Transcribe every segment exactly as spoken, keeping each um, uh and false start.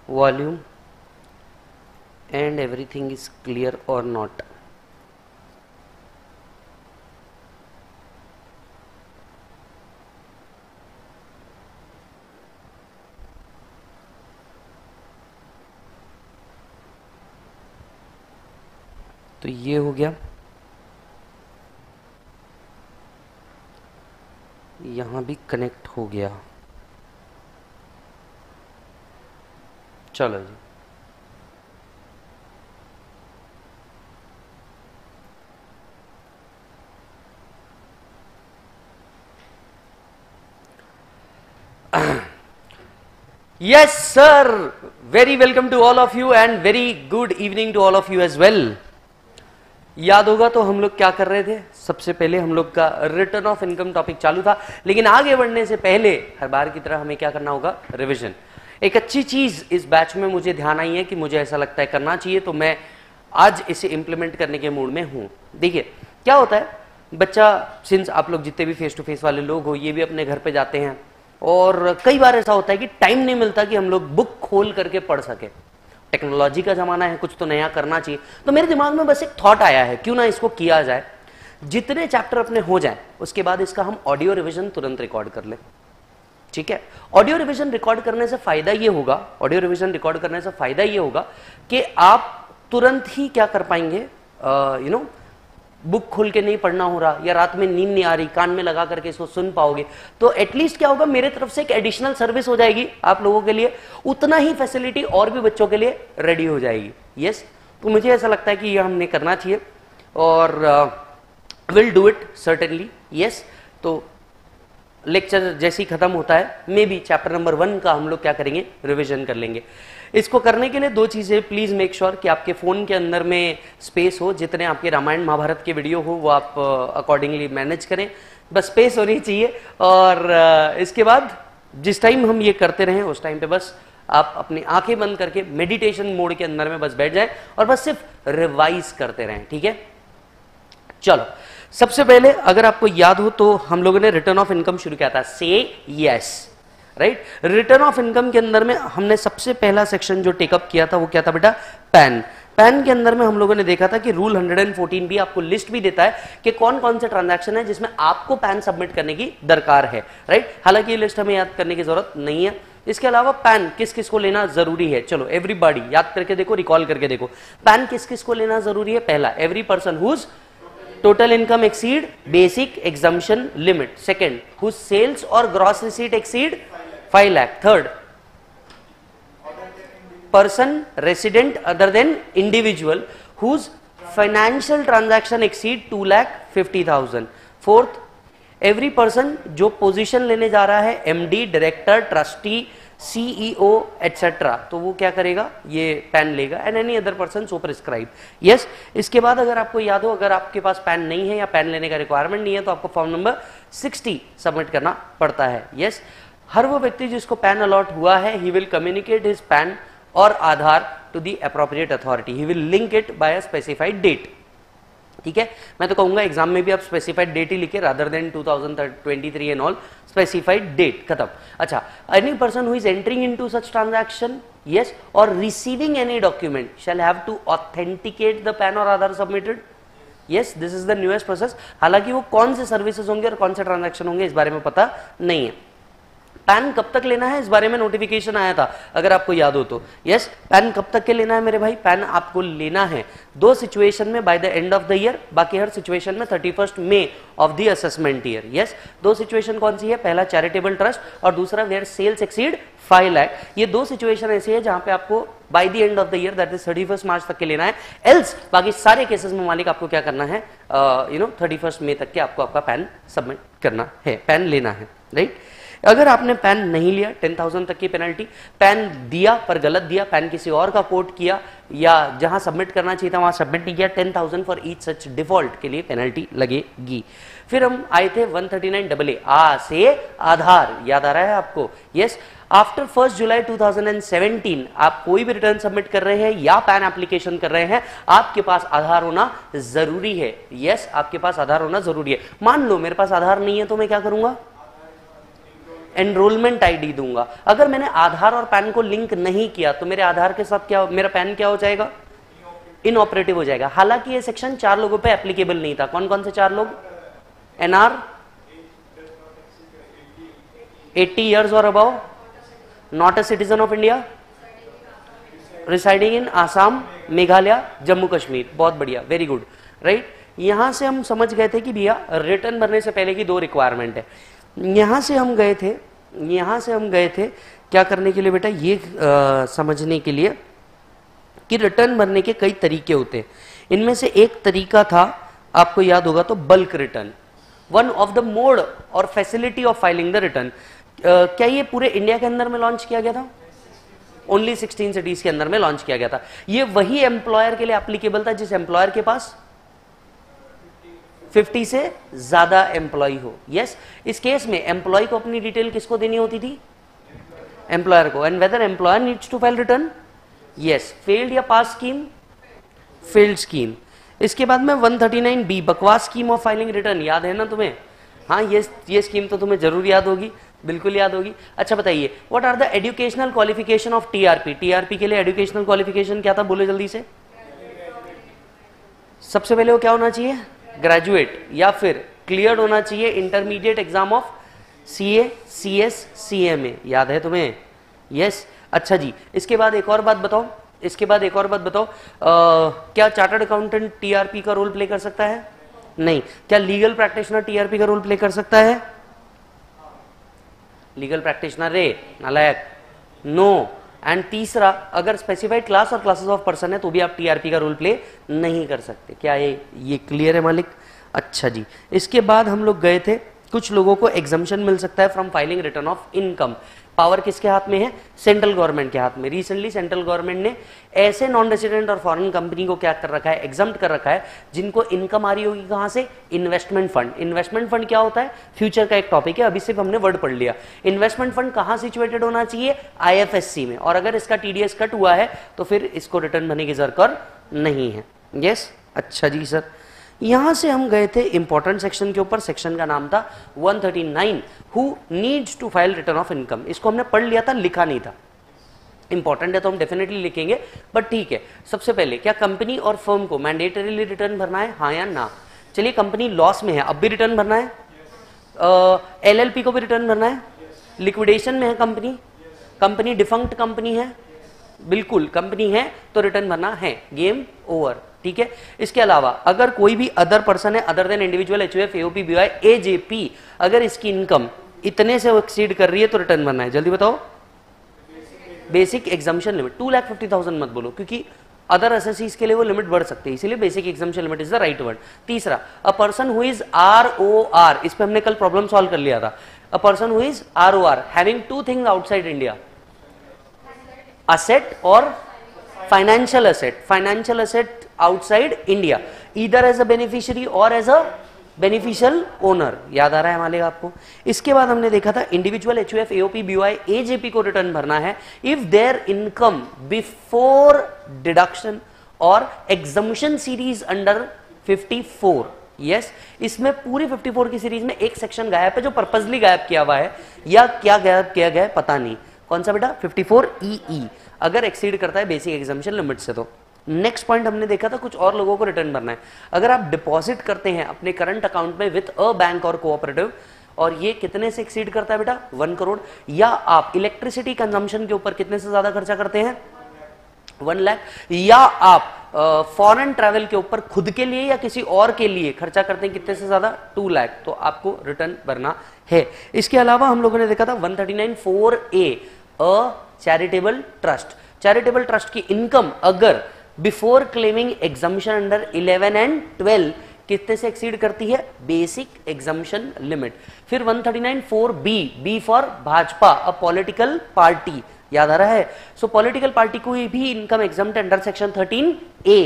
volume and everything is clear or not. तो ये हो गया, यहां भी कनेक्ट हो गया। चलो जी, yes sir, very welcome to all of you and very good evening to all of you as well. याद होगा तो हम लोग क्या कर रहे थे, सबसे पहले हम लोग का रिटर्न ऑफ इनकम टॉपिक चालू था, लेकिन आगे बढ़ने से पहले हर बार की तरह हमें क्या करना होगा, रिवीजन। एक अच्छी चीज इस बैच में मुझे ध्यान आई है कि मुझे ऐसा लगता है करना चाहिए, तो मैं आज इसे इंप्लीमेंट करने के मूड में हूं। देखिए क्या होता है, बच्चा, सिंस आप लोग जितने भी फेस टू फेस वाले लोग हो, ये भी अपने घर पे जाते हैं, और कई बार ऐसा होता है कि टाइम नहीं मिलता कि हम लोग बुक खोल करके पढ़ सके। टेक्नोलॉजी का जमाना है, कुछ तो नया करना चाहिए, तो मेरे दिमाग में बस एक थॉट आया है, क्यों ना इसको किया जाए। जितने चैप्टर अपने हो जाए उसके बाद इसका हम ऑडियो रिवीजन तुरंत रिकॉर्ड कर लें, ठीक है। ऑडियो रिवीजन रिकॉर्ड करने से फायदा ये होगा, ऑडियो रिवीजन रिकॉर्ड करने से फायदा ये होगा कि आप तुरंत ही क्या कर पाएंगे, यू नो, बुक खोल के नहीं पढ़ना हो रहा, या रात में नींद नहीं आ रही, कान में लगा करके इसको सुन पाओगे, तो एटलीस्ट क्या होगा, मेरे तरफ से एक एडिशनल सर्विस हो जाएगी आप लोगों के लिए, उतना ही फैसिलिटी और भी बच्चों के लिए रेडी हो जाएगी। यस, तो मुझे ऐसा लगता है कि ये हमने करना चाहिए, और will do it certainly. Yes, तो लेक्चर जैसे ही खत्म होता है, maybe chapter number one का हम लोग क्या करेंगे, रिविजन कर लेंगे। इसको करने के लिए दो चीजें, प्लीज मेक श्योर कि आपके फोन के अंदर में स्पेस हो, जितने आपके रामायण महाभारत के वीडियो हो वो आप अकॉर्डिंगली मैनेज करें, बस स्पेस होनी चाहिए। और uh, इसके बाद जिस टाइम हम ये करते रहें उस टाइम पे बस आप अपनी आंखें बंद करके मेडिटेशन मोड के अंदर में बस बैठ जाए और बस सिर्फ रिवाइज करते रहें, ठीक है। चलो, सबसे पहले अगर आपको याद हो तो हम लोगों ने रिटर्न ऑफ इनकम शुरू किया था, से yes, right. Return of income के अंदर में हमने सबसे पहला सेक्शन जो टेकअप किया था वो क्या था बेटा, पैन। पैन के अंदर में हम लोगों ने देखा था कि रूल एक सौ चौदह भी आपको लिस्ट भी देता है कि कौन कौन से ट्रांजैक्शन है जिसमें आपको पैन सबमिट करने की दरकार है, राइट। हालांकि ये लिस्ट हमें याद करने की जरूरत नहीं है। इसके अलावा पैन किस किस को लेना जरूरी है, चलो एवरीबॉडी याद करके देखो, रिकॉल करके देखो, पैन किस किस को लेना जरूरी है। पहला, every person whose total income exceed basic exemption limit. Second, whose sales or gross receipt exceed five lakh. Third, person resident other than individual whose financial transaction exceed two lakh fifty thousand. Fourth, every person जो position लेने जा रहा है, MD, director, trustee, CEO etcetera, तो वो क्या करेगा, ये पैन लेगा, and any other person so prescribe. Yes, इसके बाद अगर आपको याद हो, अगर आपके पास पैन नहीं है या पैन लेने का रिक्वायरमेंट नहीं है तो आपको फॉर्म नंबर साठ सबमिट करना पड़ता है। यस, हर वो व्यक्ति जिसको पैन अलॉट हुआ है, he will communicate his PAN और Aadhaar to the appropriate authority, he will link it by a specified date, ठीक है। मैं तो कहूंगा एग्जाम में भी आप स्पेसिफाइड डेट ही लिखे, rather than two thousand twenty three and all, specified date, खत्म। अच्छा, any person who is entering into such transaction, yes, और receiving any document shall have to authenticate the PAN और Aadhaar submitted. Yes, this is the newest process. हालांकि वो कौन से services होंगे और कौन से ट्रांजैक्शन होंगे इस बारे में पता नहीं है। पैन कब तक लेना है इस बारे में नोटिफिकेशन आया था, अगर आपको याद हो तो। यस, पैन कब तक के लेना है मेरे भाई, पैन आपको लेना है दो सिचुएशन में, by the end of the year, बाकी हर सिचुएशन में thirty first May of the assessment year. Yes, दो सिचुएशन कौन सी है, पहला चैरिटेबल ट्रस्ट और दूसरा where sales exceed five lakh. ये दो सिचुएशन ऐसी है जहां पे आपको by the end of the year, that is thirty first March तक के लेना है। एल्स बाकी सारे केसेस में मालिक आपको क्या करना है, you know thirty first May तक के आपको आपका पैन सबमिट करना है, पैन लेना है, राइट। अगर आपने पैन नहीं लिया, टेन थाउजेंड तक की पेनल्टी, पैन दिया पर गलत दिया, पैन किसी और का कोट किया या जहां सबमिट करना चाहिए था वहां सबमिट नहीं किया, ten thousand for each such default के लिए पेनल्टी लगेगी। फिर हम आए थे one thirty nine double A, आ से आधार, याद आ रहा है आपको। Yes, after first July two thousand seventeen आप कोई भी रिटर्न सबमिट कर रहे हैं या पैन एप्लीकेशन कर रहे हैं, आपके पास आधार होना जरूरी है। यस, आपके पास आधार होना जरूरी है। मान लो मेरे पास आधार नहीं है तो मैं क्या करूंगा, एनरोलमेंट आईडी दूंगा। अगर मैंने आधार और पैन को लिंक नहीं किया तो मेरे आधार के साथ क्या, मेरा पैन क्या हो जाएगा, इनऑपरेटिव हो जाएगा। हालांकि ये सेक्शन चार लोगों पे एप्लीकेबल नहीं था। कौन कौन से चार लोग, एनआर, एटी इयर्स और above, not a citizen of India, residing in Assam, Meghalaya, Jammu Kashmir. बहुत बढ़िया, वेरी गुड, राइट। यहां से हम समझ गए थे कि भैया रिटर्न भरने से पहले की दो रिक्वायरमेंट है। यहां से हम गए थे यहां से हम गए थे क्या करने के लिए बेटा, ये आ, समझने के लिए कि रिटर्न भरने के कई तरीके होते हैं। इनमें से एक तरीका था, आपको याद होगा तो, bulk return. One of the mode और facility of filing the return. क्या ये पूरे इंडिया के अंदर में लॉन्च किया गया था? ओनली सिक्सटीन सिटीज के अंदर में लॉन्च किया गया था। ये वही एम्प्लॉयर के लिए एप्लीकेबल था जिस एम्प्लॉयर के पास पचास से ज्यादा एम्प्लॉय हो। यस, इस केस में एम्प्लॉय को अपनी डिटेल किसको देनी होती थी? एम्प्लॉयर को। And whether employer needs to file return, yes, failed या पास स्कीम, फेल्ड स्कीम। इसके बाद में वन थर्टी नाइन बी, बकवास स्कीम ऑफ फाइलिंग रिटर्न, याद है ना तुम्हें? हाँ, ये ये स्कीम तो तुम्हें जरूर याद होगी, बिल्कुल याद होगी। अच्छा बताइए, what are the educational qualification of TRP? TRP के लिए एजुकेशनल क्वालिफिकेशन क्या था, बोलो जल्दी से। सबसे पहले वो क्या होना चाहिए? ग्रेजुएट, या फिर क्लियर्ड होना चाहिए intermediate exam of CA, CS, CMA. याद है तुम्हें? यस। अच्छा जी, इसके बाद एक और बात बताओ इसके बाद एक और बात बताओ आ, क्या चार्टर्ड अकाउंटेंट टीआरपी का रोल प्ले कर सकता है? नहीं। क्या लीगल प्रैक्टिशनर टीआरपी का रोल प्ले कर सकता है? लीगल प्रैक्टिशनर रे नालायक, नो। एंड तीसरा, अगर स्पेसिफाइड क्लास और क्लासेस ऑफ पर्सन है तो भी आप टीआरपी का रोल प्ले नहीं कर सकते। क्या ये ये क्लियर है मालिक? अच्छा जी, इसके बाद हम लोग गए थे, कुछ लोगों को एग्जम्पशन मिल सकता है from filing return of income. Power किसके हाथ में है? सेंट्रल गवर्नमेंट के हाथ में। रिसेंटली सेंट्रल गवर्नमेंट ने ऐसे नॉन रेजिडेंट और फॉरेन कंपनी को क्या कर रखा है? एग्जम्प्ट कर रखा है, जिनको इनकम आ रही होगी कहां से? Investment fund. इन्वेस्टमेंट फंड क्या होता है? फ्यूचर का एक टॉपिक है, अभी सिर्फ हमने वर्ड पढ़ लिया। इन्वेस्टमेंट फंड कहां सिचुएटेड होना चाहिए? आईएफएससी में। और अगर इसका टीडीएस कट हुआ है तो फिर इसको रिटर्न भरने की जरूरत नहीं है। यस, अच्छा जी सर। यहां से हम गए थे इंपॉर्टेंट सेक्शन के ऊपर। सेक्शन का नाम था one thirty nine, who needs to file return of income. इसको हमने पढ़ लिया था, लिखा नहीं था। इंपॉर्टेंट है तो हम डेफिनेटली लिखेंगे, बट ठीक है। सबसे पहले, क्या कंपनी और फर्म को मैंडेटरीली रिटर्न भरना है, हाँ या ना? चलिए, कंपनी लॉस में है, अब भी रिटर्न भरना है। एलएलपी को भी रिटर्न भरना है। लिक्विडेशन में है कंपनी, कंपनी डिफंक्ट कंपनी है, बिल्कुल कंपनी है तो रिटर्न भरना है। गेम ओवर, ठीक है। इसके अलावा अगर कोई भी अदर पर्सन है other than individual, HUF, AOP, BOI, AJP, अगर इसकी इनकम इतने से एक्सीड कर रही है तो रिटर्न भरना है। जल्दी बताओ। Basic exemption limit two lakh fifty thousand मत बोलो, क्योंकि अदर एसएससीज के लिए वो लिमिट बढ़ सकती है, इसलिए basic exemption limit is the right word. तीसरा, a person who is R O R, इस पे हमने कल प्रॉब्लम सॉल्व कर लिया था। A person who is R O R having two things outside India, asset और financial asset. Financial asset outside India, either as a beneficiary और as a beneficial owner. याद आ रहा है मालिक आपको? इसके बाद हमने देखा था individual, HUF, AOP, BOI, AJP को रिटर्न भरना है if their income before deduction और exemption series under fifty four. Yes, इसमें पूरी फिफ्टी फोर की सीरीज में एक सेक्शन गायब है जो पर्पसली गायब किया हुआ है, या क्या गायब किया गया है पता नहीं। कौन सा बेटा? फिफ्टी फोर ई ई, अगर एक्सीड करता है बेसिक एग्जम्पशन लिमिट से तो। नेक्स्ट पॉइंट हमने देखा था, कुछ और लोगों को रिटर्न भरना है। अगर आप डिपॉजिट करते हैं अपने करंट अकाउंट में विद अ बैंक और कोऑपरेटिव, और ये कितने से एक्सीड करता है बेटा? वन करोड़। या आप इलेक्ट्रिसिटी कंजम्पशन के ऊपर कितने से ज्यादा खर्चा करते हैं? वन लाख। या आप फॉरेन ट्रैवल के ऊपर खुद के लिए या किसी और के लिए खर्चा करते हैं कितने से ज्यादा? टू लाख, तो आपको रिटर्न भरना है। इसके अलावा हम लोगों ने देखा था one thirty nine four A, a charitable trust. Charitable trust की इनकम अगर before claiming exemption under eleven and twelve कितने से एक्सीड करती है? Basic exemption limit. फिर one thirty nine four B, B for Bhajpa, a political party. याद आ रहा है? सो पॉलिटिकल पार्टी को भी income exempt under section thirteen A.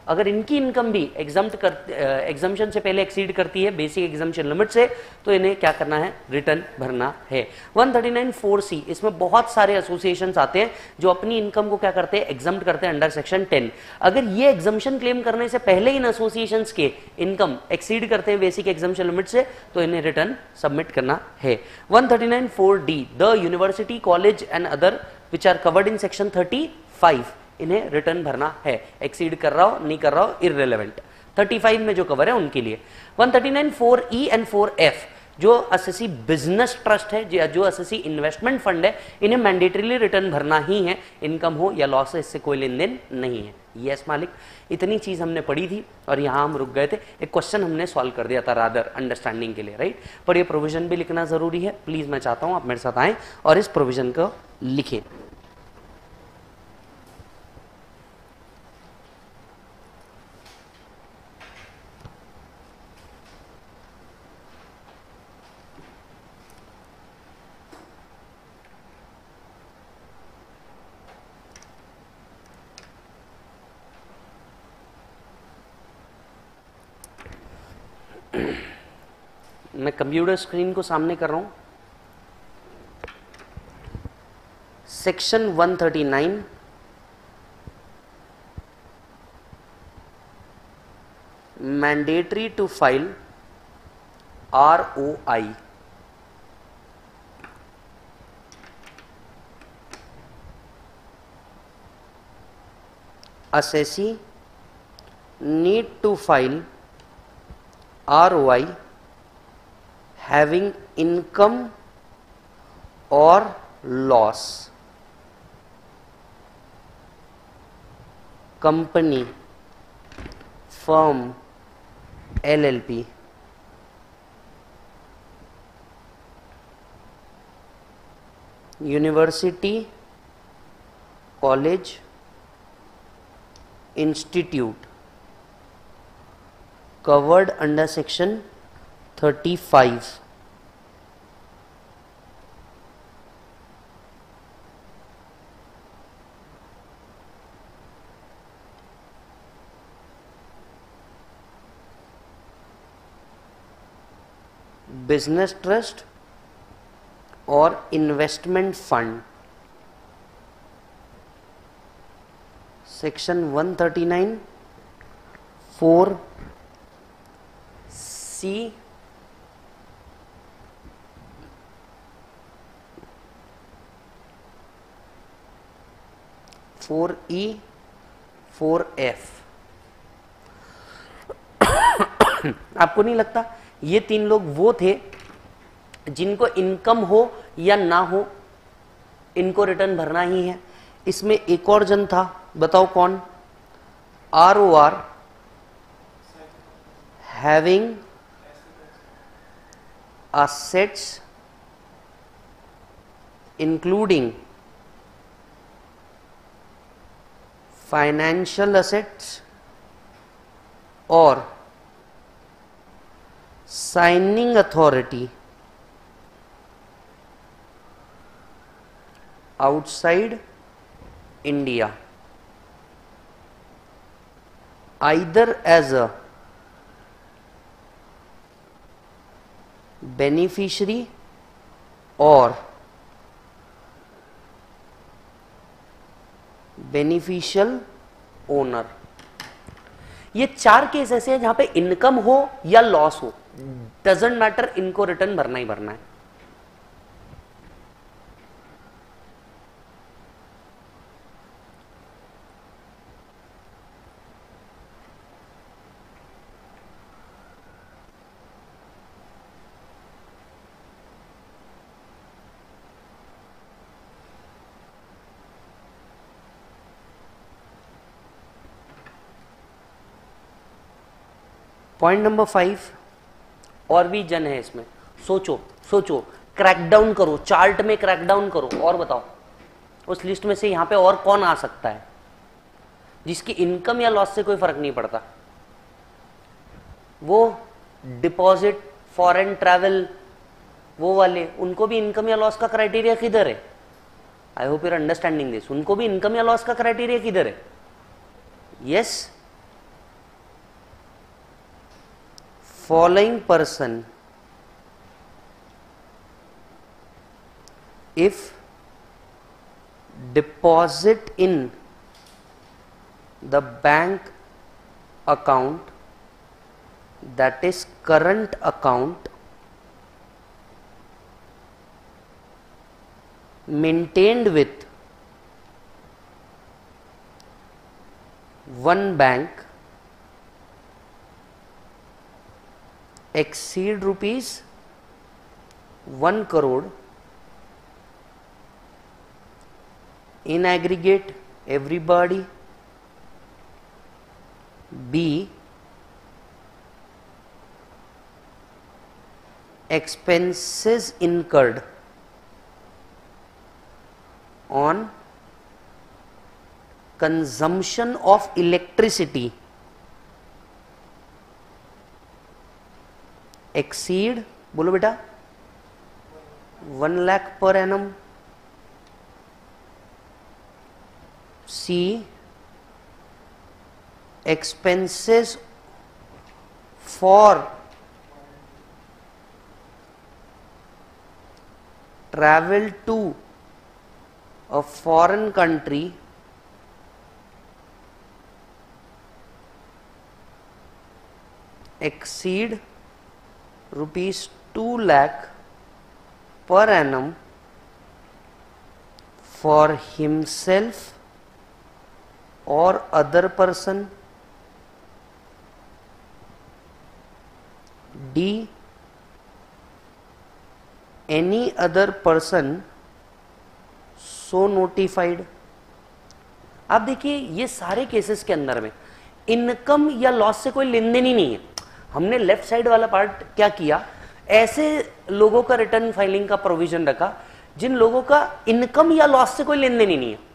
अगर इनकी इनकम भी एग्जम्प्ट कर एग्जम्पशन से पहले एक्सीड करती है बेसिक एग्जम्पशन लिमिट से, तो इन्हें क्या करना है, रिटर्न भरना है। One thirty nine four C, इसमें बहुत सारे एसोसिएशंस आते हैं जो अपनी इनकम को क्या करते हैं, एग्जम्प्ट करते हैं अंडर सेक्शन टेन। अगर ये एग्जम्पशन क्लेम करने से पहले इन एसोसिएशंस के इनकम एक्सीड करते हैं बेसिक एग्जम्पशन लिमिट से, तो इन्हें रिटर्न सबमिट करना है। One thirty nine four D, the university, college and other which are covered in section thirty five, इन्हें रिटर्न भरना है। एक्सीड कर रहा हो नहीं कर रहा हो इररिलेवेंट, थर्टी फाइव में जो कवर है उनके लिए। One thirty nine four E and four F, जो एसएससी बिजनेस ट्रस्ट है, जो एसएससी इन्वेस्टमेंट फंड है, इन्हें मैंडेटरीली रिटर्न भरना ही है, इनकम हो या लॉस है, इससे कोई लेन देन नहीं है। यस मालिक, इतनी चीज हमने पढ़ी थी और यहां हम रुक गए थे। एक क्वेश्चन हमने सॉल्व कर दिया था रादर अंडरस्टैंडिंग के लिए, राइट। पर ये प्रोविजन भी लिखना जरूरी है। प्लीज मैं चाहता हूं आप मेरे साथ आए और इस प्रोविजन को लिखें। मैं कंप्यूटर स्क्रीन को सामने कर रहा हूं। Section one thirty nine mandatory to file R O I, assessee need to file R O I having income or loss, company, firm, L L P, university, college, institute covered under section thirty-five, business trust और investment fund. Section one thirty nine four C four E four F. आपको नहीं लगता ये तीन लोग वो थे जिनको इनकम हो या ना हो इनको रिटर्न भरना ही है? इसमें एक और जन था, बताओ कौन? R O R having assets including financial assets or signing authority outside India, either as a beneficiary और बेनिफिशियल ओनर। ये चार केस ऐसे हैं जहां पे इनकम हो या लॉस हो, डजंट मैटर, इनको रिटर्न भरना ही भरना है। पॉइंट नंबर फाइव, और भी जन है इसमें, सोचो सोचो, क्रैकडाउन करो, चार्ट में क्रैकडाउन करो और बताओ उस लिस्ट में से यहां पे और कौन आ सकता है जिसकी इनकम या लॉस से कोई फर्क नहीं पड़ता। वो डिपॉजिट, फॉरेन ट्रैवल, वो वाले, उनको भी इनकम या लॉस का क्राइटेरिया किधर है? I hope your understanding this. उनको भी इनकम या लॉस का क्राइटेरिया किधर है? Yes, following person if deposit in the bank account, that is current account, maintained with one bank, exceed rupees one crore in aggregate everybody. B, expenses incurred on consumption of electricity exceed, बोलो बेटा, one lakh per annum. C, expenses for travel to a foreign country exceed rupees two lakh per annum for himself or other person. D, any other person so notified. आप देखिए ये सारे cases के अंदर में income या लॉस से कोई लेन देन ही नहीं है. हमने लेफ्ट साइड वाला पार्ट क्या किया, ऐसे लोगों का रिटर्न फाइलिंग का प्रोविजन रखा जिन लोगों का इनकम या लॉस से कोई लेन देन ही नहीं है.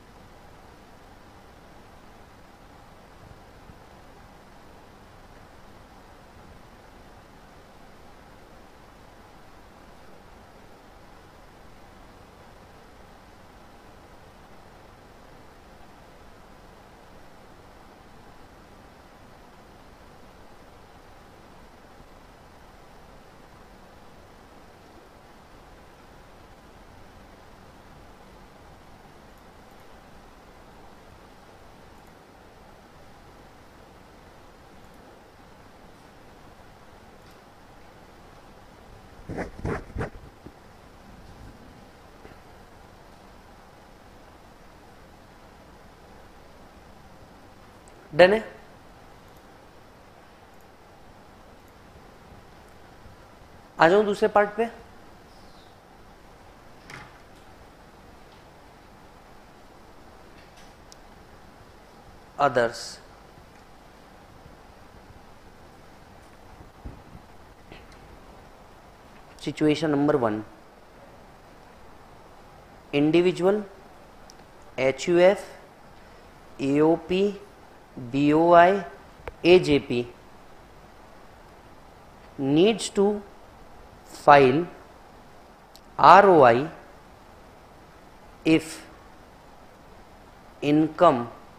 डन है. आ जाऊं दूसरे पार्ट पे. Others. Situation number one, individual, H U F, A O P, B O I, A J P needs to file R O I if income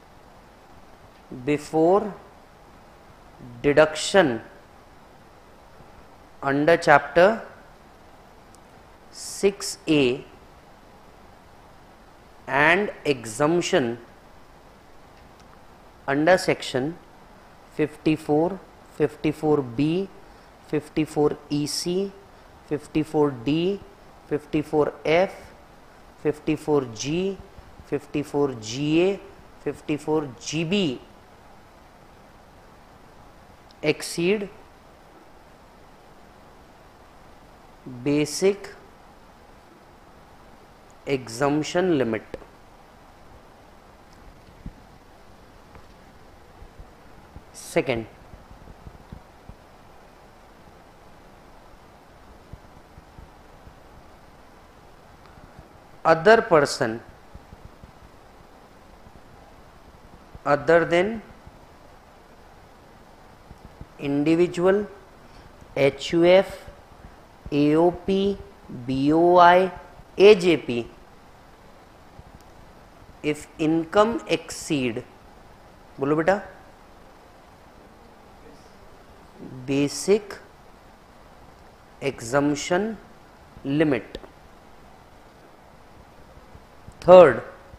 before deduction under chapter six A and exemption under section fifty-four, fifty-four B, fifty-four E C, fifty-four D, fifty-four F, fifty-four G, fifty-four G A, fifty-four G B exceed basic exemption limit. Second, other person other than individual, H U F, A O P, B O I, A J P if income exceed, बोलो बेटा, basic exemption limit. Third,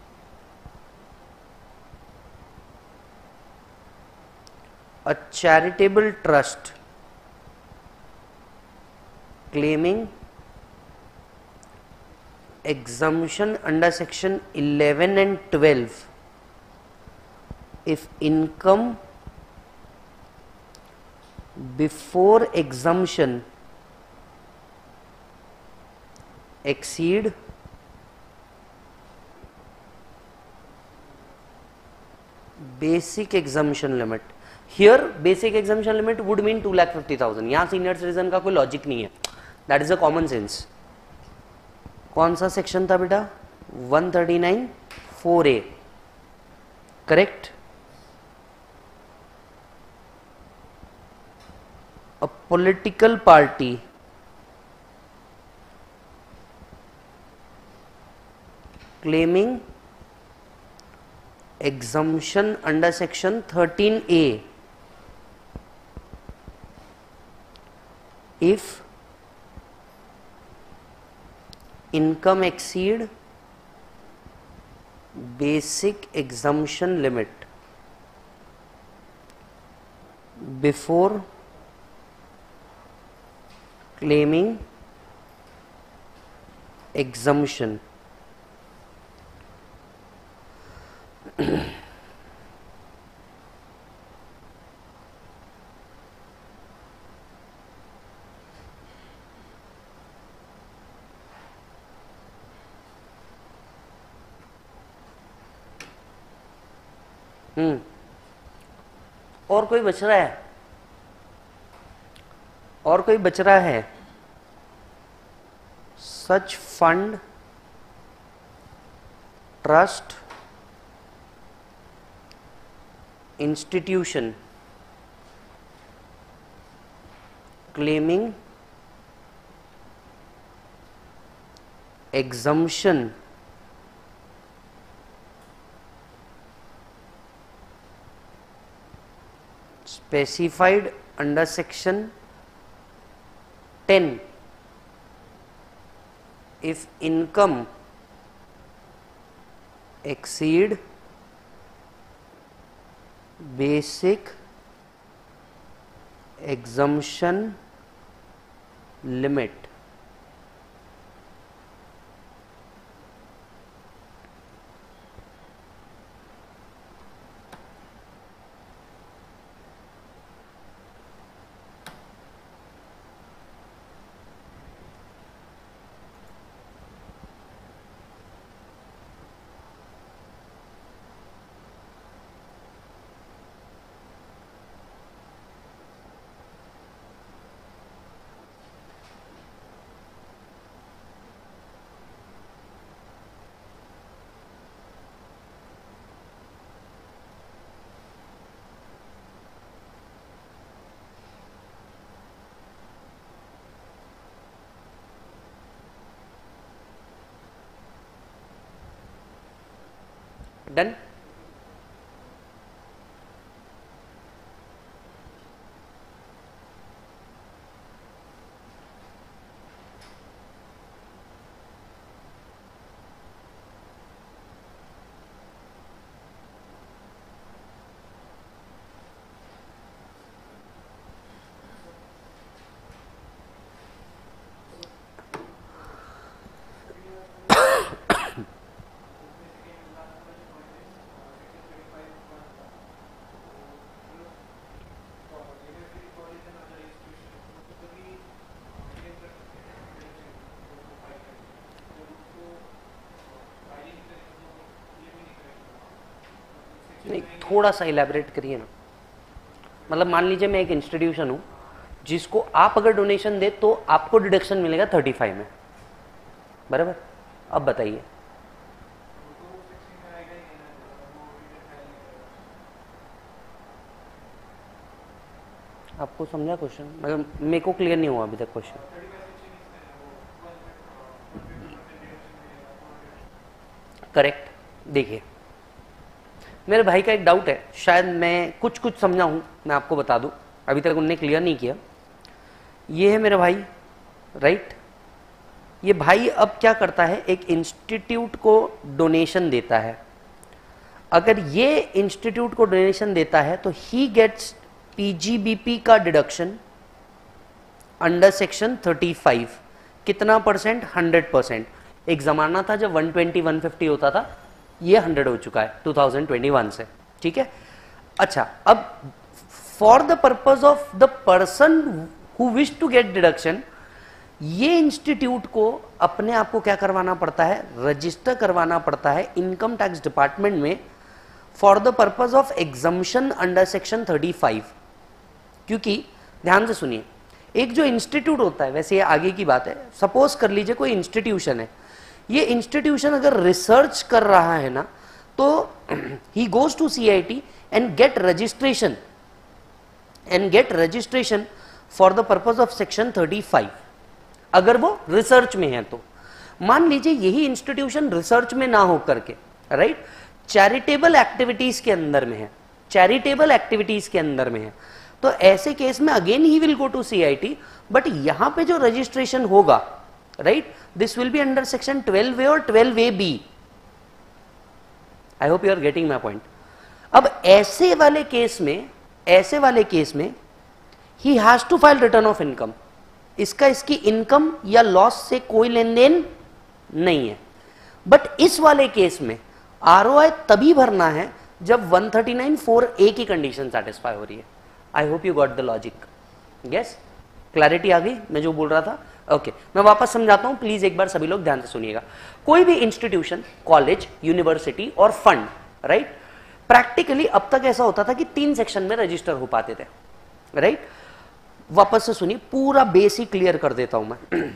a charitable trust claiming exemption under section eleven and twelve if income before exemption exceed basic exemption limit. Here basic exemption limit would mean two lakh fifty thousand. यहाँ senior citizen का कोई logic नहीं है. That is a common sense. कौन सा section था बेटा? one thirty-nine four A. Correct. A political party claiming exemption under section thirteen A if income exceed basic exemption limit before claiming exemption. हम्म और कोई बच रहा है? और कोई बच रहा है? Such fund, trust, institution claiming exemption specified under section ten if income exceed basic exemption limit. Done? नहीं, थोड़ा सा इलेबरेट करिए ना. मतलब मान लीजिए मैं एक इंस्टीट्यूशन हूं जिसको आप अगर डोनेशन दे तो आपको डिडक्शन मिलेगा थर्टी फाइव में, बराबर. अब बताइए. आपको समझा क्वेश्चन? मतलब मेरे को क्लियर नहीं हुआ अभी तक क्वेश्चन. करेक्ट. देखिए मेरे भाई का एक डाउट है, शायद मैं कुछ कुछ समझा हूं, मैं आपको बता दूं. अभी तक उनने क्लियर नहीं किया। ये है मेरा भाई, राइट। ये भाई अब क्या करता है, एक इंस्टीट्यूट को डोनेशन देता है। अगर ये इंस्टीट्यूट को डोनेशन देता है तो ही गेट्स पीजीबीपी का deduction under section thirty five. कितना परसेंट? Hundred percent. एक जमाना था जब वन ट्वेंटी वन फिफ्टी होता था, ये हंड्रेड हो चुका है टू थाउजेंड ट्वेंटी वन से, ठीक है। अच्छा, अब for the purpose of the person who wish to get deduction, ये इंस्टीट्यूट को अपने आप को क्या करवाना पड़ता है, रजिस्टर करवाना पड़ता है इनकम टैक्स डिपार्टमेंट में for the purpose of exemption under section thirty five. क्योंकि ध्यान से सुनिए, एक जो इंस्टीट्यूट होता है, वैसे ये आगे की बात है, सपोज कर लीजिए कोई इंस्टीट्यूशन है, ये इंस्टीट्यूशन अगर रिसर्च कर रहा है ना, तो ही goes to CIT and get registration and get registration for the purpose of section thirty five. अगर वो रिसर्च में है तो मान लीजिए यही इंस्टीट्यूशन रिसर्च में ना हो करके, राइट, चैरिटेबल एक्टिविटीज के अंदर में है, चैरिटेबल एक्टिविटीज के अंदर में है, तो ऐसे केस में again he will go to CIT, but यहां पे जो रजिस्ट्रेशन होगा, right, this will be under section twelve A और twelve A B. I hope you are getting my point. अब ऐसे वाले केस में, ऐसे वाले केस में he has to file return of income. इसका इसकी इनकम या लॉस से कोई लेन देन नहीं है, बट इस वाले केस में आरओआई तभी भरना है जब one thirty nine four A की कंडीशन सेटिस्फाई हो रही है। I hope you got the logic. Yes, clarity आ गई मैं जो बोल रहा था? Okay okay. मैं वापस समझाता हूं, प्लीज एक बार सभी लोग ध्यान से सुनिएगा। कोई भी इंस्टीट्यूशन, कॉलेज, यूनिवर्सिटी और फंड, राइट, प्रैक्टिकली अब तक ऐसा होता था कि तीन सेक्शन में रजिस्टर हो पाते थे, राइट। वापस से सुनिए, पूरा बेसिक क्लियर कर देता हूं मैं।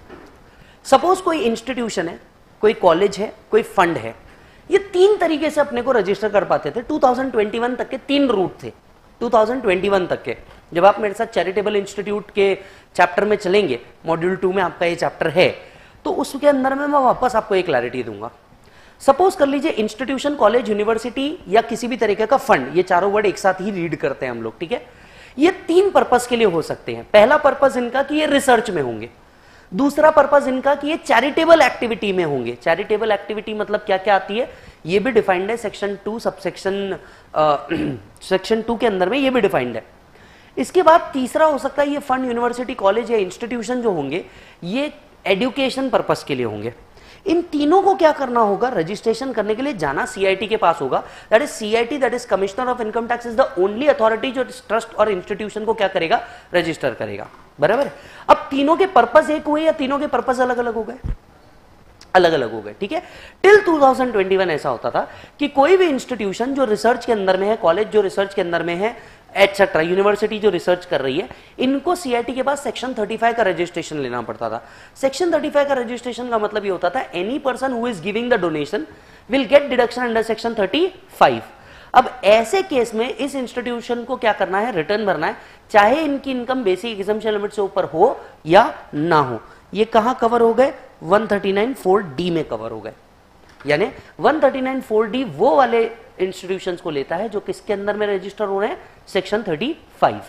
सपोज कोई इंस्टीट्यूशन है, कोई कॉलेज है, कोई फंड है, ये तीन तरीके से अपने को रजिस्टर कर पाते थे। टू थाउजेंड ट्वेंटी वन तक के तीन रूट थे, टू थाउजेंड ट्वेंटी वन तक के। जब आप मेरे साथ चैरिटेबल इंस्टीट्यूट के चैप्टर में चलेंगे, मॉड्यूल टू में आपका ये चैप्टर है, तो उसके अंदर में मैं वापस आपको एक क्लैरिटी दूंगा। सपोज कर लीजिए इंस्टीट्यूशन, कॉलेज, यूनिवर्सिटी या किसी भी तरीके का फंड, ये चारों वर्ड एक साथ ही रीड करते हैं हम लोग, ठीक है। ये तीन पर्पस के लिए हो सकते हैं। पहला पर्पस इनका कि ये रिसर्च में होंगे, दूसरा पर्पस इनका कि ये चैरिटेबल एक्टिविटी में होंगे। चैरिटेबल एक्टिविटी मतलब क्या क्या आती है, ये भी डिफाइंड है section two subsection section two के अंदर में, ये भी डिफाइंड है। इसके बाद तीसरा हो सकता है ये फंड, यूनिवर्सिटी, कॉलेज या इंस्टीट्यूशन जो होंगे ये एजुकेशन पर्पस के लिए होंगे। इन तीनों को क्या करना होगा, रजिस्ट्रेशन करने के लिए जाना सीआईटी के पास होगा। That is CIT, that is commissioner of income tax, is the only authority जो ट्रस्ट और इंस्टीट्यूशन को क्या करेगा, रजिस्टर करेगा, बराबर। अब तीनों के पर्पस एक हुए या तीनों के पर्पस अलग अलग हो गए? अलग अलग हो गए, ठीक है। Till two thousand twenty one ऐसा होता था कि कोई भी इंस्टीट्यूशन जो रिसर्च के अंदर में है, कॉलेज जो रिसर्च के अंदर में है, एटसेट्रा, यूनिवर्सिटी जो रिसर्च कर रही है, इनको सीआईटी के पास सेक्शन थर्टी फाइव का रजिस्ट्रेशन लेना पड़ता था। सेक्शन थर्टी फाइव का रजिस्ट्रेशन का मतलब ये होता था any person who is giving the donation will get deduction under section thirty five. अब ऐसे केस में इस इंस्टीट्यूशन को क्या करना है, रिटर्न भरना है, चाहे इनकी इनकम बेसिक एग्जम्पशन लिमिट से ऊपर हो या ना हो। ये कहां कवर हो गए, one thirty nine four D में कवर हो गए। यानी one thirty nine four D वो वाले इंस्टीट्यूशंस को लेता है जो किसके अंदर में रजिस्टर हो रहे हैं, सेक्शन थर्टी फाइव।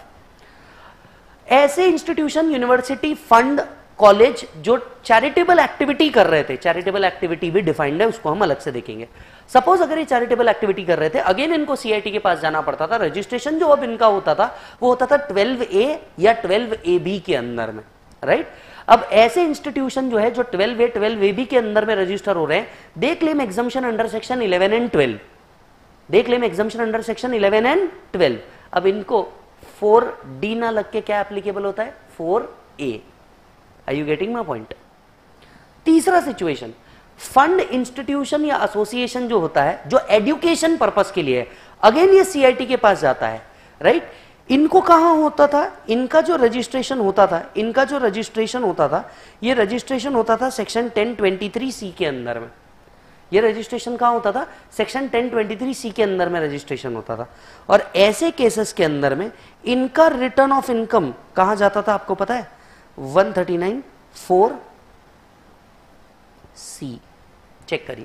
ऐसे इंस्टीट्यूशन, यूनिवर्सिटी, फंड, कॉलेज जो चैरिटेबल एक्टिविटी कर रहे थे, चैरिटेबल एक्टिविटी भी डिफाइंड है, उसको हम अलग से देखेंगे। सपोज अगर ये चैरिटेबल एक्टिविटी कर रहे थे, अगेन इनको सीआईटी के पास जाना पड़ता था। रजिस्ट्रेशन जो अब इनका होता था वो होता था ट्वेल्व ए या ट्वेल्व ए बी के अंदर में, राइट। अब ऐसे इंस्टीट्यूशन जो है जो twelve A twelve A B के अंदर में रजिस्टर हो रहे हैं, they claim exemption under section eleven and twelve, they claim exemption under section eleven and twelve. अब इनको फोर डी ना लग के क्या एप्लीकेबल होता है, four A. Are you getting my point? तीसरा सिचुएशन, फंड, इंस्टीट्यूशन या एसोसिएशन जो होता है जो एजुकेशन पर्पस के लिए है, अगेन ये सीआईटी के पास जाता है, राइट। इनको कहां होता था, इनका जो रजिस्ट्रेशन होता था, इनका जो रजिस्ट्रेशन होता था, ये रजिस्ट्रेशन होता था section ten twenty three C के अंदर में। ये रजिस्ट्रेशन कहां होता था, section ten twenty three C के अंदर में रजिस्ट्रेशन होता था। और ऐसे केसेस के अंदर में इनका रिटर्न ऑफ इनकम कहां जाता था, आपको पता है, one thirty nine four C. Check करिए,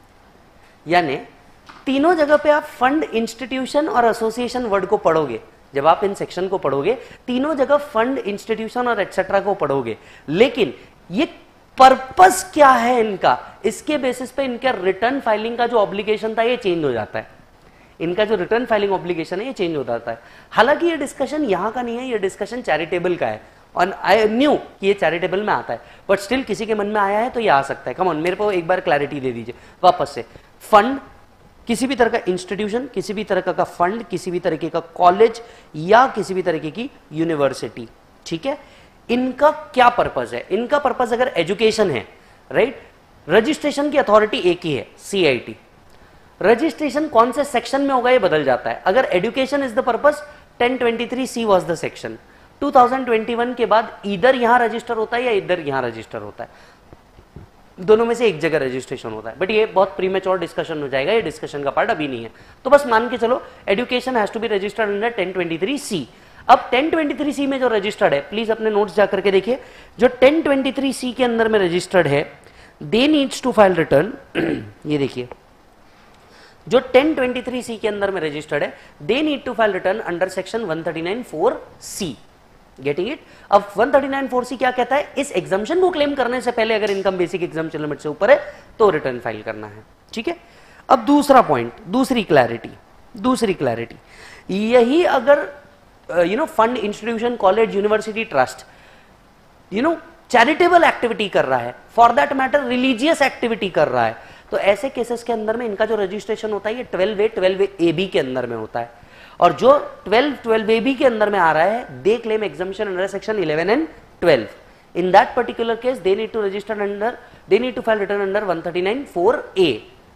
यानी तीनों जगह पे आप फंड, इंस्टीट्यूशन और एसोसिएशन वर्ड को पढ़ोगे, जब आप इन सेक्शन को पढ़ोगे तीनों जगह फंड, इंस्टीट्यूशन और एटसेट्रा को पढ़ोगे, लेकिन ये पर्पस क्या है इनका, इसके बेसिस पे इनका रिटर्न फाइलिंग का जो ऑब्लिगेशन था ये चेंज हो जाता है। इनका जो रिटर्न फाइलिंग ऑब्लिगेशन है ये चेंज हो जाता है। हालांकि ये डिस्कशन यहां का नहीं है, ये डिस्कशन चैरिटेबल का है, और आई न्यू कि ये चैरिटेबल में आता है, बट स्टिल किसी के मन में आया है तो ये आ सकता है। कम ऑन, मेरे को एक बार क्लैरिटी दे दीजिए वापस से। फंड, किसी भी तरह का इंस्टीट्यूशन, किसी भी तरह का फंड, किसी भी तरीके का कॉलेज या किसी भी तरीके की यूनिवर्सिटी, ठीक है, इनका क्या पर्पस है? इनका पर्पस अगर एजुकेशन है, राइट, रजिस्ट्रेशन की अथॉरिटी एक ही है, सीआईटी। रजिस्ट्रेशन कौन से सेक्शन में होगा ये बदल जाता है। अगर education is the purpose, ten twenty three C was the section. Two thousand twenty one के बाद इधर यहां रजिस्टर होता है या इधर यहां रजिस्टर होता है, दोनों में से एक जगह रजिस्ट्रेशन होता है। बट ये बहुत प्रीमेच्योर डिस्कशन हो जाएगा, ये डिस्कशन का पार्ट अभी नहीं है। तो बस मान के चलो education has to be registered under ten twenty three C. अब टेन ट्वेंटी थ्री सी में जो रजिस्टर्ड है, प्लीज अपने नोट्स जाकर के देखिए, जो टेन ट्वेंटी थ्री सी के अंदर में रजिस्टर्ड है, they needs to file return. ये देखिए, जो टेन ट्वेंटी थ्री सी के अंदर में रजिस्टर्ड है, they need to file return under section one thirty nine four C. Getting it? अब one thirty nine four C क्या कहता है? इस एग्जाम्पशन को क्लेम करने से पहले अगर इनकम बेसिक एग्जाम्पशन लिमिट से ऊपर है तो रिटर्न फाइल करना है, ठीक है। अब दूसरा पॉइंट, दूसरी क्लैरिटी, दूसरी क्लैरिटी, यही अगर you know fund, institution, college, university, trust you know charitable activity कर रहा है, for that matter religious activity कर रहा है, तो ऐसे केसेस के अंदर में इनका जो रजिस्ट्रेशन होता है ये twelve A twelve A B के अंदर में होता है। और जो ट्वेल्व ट्वेल्व ए बी के अंदर में आ रहा है, they claim exemption under section eleven and twelve. In that particular case they need to register under, they need to file return under one thirty nine four A.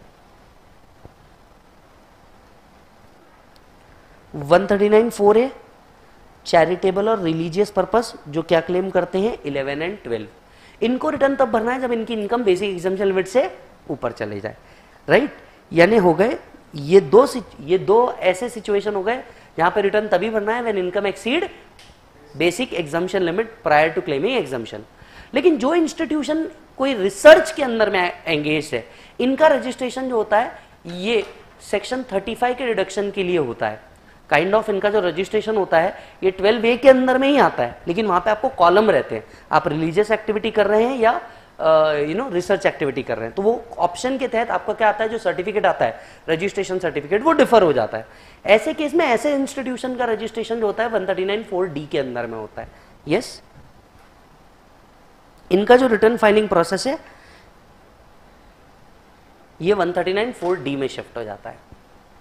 One thirty nine four A charitable और religious purpose जो क्या claim करते हैं, eleven and twelve. इनको return तब भरना है जब इनकी इनकम बेसिक एग्जम्पशन लिमिट से ऊपर चले जाए, राइट। यानी हो गए ये दो ये दो ऐसे सिचुएशन हो गए जहां पे रिटर्न तभी भरना है when income exceed basic exemption limit prior to claiming exemption. लेकिन जो इंस्टीट्यूशन कोई रिसर्च के अंदर में एंगेज है, इनका रजिस्ट्रेशन जो होता है ये सेक्शन थर्टी फाइव के रिडक्शन के लिए होता है। काइंड ऑफ इनका जो रजिस्ट्रेशन होता है ये ट्वेल्व ए के अंदर में ही आता है, लेकिन वहां पे आपको कॉलम रहते हैं, आप रिलीजियस एक्टिविटी कर रहे हैं या यू नो रिसर्च एक्टिविटी कर रहे हैं, तो वो ऑप्शन के तहत आपका क्या आता है, जो सर्टिफिकेट आता है रजिस्ट्रेशन सर्टिफिकेट, वो डिफर हो जाता है। ऐसे केस में ऐसे इंस्टीट्यूशन का रजिस्ट्रेशन जो होता है one thirty nine four D के अंदर में होता है। Yes yes? इनका जो रिटर्न फाइलिंग प्रोसेस है ये one thirty nine four D में शिफ्ट हो जाता है।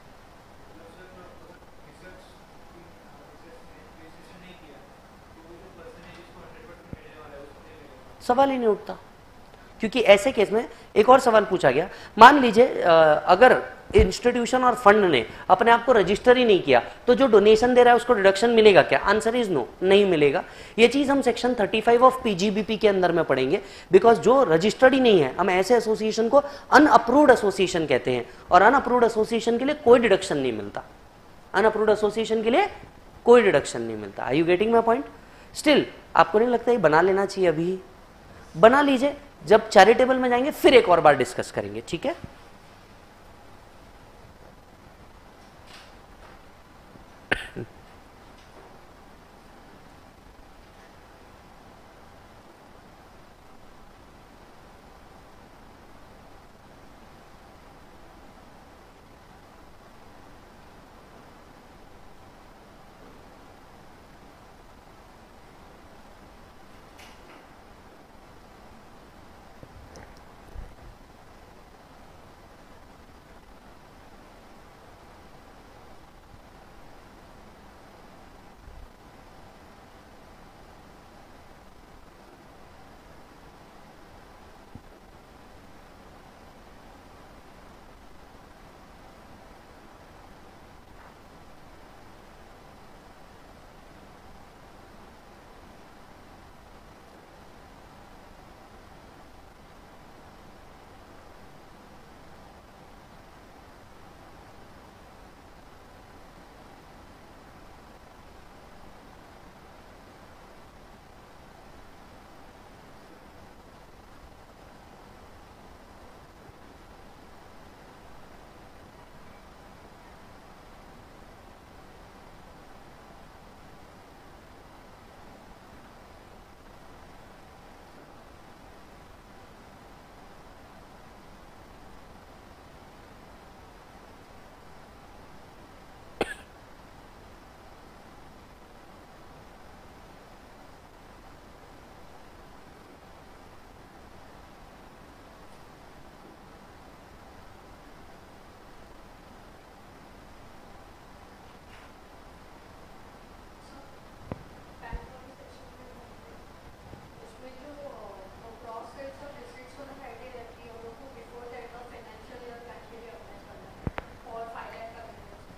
सवाल ही नहीं उठता, क्योंकि ऐसे केस में एक और सवाल पूछा गया, मान लीजिए अगर इंस्टीट्यूशन और फंड ने अपने आप को रजिस्टर ही नहीं किया तो जो डोनेशन दे रहा है उसको डिडक्शन मिलेगा क्या? आंसर इज नो, नहीं मिलेगा। ये चीज हम section thirty five of PGBP के अंदर में पढ़ेंगे, बिकॉज जो रजिस्टर्ड ही नहीं है, हम ऐसे एसोसिएशन को अनअप्रूव्ड एसोसिएशन कहते हैं, और अनअप्रूव्ड एसोसिएशन के लिए कोई डिडक्शन नहीं मिलता। अनअप्रूव्ड एसोसिएशन के लिए कोई डिडक्शन नहीं मिलता। Are you getting my point? Still आपको नहीं लगता ये बना लेना चाहिए? अभी बना लीजिए, जब चैरिटेबल में जाएंगे फिर एक और बार डिस्कस करेंगे, ठीक है।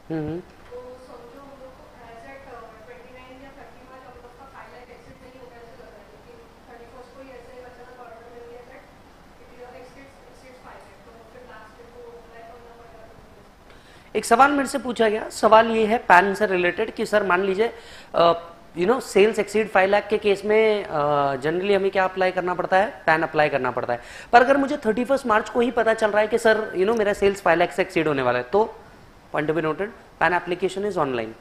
हम्म तो समझो हम लोग को एज एट ट्वेंटी नाइन या थर्टी मार्च हम लोग का फाइल लाइक एग्जिट नहीं होगा ऐसे लग रहा है, लेकिन थर्टी फर्स्ट को ही ऐसे ही अचानक ऑर्डर मिल गया that it your exits exits file like, तो फिर लास्ट डे को अप्लाई करना पड़ेगा। एक सवाल मेरे से पूछा गया, सवाल ये है पैन से रिलेटेड कि सर मान लीजिए you know sales exceed five lakh के केस में जनरली uh, हमें क्या अप्लाई करना पड़ता है, पैन अप्लाई करना पड़ता है। पर अगर मुझे थर्टी फर्स्ट मार्च को ही पता चल रहा है कि सर यू नो मेरा सेल्स फाइव लाख से एक्सीड होने वाला है, तो point to be noted, PAN application is online.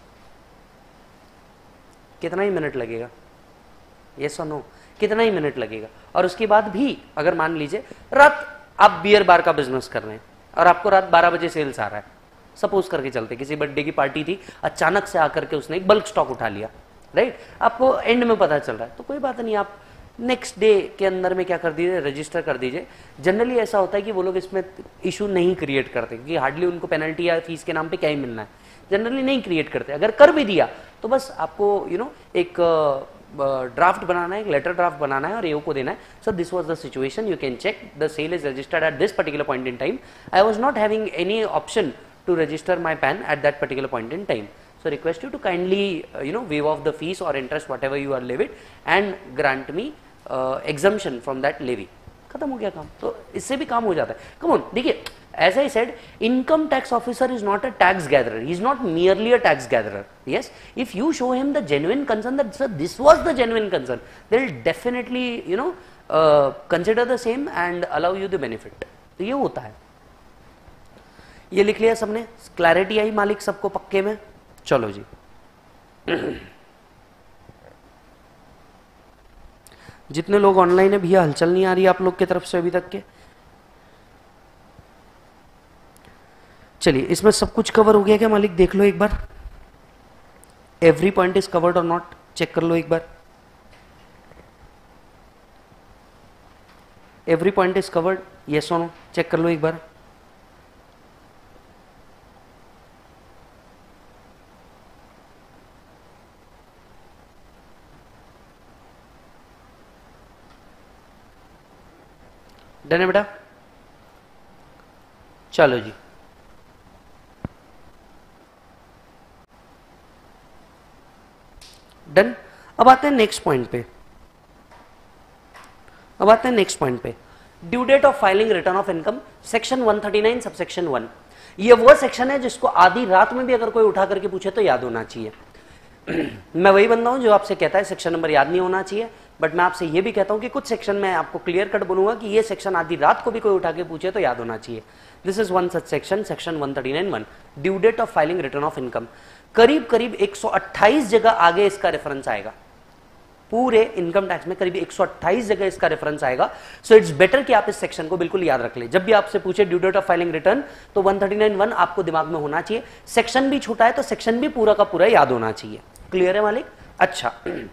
कितना ही मिनट लगेगा, यस और नो, कितना ही मिनट लगेगा। और उसके बाद भी अगर मान लीजिए रात आप बियर बार का बिजनेस कर रहे हैं और आपको रात बारह बजे सेल्स आ रहा है, सपोज करके चलते किसी बर्थडे की पार्टी थी, अचानक से आकर के उसने एक बल्क स्टॉक उठा लिया, राइट, आपको एंड में पता चल रहा है, तो कोई बात नहीं, आप नेक्स्ट डे के अंदर में क्या कर दीजिए, रजिस्टर कर दीजिए। जनरली ऐसा होता है कि वो लोग इसमें इशू नहीं क्रिएट करते, क्योंकि हार्डली उनको पेनल्टी या फीस के नाम पे क्या ही मिलना है, जनरली नहीं क्रिएट करते। अगर कर भी दिया तो बस आपको यू नो एक ड्राफ्ट बनाना है, एक लेटर ड्राफ्ट बनाना है और एओ को देना है, sir this was the situation, you can check the sale is registered at this particular point in time, I was not having any option to register my P A N at that particular point in time. So request you to kindly uh, you know waive off the fees or interest whatever you are levied and grant me uh, exemption from that levy. खत्म हो गया काम, तो इससे भी काम हो जाता है। Come on, देखिए, as I said, income tax officer is not a tax gatherer. He is not merely a tax gatherer. Yes, if you show him the genuine concern that sir this was the genuine concern, they will definitely you know uh, consider the same and allow you the benefit. तो ये होता है। ये लिख लिया सबने, clarity आई मालिक सबको पक्के में? चलो जी। जितने लोग ऑनलाइन है भैया, हलचल नहीं आ रही आप लोग की तरफ से अभी तक के? चलिए, इसमें सब कुछ कवर हो गया क्या मालिक? देख लो एक बार, एवरी पॉइंट इज कवर्ड और नॉट, चेक कर लो एक बार। Every point is covered, yes और नो, चेक कर लो एक बार। डन है बेटा? चलो जी, डन। अब आते हैं नेक्स्ट पॉइंट पे, अब आते हैं नेक्स्ट पॉइंट पे, due date of filing return of income, section one thirty nine subsection one. ये वो सेक्शन है जिसको आधी रात में भी अगर कोई उठा करके पूछे तो याद होना चाहिए। मैं वही बंदा हूं जो आपसे कहता है सेक्शन नंबर याद नहीं होना चाहिए, बट मैं आपसे ये भी कहता हूं कि कुछ सेक्शन में आपको क्लियर कट बोलूंगा कि ये सेक्शन आधी रात को भी कोई उठा के पूछे तो याद होना चाहिए। This is one such section, section one thirty nine one, due date of filing return of income. करीब करीब एक सौ अट्ठाईस जगह आगे इसका रेफरेंस आएगा, पूरे इनकम टैक्स में करीब एक सौ अट्ठाईस जगह इसका रेफरेंस आएगा। सो इट्स बेटर कि आप इस सेक्शन को बिल्कुल याद रख ले। जब भी आपसे पूछे due date of filing return तो वन थर्टी नाइन वन आपको दिमाग में होना चाहिए। सेक्शन भी छोटा है तो सेक्शन भी पूरा का पूरा याद होना चाहिए। क्लियर है मालिक? अच्छा,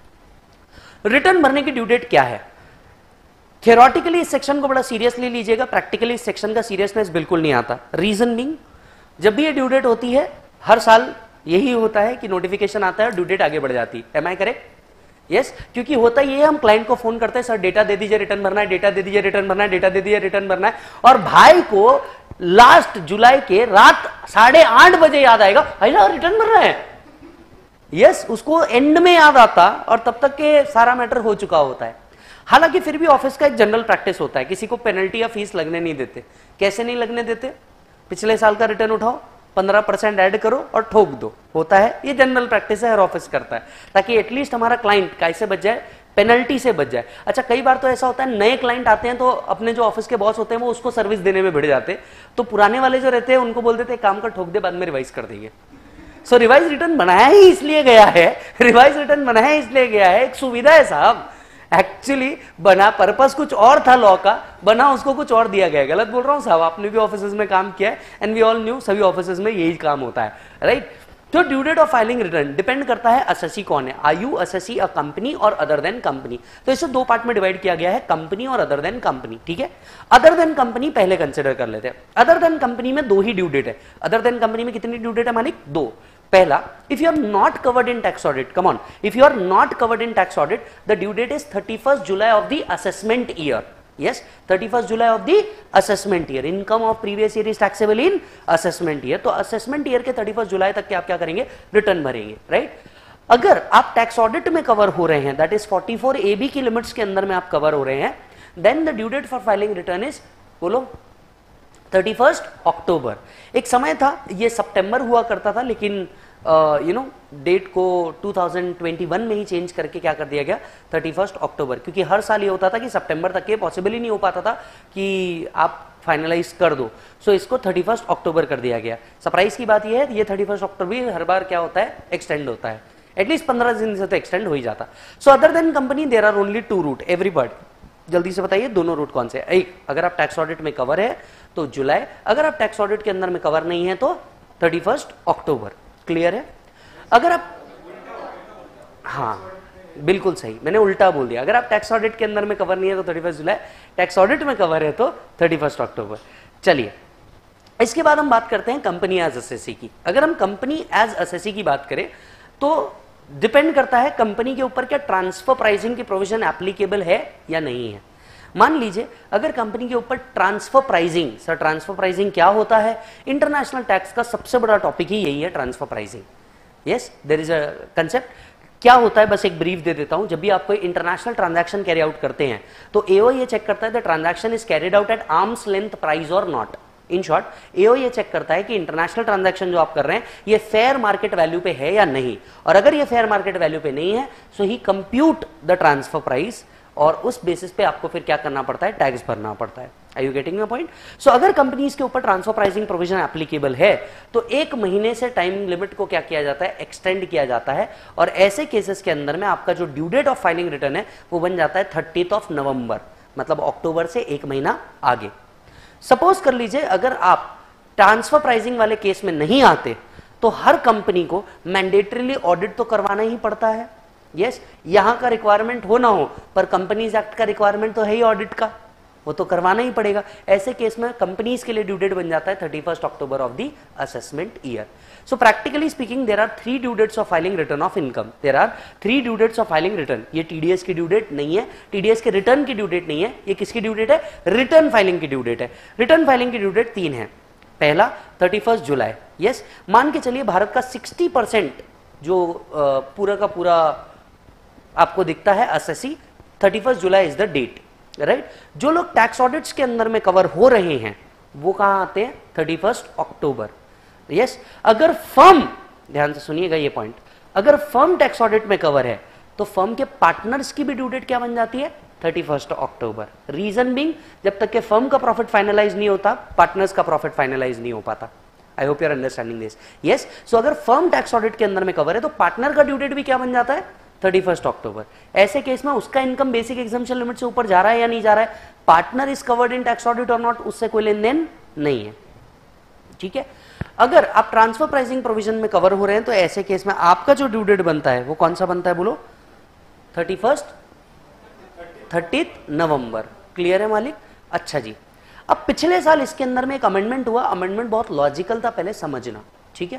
रिटर्न भरने की ड्यू डेट क्या है? थियोरेटिकली इस सेक्शन को बड़ा सीरियसली लीजिएगा, प्रैक्टिकली इस सेक्शन का सीरियसनेस बिल्कुल नहीं आता। रीजन बीइंग, जब भी ये ड्यू डेट होती है हर साल यही होता है कि नोटिफिकेशन आता है और ड्यू डेट आगे बढ़ जाती है। एम आई करेक्ट? यस, क्योंकि होता ये है, हम क्लाइंट को फोन करते हैं, सर डेटा दे दीजिए, रिटर्न भरना है, डेटा दे दीजिए, रिटर्न भरना है, डेटा दे दीजिए, रिटर्न भरना है, और भाई को लास्ट जुलाई के रात साढ़े आठ बजे याद आएगा, भाई ना रिटर्न भरना है। यस yes, उसको एंड में याद आता और तब तक के सारा मैटर हो चुका होता है। हालांकि फिर भी ऑफिस का एक जनरल प्रैक्टिस होता है, किसी को पेनल्टी या फीस लगने नहीं देते। कैसे नहीं लगने देते? पिछले साल का रिटर्न उठाओ, पंद्रह परसेंट ऐड करो और ठोक दो, होता है, ये जनरल प्रैक्टिस है, हर ऑफिस करता है, ताकि एटलीस्ट हमारा क्लाइंट कैसे बच जाए, पेनल्टी से बच जाए। अच्छा, कई बार तो ऐसा होता है नए क्लाइंट आते हैं तो अपने जो ऑफिस के बॉस होते हैं वो उसको सर्विस देने में भिड़ जाते, तो पुराने वाले जो रहते हैं उनको बोल देते काम कर, ठोक दे, बाद में रिवाइज कर देंगे। सो रिवाइज रिटर्न बनाया ही इसलिए गया है, रिवाइज रिटर्न बनाया इसलिए गया है, एक सुविधा है साहब। एक्चुअली बना पर्पस कुछ और था लॉ का, बना उसको कुछ और दिया गया। गलत बोल रहा हूं साहब? आपने भी ऑफिसेज में काम किया है एंड वी ऑल न्यू, सभी ऑफिसेज में यही काम होता है, राइट? तो due date of filing return depend करता है असेसी कौन है। Are you assessee a company और अदर देन कंपनी? तो इसे दो पार्ट में डिवाइड किया गया है, कंपनी और अदर देन कंपनी। ठीक है, अदर देन कंपनी पहले कंसिडर कर लेते हैं। अदर देन कंपनी में दो ही ड्यू डेट है। अदर देन कंपनी में कितनी ड्यू डेट है मालिक? दो। पहला, if you are not covered in tax audit, come on, if you are not covered in tax audit, the due date is thirty-first July of the assessment year. Yes, thirty-first July of the assessment year. Income of previous year is taxable in assessment year. तो assessment year के thirty-first July तक के आप क्या करेंगे, return भरेंगे, right? अगर आप टैक्स ऑडिट में कवर हो रहे हैं, that is forty-four A B की लिमिट्स के अंदर में आप कवर हो रहे हैं, then the due date for filing return is, बोलो, thirty-first अक्टूबर. एक समय था ये सितंबर हुआ करता था, लेकिन यू नो डेट को twenty twenty-one में ही चेंज करके क्या कर दिया गया, thirty-first अक्टूबर, क्योंकि हर साल ये होता था कि सितंबर तक के पॉसिबल ही नहीं हो पाता था कि आप फाइनलाइज कर दो. सो so, इसको thirty-first अक्टूबर कर दिया गया. सरप्राइज की बात ये है, ये thirty-first अक्टूबर हर बार क्या होता है, एक्सटेंड होता है, एटलीस्ट पंद्रह दिन से तो एक्सटेंड हो ही जाता. So other than company there are only two route. Everybody जल्दी से बताइए दोनों रूट कौन से. एक, अगर आप टैक्स ऑडिट में कवर है तो जुलाई, अगर आप टैक्स ऑडिट के अंदर में कवर नहीं है तो thirty-first अक्टूबर. क्लियर है? अगर आप, हाँ बिल्कुल सही, मैंने उल्टा बोल दिया. अगर आप टैक्स ऑडिट के अंदर में कवर नहीं है तो thirty-first जुलाई, टैक्स ऑडिट में कवर है तो thirty-first अक्टूबर. चलिए, इसके बाद हम बात करते हैं कंपनी एज असेसी की. अगर हम कंपनी एज असेसी की बात करें तो डिपेंड करता है कंपनी के ऊपर क्या ट्रांसफर प्राइसिंग की प्रोविजन एप्लीकेबल है या नहीं है. मान लीजिए अगर कंपनी के ऊपर transfer pricing, sir transfer pricing क्या होता है? इंटरनेशनल टैक्स का सबसे बड़ा टॉपिक ही यही है, transfer pricing. Yes, there is a concept. क्या होता है, बस एक ब्रीफ दे देता हूं. जब भी आप कोई इंटरनेशनल ट्रांजैक्शन कैरी आउट करते हैं तो एओ ये चेक करता है the transaction is carried out at arm's length price और नॉट. इन शॉर्ट, एओ ये चेक करता है कि इंटरनेशनल ट्रांजैक्शन जो आप कर रहे हैं ये फेयर मार्केट वैल्यू पे है या नहीं, और अगर ये फेयर मार्केट वैल्यू पे नहीं है so he compute the transfer price, और उस बेसिस पे आपको फिर क्या करना पड़ता है, टैक्स भरना पड़ता है. Are you getting my point? So अगर कंपनीज के ऊपर ट्रांसफर प्राइसिंग प्रोविजन एप्लीकेबल है तो एक महीने से टाइम लिमिट को क्या किया जाता है, एक्सटेंड किया जाता है, और ऐसे केसेस के अंदर में आपका जो due date of filing return है वो बन जाता है थर्टीथ ऑफ नवंबर, मतलब अक्टूबर से एक महीना आगे. सपोज कर लीजिए अगर आप ट्रांसफर प्राइसिंग वाले केस में नहीं आते तो हर कंपनी को मैंडेटरीली ऑडिट तो करवाना ही पड़ता है. यस, यहां का रिक्वायरमेंट हो ना हो, पर कंपनीज एक्ट का रिक्वायरमेंट तो है ही ऑडिट का, वो तो करवाना ही पड़ेगा. ऐसे केस में कंपनीज के लिए ड्यू डेट बन जाता है thirty-first October of the assessment year. So practically speaking there are three due dates of filing return of income. There are three due dates of filing return. ये TDS की due date नहीं है, TDS के return की due date नहीं है, ये किसकी ड्यू डेट है, रिटर्न फाइलिंग की ड्यू डेट है. रिटर्न फाइलिंग की ड्यू डेट तीन है. पहला thirty-first जुलाई. यस, मान के चलिए भारत का sixty परसेंट जो पूरा का पूरा आपको दिखता है assessee, thirty-first July is the date, right. जो लोग टैक्स ऑडिट्स के अंदर में कवर हो रहे हैं वो कहां आते हैं, thirty-first अक्टूबर. यस, अगर फर्म, ध्यान से सुनिएगा ये पॉइंट, अगर फर्म टैक्स ऑडिट में कवर है तो फर्म के पार्टनर्स की भी ड्यू डेट क्या बन जाती है, thirty-first अक्टूबर. रीजन बीइंग, जब तक के फर्म का प्रॉफिट फाइनलाइज नहीं होता पार्टनर्स का प्रॉफिट फाइनलाइज नहीं हो पाता. I hope you are understanding this. Yes, so अगर फर्म टैक्स ऑडिट के अंदर में कवर है तो पार्टनर का ड्यू डेट भी क्या बन जाता है, thirty-first अक्टूबर. ऐसे केस में उसका इनकम बेसिक एग्जम्पशन लिमिट से ऊपर जा रहा है या नहीं जा रहा है, partner is covered in tax audit और नॉट, उससे कोई लेन देन नहीं है. ठीक है. अगर आप ट्रांसफर प्राइसिंग प्रोविजन में कवर हो रहे हैं तो ऐसे केस में आपका जो ड्यू डेट बनता है वो कौन सा बनता है, बोलो, thirty-first thirtieth नवंबर. क्लियर है मालिक? अच्छा जी. अब पिछले साल इसके अंदर में एक अमेंडमेंट हुआ. अमेंडमेंट बहुत लॉजिकल था, पहले समझना. ठीक है.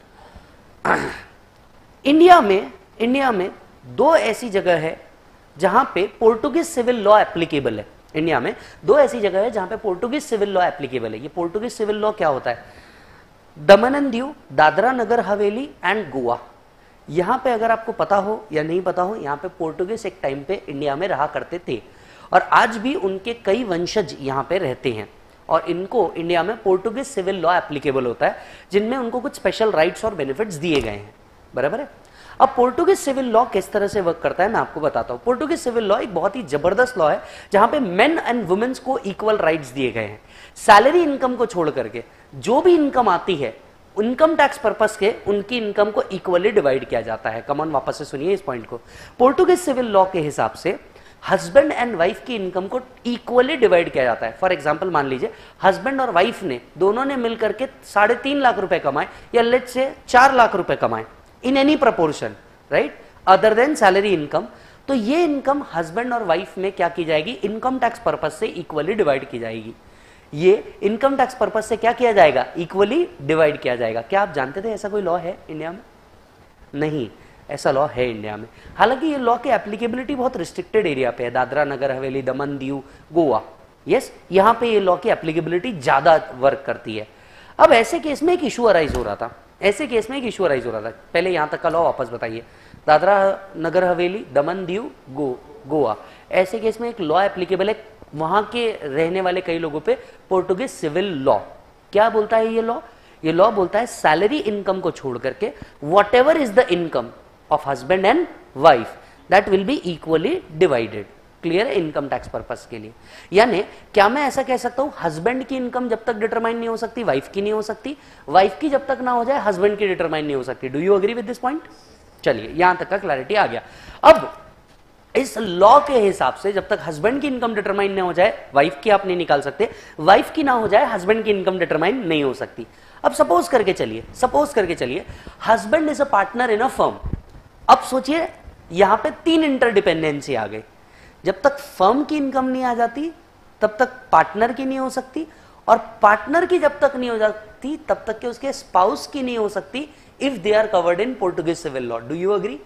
इंडिया में इंडिया में दो ऐसी जगह है जहां पे पोर्टुगीज सिविल लॉ एप्लीकेबल है. इंडिया में दो ऐसी जगह है जहां पे पोर्टुगीज सिविल लॉ एप्लीकेबल है. ये पोर्टुगीज सिविल लॉ क्या होता है, दमन एंड दीव, दादरा नगर हवेली एंड गोवा. यहां पे अगर आपको पता हो या नहीं पता हो, यहां पे पोर्टुगीज एक टाइम पे इंडिया में रहा करते थे और आज भी उनके कई वंशज यहां पे रहते हैं, और इनको इंडिया में पोर्टुगीज सिविल लॉ एप्लीकेबल होता है जिनमें उनको कुछ स्पेशल राइट्स और बेनिफिट्स दिए गए हैं. बराबर है. अब पोर्टुगीज सिविल लॉ किस तरह से वर्क करता है मैं आपको बताता हूं. पोर्टुगीज सिविल लॉ एक बहुत ही जबरदस्त लॉ है जहां पे मेन एंड वुमेन्स को इक्वल राइट्स दिए गए हैं. सैलरी इनकम को छोड़ करके जो भी इनकम आती है इनकम टैक्स पर्पस के उनकी इनकम को इक्वली डिवाइड किया जाता है. कमन वापस से सुनिए इस पॉइंट को. पोर्टुगीज सिविल लॉ के हिसाब से हस्बैंड एंड वाइफ की इनकम को इक्वली डिवाइड किया जाता है. फॉर एग्जांपल मान लीजिए हस्बैंड और वाइफ ने दोनों ने मिलकर के साढ़े तीन लाख रुपए कमाए या लेट से चार लाख रुपए कमाए in any proportion, right, other than salary income, तो ये इनकम हस्बैंड और वाइफ में क्या की जाएगी, इनकम टैक्स पर्पज से इक्वली डिवाइड की जाएगी. ये इनकम टैक्स पर्पज से क्या किया जाएगा, इक्वली डिवाइड किया जाएगा. क्या आप जानते थे ऐसा कोई लॉ है इंडिया में? नहीं. ऐसा लॉ है इंडिया में। हालांकि ये लॉ की एप्लीकेबिलिटी बहुत रिस्ट्रिक्टेड एरिया पे है, दादरा नगर हवेली, दमन दीव, गोवा, यस, यहाँ पे ये लॉ की एप्लीकेबिलिटी ज्यादा वर्क करती है। अब ऐसे केस में एक इशू अराइज हो रहा था, ऐसे केस में एक इशू अराइज हो रहा था, पहले यहां तक का लॉ वापस बताइए। दादरा नगर हवेली, दमन दीव, गो गोवा, ऐसे केस में एक लॉ एप्लीकेबल है वहां के रहने वाले कई लोगों पे, पोर्टुगीज सिविल लॉ। क्या बोलता है ये लॉ? ये लॉ बोलता है सैलरी इनकम को छोड़ करके whatever is the income of husband and wife that will be equally divided. Clear है? इनकम टैक्स पर्पस के लिए। यानी क्या मैं ऐसा कह सकता हूं हस्बैंड की इनकम जब तक डिटरमाइन नहीं हो सकती वाइफ की नहीं हो सकती, वाइफ की जब तक ना हो जाए हस्बैंड की डिटरमाइन नहीं हो सकती। Do you agree with this point? चलिए यहां तक का क्लैरिटी आ गया। अब इस लॉ के हिसाब से जब तक हस्बैंड की इनकम डिटरमाइन नहीं हो जाए वाइफ की आप नहीं निकाल सकते, वाइफ की ना हो जाए हस्बैंड की इनकम डिटरमाइन नहीं हो सकती। अब सपोज करके चलिए, सपोज करके चलिए husband is a partner in a firm. अब सोचिए यहां पे तीन इंटरडिपेंडेंसी आ गई। जब तक फर्म की इनकम नहीं आ जाती तब तक पार्टनर की नहीं हो सकती, और पार्टनर की जब तक नहीं हो जाती तब तक के उसके स्पाउस की नहीं हो सकती if they are covered in Portuguese civil law. Do you agree?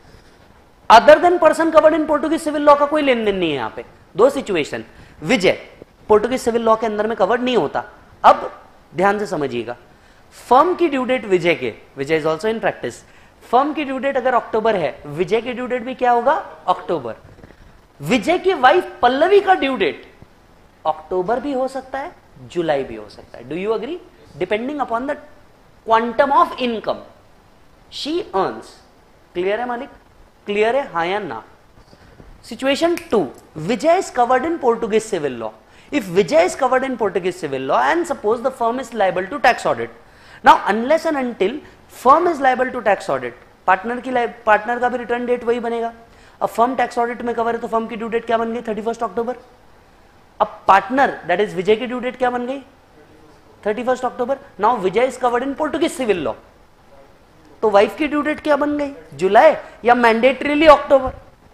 Other than person covered in Portuguese civil law का कोई लेन देन नहीं है। यहां पे दो situation, Vijay Portuguese civil law के अंदर में कवर्ड नहीं होता। अब ध्यान से समझिएगा, फर्म की ड्यू डेट विजय के, Vijay is also in practice, firm की ड्यू डेट अगर अक्टूबर है, विजय की ड्यू डेट भी क्या होगा? अक्टूबर। विजय की वाइफ पल्लवी का ड्यू डेट अक्टूबर भी हो सकता है, जुलाई भी हो सकता है। Do you agree? Depending upon the quantum of income she earns. Clear है मालिक? क्लियर है हाँ या ना? Situation two, Vijay is covered in Portuguese civil law. If Vijay is covered in Portuguese civil law and suppose the firm is liable to tax audit, now unless and until firm is liable to tax audit, partner की partner का भी return date वही बनेगा। अब firm tax audit में cover है तो firm की ड्यू डेट क्या बन गई? Thirty first October. अब पार्टनर दैट इज विजय की ड्यू डेट क्या बन गई? Thirty first October. Now Vijay is covered in Portuguese civil law, तो वाइफ की ड्यू डेट क्या बन गई? जुलाई या मैंडेटरीली अक्टूबर?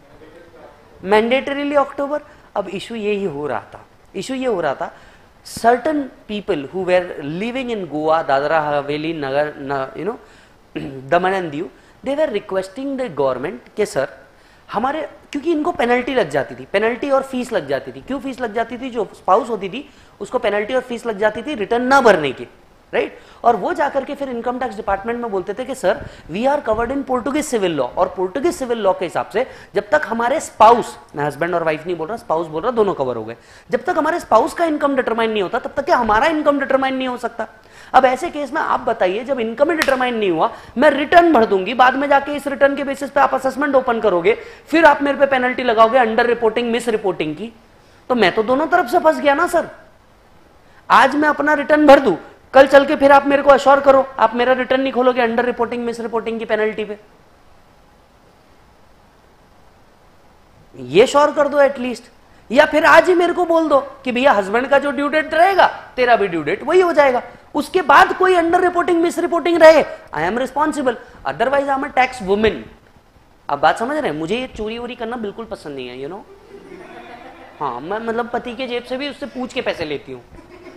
मैंडेटरीली अक्टूबर। अब इशू यही हो रहा था, इशू ये हो रहा था certain people who were living in Goa, Dadra Haveli, Nagar, you know, Daman and Diu, they were requesting the government के सर हमारे, क्योंकि इनको पेनल्टी लग जाती थी, पेनल्टी और फीस लग जाती थी। क्यों फीस लग जाती थी? जो स्पाउस होती थी उसको पेनल्टी और फीस लग जाती थी रिटर्न ना भरने की, राइट? और वो जाकर के फिर इनकम टैक्स डिपार्टमेंट में बोलते थे कि sir we are covered in Portuguese civil law, और पोर्टुगीज सिविल लॉ के हिसाब से जब तक हमारे स्पाउस, मैं हस्बैंड और वाइफ नहीं बोल रहा, स्पाउस बोल रहा, दोनों कवर हो गए, जब तक हमारे स्पाउस का इनकम डिटरमाइन नहीं होता तब तक क्या हमारा इनकम डिटरमाइन नहीं हो सकता। अब ऐसे केस में आप बताइए जब इनकम डिटरमाइन नहीं हुआ, मैं रिटर्न भर दूंगी, बाद में जाके इस रिटर्न के बेसिस पे आप असेसमेंट ओपन करोगे, फिर आप मेरे पे पेनल्टी लगाओगे अंडर रिपोर्टिंग, मिस रिपोर्टिंग की, तो मैं तो दोनों तरफ से फंस गया ना सर। आज मैं अपना रिटर्न भर दूं, कल चल के फिर आप मेरे को अश्योर करो आप मेरा रिटर्न नहीं खोलोगे अंडर रिपोर्टिंग, मिस रिपोर्टिंग की पेनल्टी पे। ये श्योर कर दो एटलीस्ट, या फिर आज ही मेरे को बोल दो कि भैया हस्बैंड का जो ड्यू डेट रहेगा तेरा भी ड्यू डेट वही हो जाएगा, उसके बाद कोई अंडर रिपोर्टिंग, मिस रिपोर्टिंग रहे, I am responsible, otherwise I am a tax women. आप बात समझ रहे हैं? मुझे ये चोरी वोरी करना बिल्कुल पसंद नहीं है, यू नो। हाँ, मैं मतलब पति के जेब से भी उससे पूछ के पैसे लेती हूँ।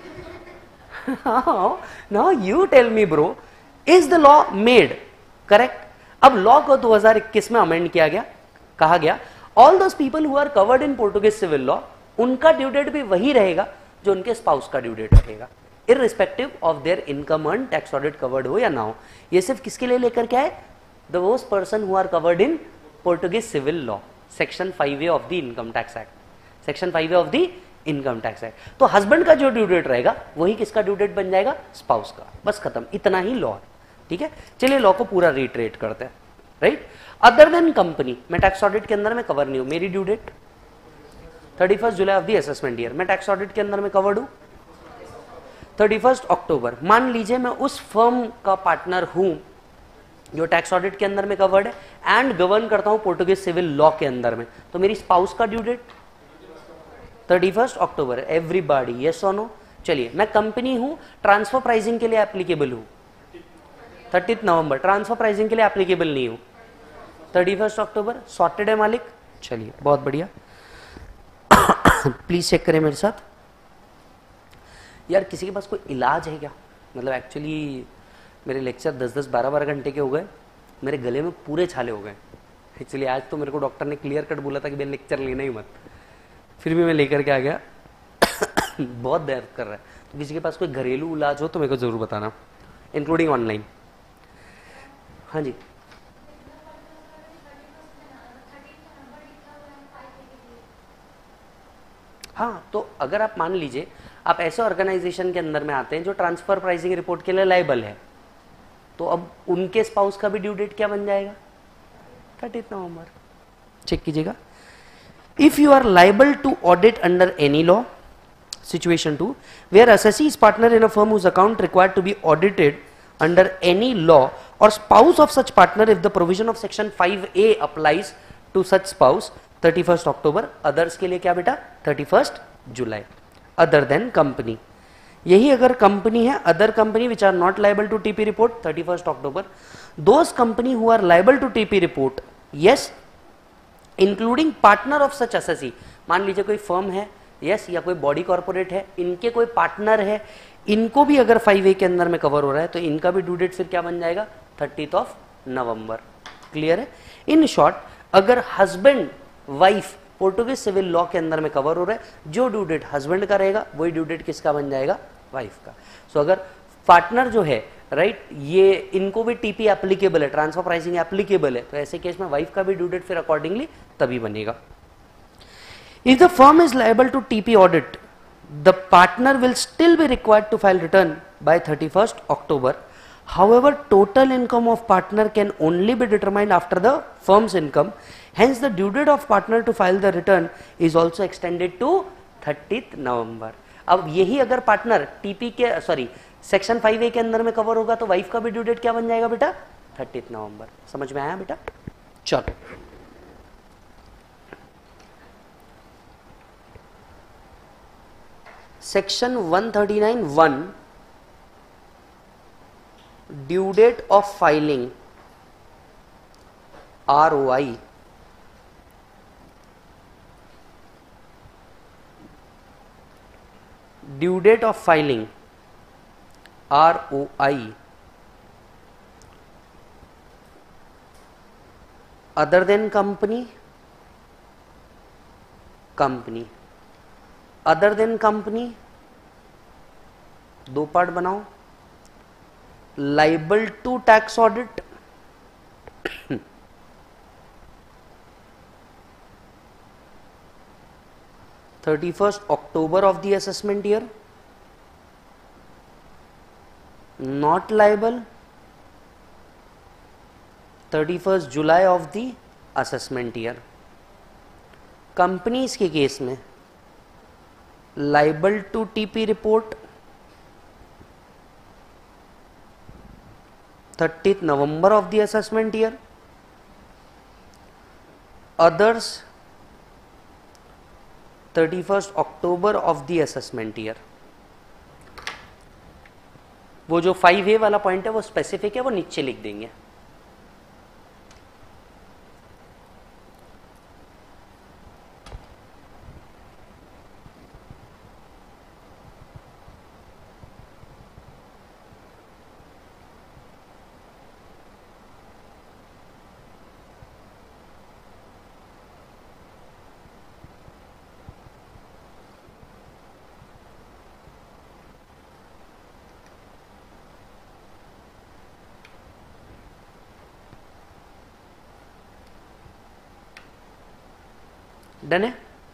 Now you tell me bro, is the law made correct? अब लॉ को दो हज़ार इक्कीस में अमेंड किया गया, कहा गया all those people who are covered in Portuguese civil law, उनका ड्यू डेट भी वही रहेगा जो उनके स्पाउस का ड्यू डेट रहेगा, irrespective of their income earned, tax audit covered हो या ना हो। ये सिर्फ किसके लिए लेकर के आए? those person who are covered in Portuguese civil law, section five A of the income tax act, section five A of the income tax act. तो हस्बैंड का जो ड्यू डेट रहेगा वही किसका ड्यू डेट बन जाएगा? स्पाउस का। बस खत्म, इतना ही लॉ है, ठीक है। चलिए लॉ को पूरा रिट्रेट करते हैं, राइट। अदर देन कंपनी, मैं टैक्स ऑडिट के अंदर में कवर नहीं हूं, मेरी due date thirty first July of the assessment year, मैं टैक्स ऑडिट के अंदर में कवर्ड हूं थर्टी फर्स्ट अक्टूबर। मान लीजिए मैं उस फर्म का पार्टनर हूं जो टैक्स ऑडिट के अंदर में कवर्ड है एंड गवर्न करता हूं पोर्टुगीज सिविल लॉ के अंदर में, तो मेरी स्पाउस का due date thirty first October. Everybody yes और नो? चलिए, मैं कंपनी हूं, ट्रांसफर प्राइसिंग के लिए एप्लीकेबल हूं थर्टी नवंबर, ट्रांसफर प्राइसिंग के लिए एप्लीकेबल नहीं हूं थर्टी फर्स्ट अक्टूबर। सॉर्टेड है मालिक? चलिए बहुत बढ़िया। प्लीज चेक करें मेरे साथ। यार किसी के पास कोई इलाज है क्या? मतलब एक्चुअली मेरे लेक्चर दस दस बारह बारह घंटे के हो गए, मेरे गले में पूरे छाले हो गए। एक्चुअली आज तो मेरे को डॉक्टर ने क्लियर कट बोला था कि भाई लेक्चर लेना ही मत, फिर भी मैं लेकर के आ गया। बहुत दर्द कर रहा है, तो किसी के पास कोई घरेलू इलाज हो तो मेरे को जरूर बताना, इंक्लूडिंग ऑनलाइन। हाँ जी, हाँ, तो अगर आप मान लीजिए आप ऐसे ऑर्गेनाइजेशन के अंदर में आते हैं जो ट्रांसफर प्राइसिंग रिपोर्ट के लिए लायबल है, तो अब उनके स्पाउस का भी ड्यू डेट क्या बन जाएगा? Thirty November. चेक कीजिएगा। If you are liable to audit under any law, situation two, where assessee is partner in a firm whose account required to be audited under any law or spouse of such partner if the provision of section five A applies to such spouse, thirty first October. Others के लिए क्या बेटा? Thirty first July. Other than company, यही अगर company है, other company which are not liable to TP report, thirty first October. Those company who are liable to TP report, yes, including partner of such assessee। मान लीजिए कोई firm है, yes, या कोई body corporate है, इनके कोई पार्टनर है, इनको भी अगर फाइव ए के अंदर में कवर हो रहा है तो इनका भी ड्यू डेट फिर क्या बन जाएगा? Thirtieth of November. क्लियर है? इन शॉर्ट, अगर husband wife Portuguese civil law के अंदर में कवर हो रहा है, जो ड्यू डेट हस्बैंड का रहेगा वही ड्यू डेट किसका बन जाएगा? वाइफ का। सो so, अगर पार्टनर जो है, राइट, ये इनको भी टीपी एप्लीकेबल है, ट्रांसफर प्राइसिंग एप्लीकेबल है, तो ऐसे केस में वाइफ का भी ड्यू डेट फिर अकॉर्डिंगली तभी बनेगा। If the firm is liable to T P audit, the partner will still be required to file return by thirty-first October. However, total income of partner can only be determined after the firm's income. Hence, the due date of partner to file the return is also extended to thirtieth November. अब यही अगर partner TP के sorry section five A के अंदर में cover होगा तो wife का भी ड्यू डेट क्या बन जाएगा बेटा? Thirtieth November. समझ में आया बेटा? चलो, section one thirty nine one, due date of filing R O I, due date of filing R O I other than company, company other than company, दो पार्ट बनाओ, liable to tax audit, thirty first October of the assessment year, not liable thirty first July of the assessment year. Companies के case में liable to TP report thirtieth November of the assessment year, others thirty first October of the assessment year. वो जो five ए वाला point है वो specific है, वो नीचे लिख देंगे। डन है?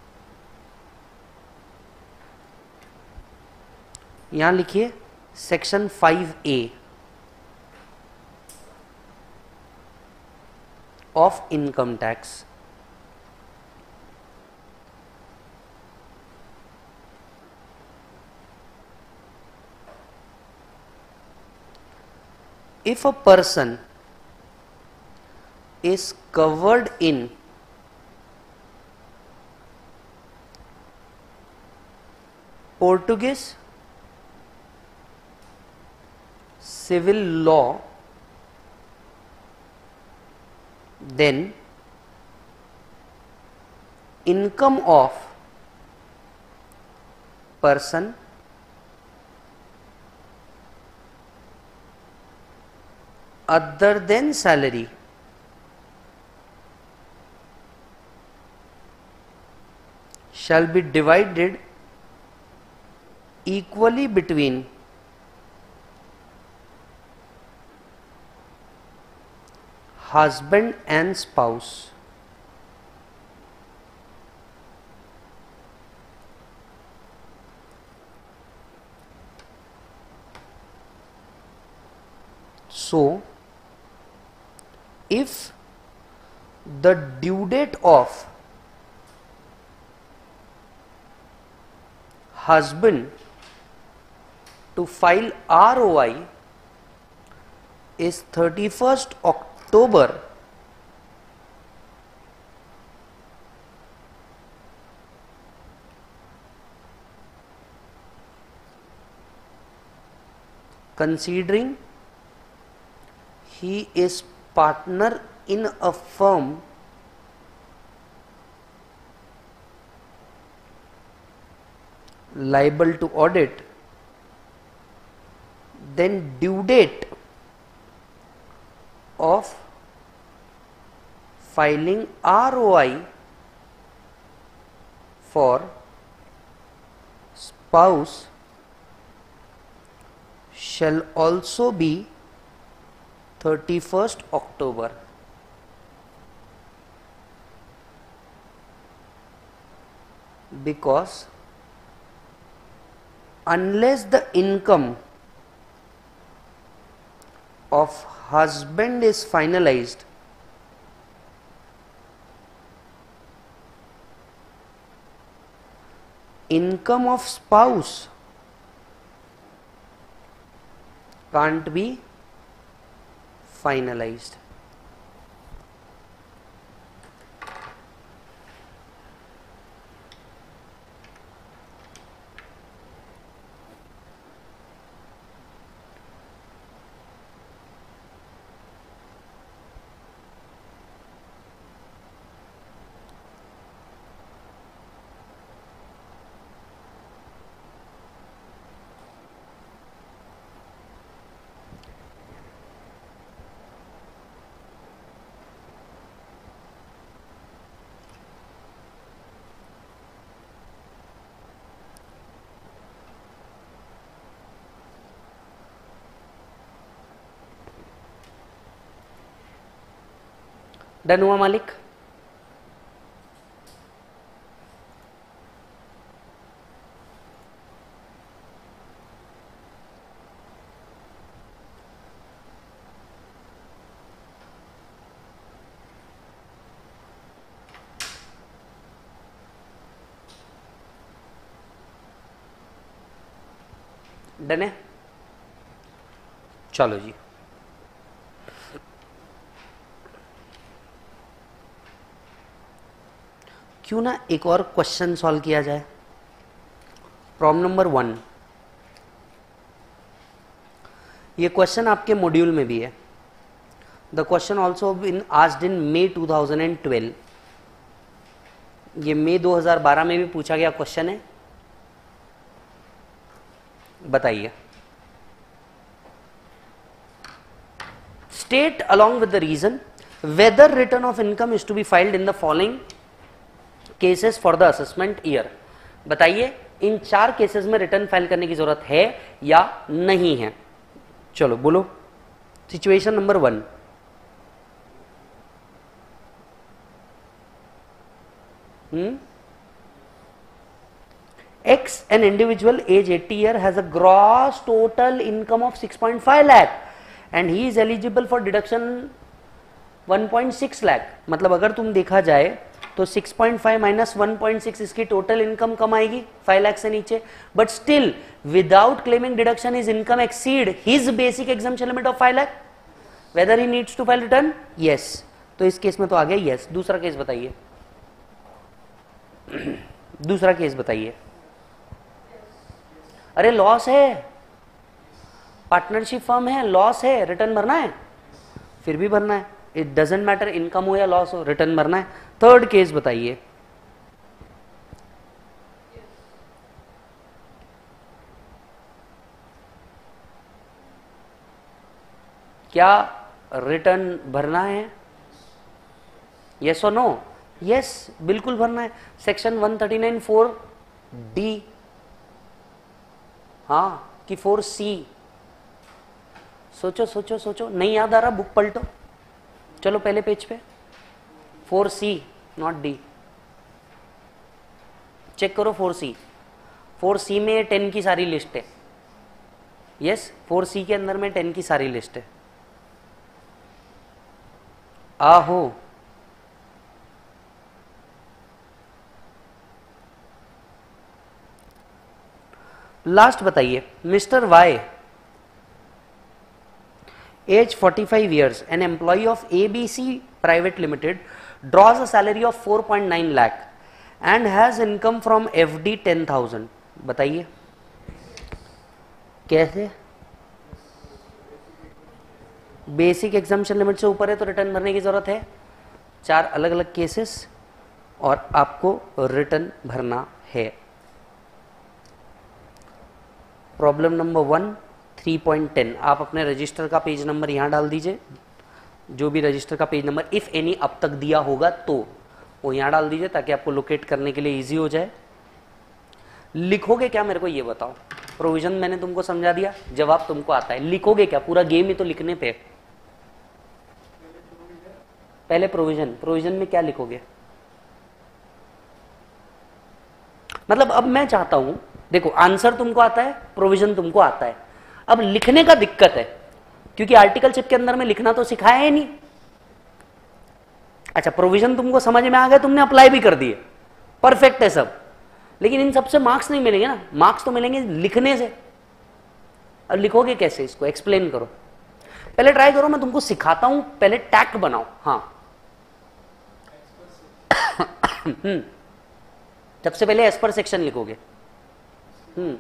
यहां लिखिए section five A of income tax. If a person is covered in Portuguese civil law, then income of person other than salary shall be divided equally between husband and spouse. So, if the due date of husband to file R O I is thirty-first October, considering he is partner in a firm liable to audit, then due date of filing R O I for spouse shall also be thirty-first October. Because unless the income of husband is finalized, income of spouse can't be finalized. Done हुआ मालिक? Done है? चलो जी, क्यों ना एक और question solve किया जाए। प्रॉब्लम नंबर वन, ये क्वेश्चन आपके मॉड्यूल में भी है। The question also in asked in May two thousand twelve, ये मई दो हज़ार बारह में भी पूछा गया क्वेश्चन है। बताइए, state along with the reason whether return of income is to be filed in the following cases for the assessment year. बताइए, इन चार केसेस में रिटर्न फाइल करने की जरूरत है या नहीं है? चलो बोलो। Situation number one, hmm X, an individual age eighty year has a gross total income of six point five lakh and he is eligible for deduction one point six lakh। मतलब अगर तुम देखा जाए तो six point five minus one point six इसकी total income कम आएगी five lakh से नीचे, but still without claiming deduction his income exceed his basic exemption limit of five lakh. Whether he needs to file return? Yes. तो इस case में तो आ गया यस। दूसरा केस बताइए, दूसरा केस बताइए। अरे लॉस है, पार्टनरशिप फर्म है, लॉस है, रिटर्न भरना है, फिर भी भरना है। इट डजेंट मैटर इनकम हो या लॉस हो, रिटर्न भरना है। थर्ड केस बताइए। क्या रिटर्न भरना है? यस और नो? यस, बिल्कुल भरना है। Section one thirty nine four D, हाँ कि फोर सी? सोचो सोचो सोचो, नहीं याद आ रहा बुक पलटो, चलो पहले पेज पे। Four C not D, check करो फोर सी। फोर सी में टेन की सारी लिस्ट है। यस, फोर सी के अंदर में टेन की सारी लिस्ट है। आहो, लास्ट बताइए, mister Y, age forty five years, an employee of ABC private limited, draws a salary of four point nine lakh and has income from FD ten thousand. बताइए कैसे? बेसिक एग्जाम्पशन लिमिट से ऊपर है तो return भरने की जरूरत है। चार अलग अलग केसेस और आपको रिटर्न भरना है। Problem number one, three point ten. आप अपने रजिस्टर का पेज नंबर यहां डाल दीजिए, जो भी रजिस्टर का पेज नंबर इफ एनी अब तक दिया होगा तो वो यहां डाल दीजिए ताकि आपको लोकेट करने के लिए इजी हो जाए। लिखोगे क्या मेरे को ये बताओ? प्रोविजन मैंने तुमको समझा दिया, जवाब तुमको आता है, लिखोगे क्या? पूरा गेम ही तो लिखने पे। पहले प्रोविजन, प्रोविजन में क्या लिखोगे? मतलब अब मैं चाहता हूं, देखो आंसर तुमको आता है, प्रोविजन तुमको आता है, अब लिखने का दिक्कत है क्योंकि आर्टिकलशिप के अंदर में लिखना तो सिखाया है नहीं। अच्छा, प्रोविजन तुमको समझ में आ गया, तुमने अप्लाई भी कर दिए, परफेक्ट है सब, लेकिन इन सबसे मार्क्स नहीं मिलेंगे ना, मार्क्स तो मिलेंगे लिखने से। अब लिखोगे कैसे इसको? एक्सप्लेन करो, पहले ट्राई करो, मैं तुमको सिखाता हूं, पहले टैक्ट बनाओ। हाँ सबसे पहले एज पर सेक्शन लिखोगे। हम्म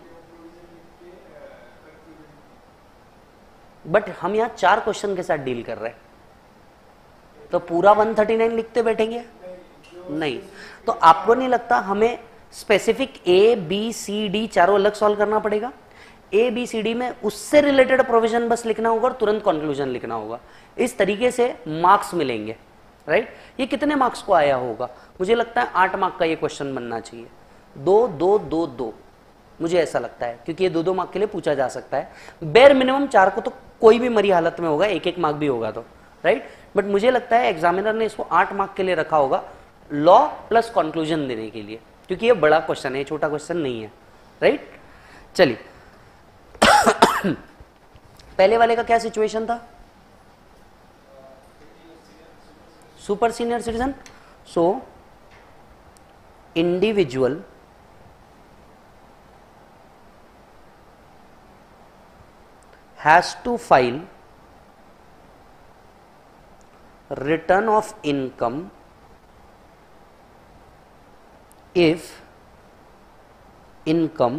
बट हम यहां चार क्वेश्चन के साथ डील कर रहे हैं, तो पूरा वन थर्टी नाइन लिखते बैठेंगे? नहीं। तो आपको नहीं लगता हमें specific A B C D चारों अलग सॉल्व करना पड़ेगा? ए बी सी डी में उससे रिलेटेड प्रोविजन बस लिखना होगा और तुरंत कंक्लूजन लिखना होगा। इस तरीके से मार्क्स मिलेंगे, राइट? ये कितने मार्क्स को आया होगा? मुझे लगता है आठ मार्क का ये क्वेश्चन बनना चाहिए। दो दो दो दो, मुझे ऐसा लगता है, क्योंकि ये दो दो मार्क के लिए पूछा जा सकता है। बेर मिनिमम चार को तो कोई भी मरी हालत में होगा, एक एक मार्क भी होगा तो, राइट? बट मुझे लगता है एग्जामिनर ने इसको आठ मार्क के लिए रखा होगा, लॉ प्लस कंक्लूजन देने के लिए, क्योंकि ये बड़ा क्वेश्चन है, छोटा क्वेश्चन नहीं है, राइट? चलिए पहले वाले का क्या सिचुएशन था? Super senior citizen. So individual has to file return of income if income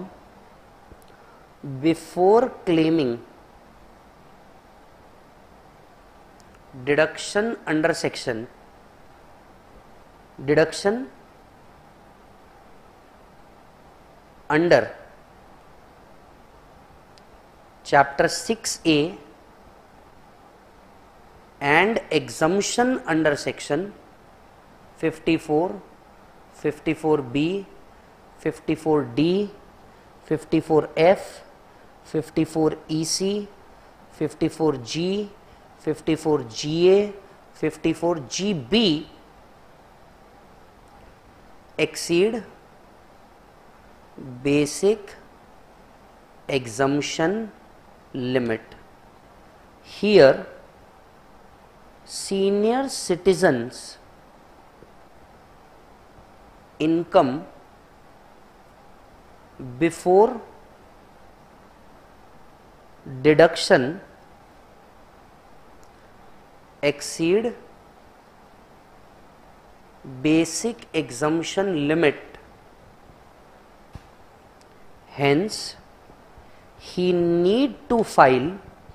before claiming deduction under section deduction under chapter six A and exemption under section fifty-four, fifty-four B, fifty-four D, fifty-four F, fifty-four E C, fifty-four G, fifty-four G A, fifty-four G B exceed basic exemption limit. Here senior citizens income before deduction exceed basic exemption limit, hence he need to file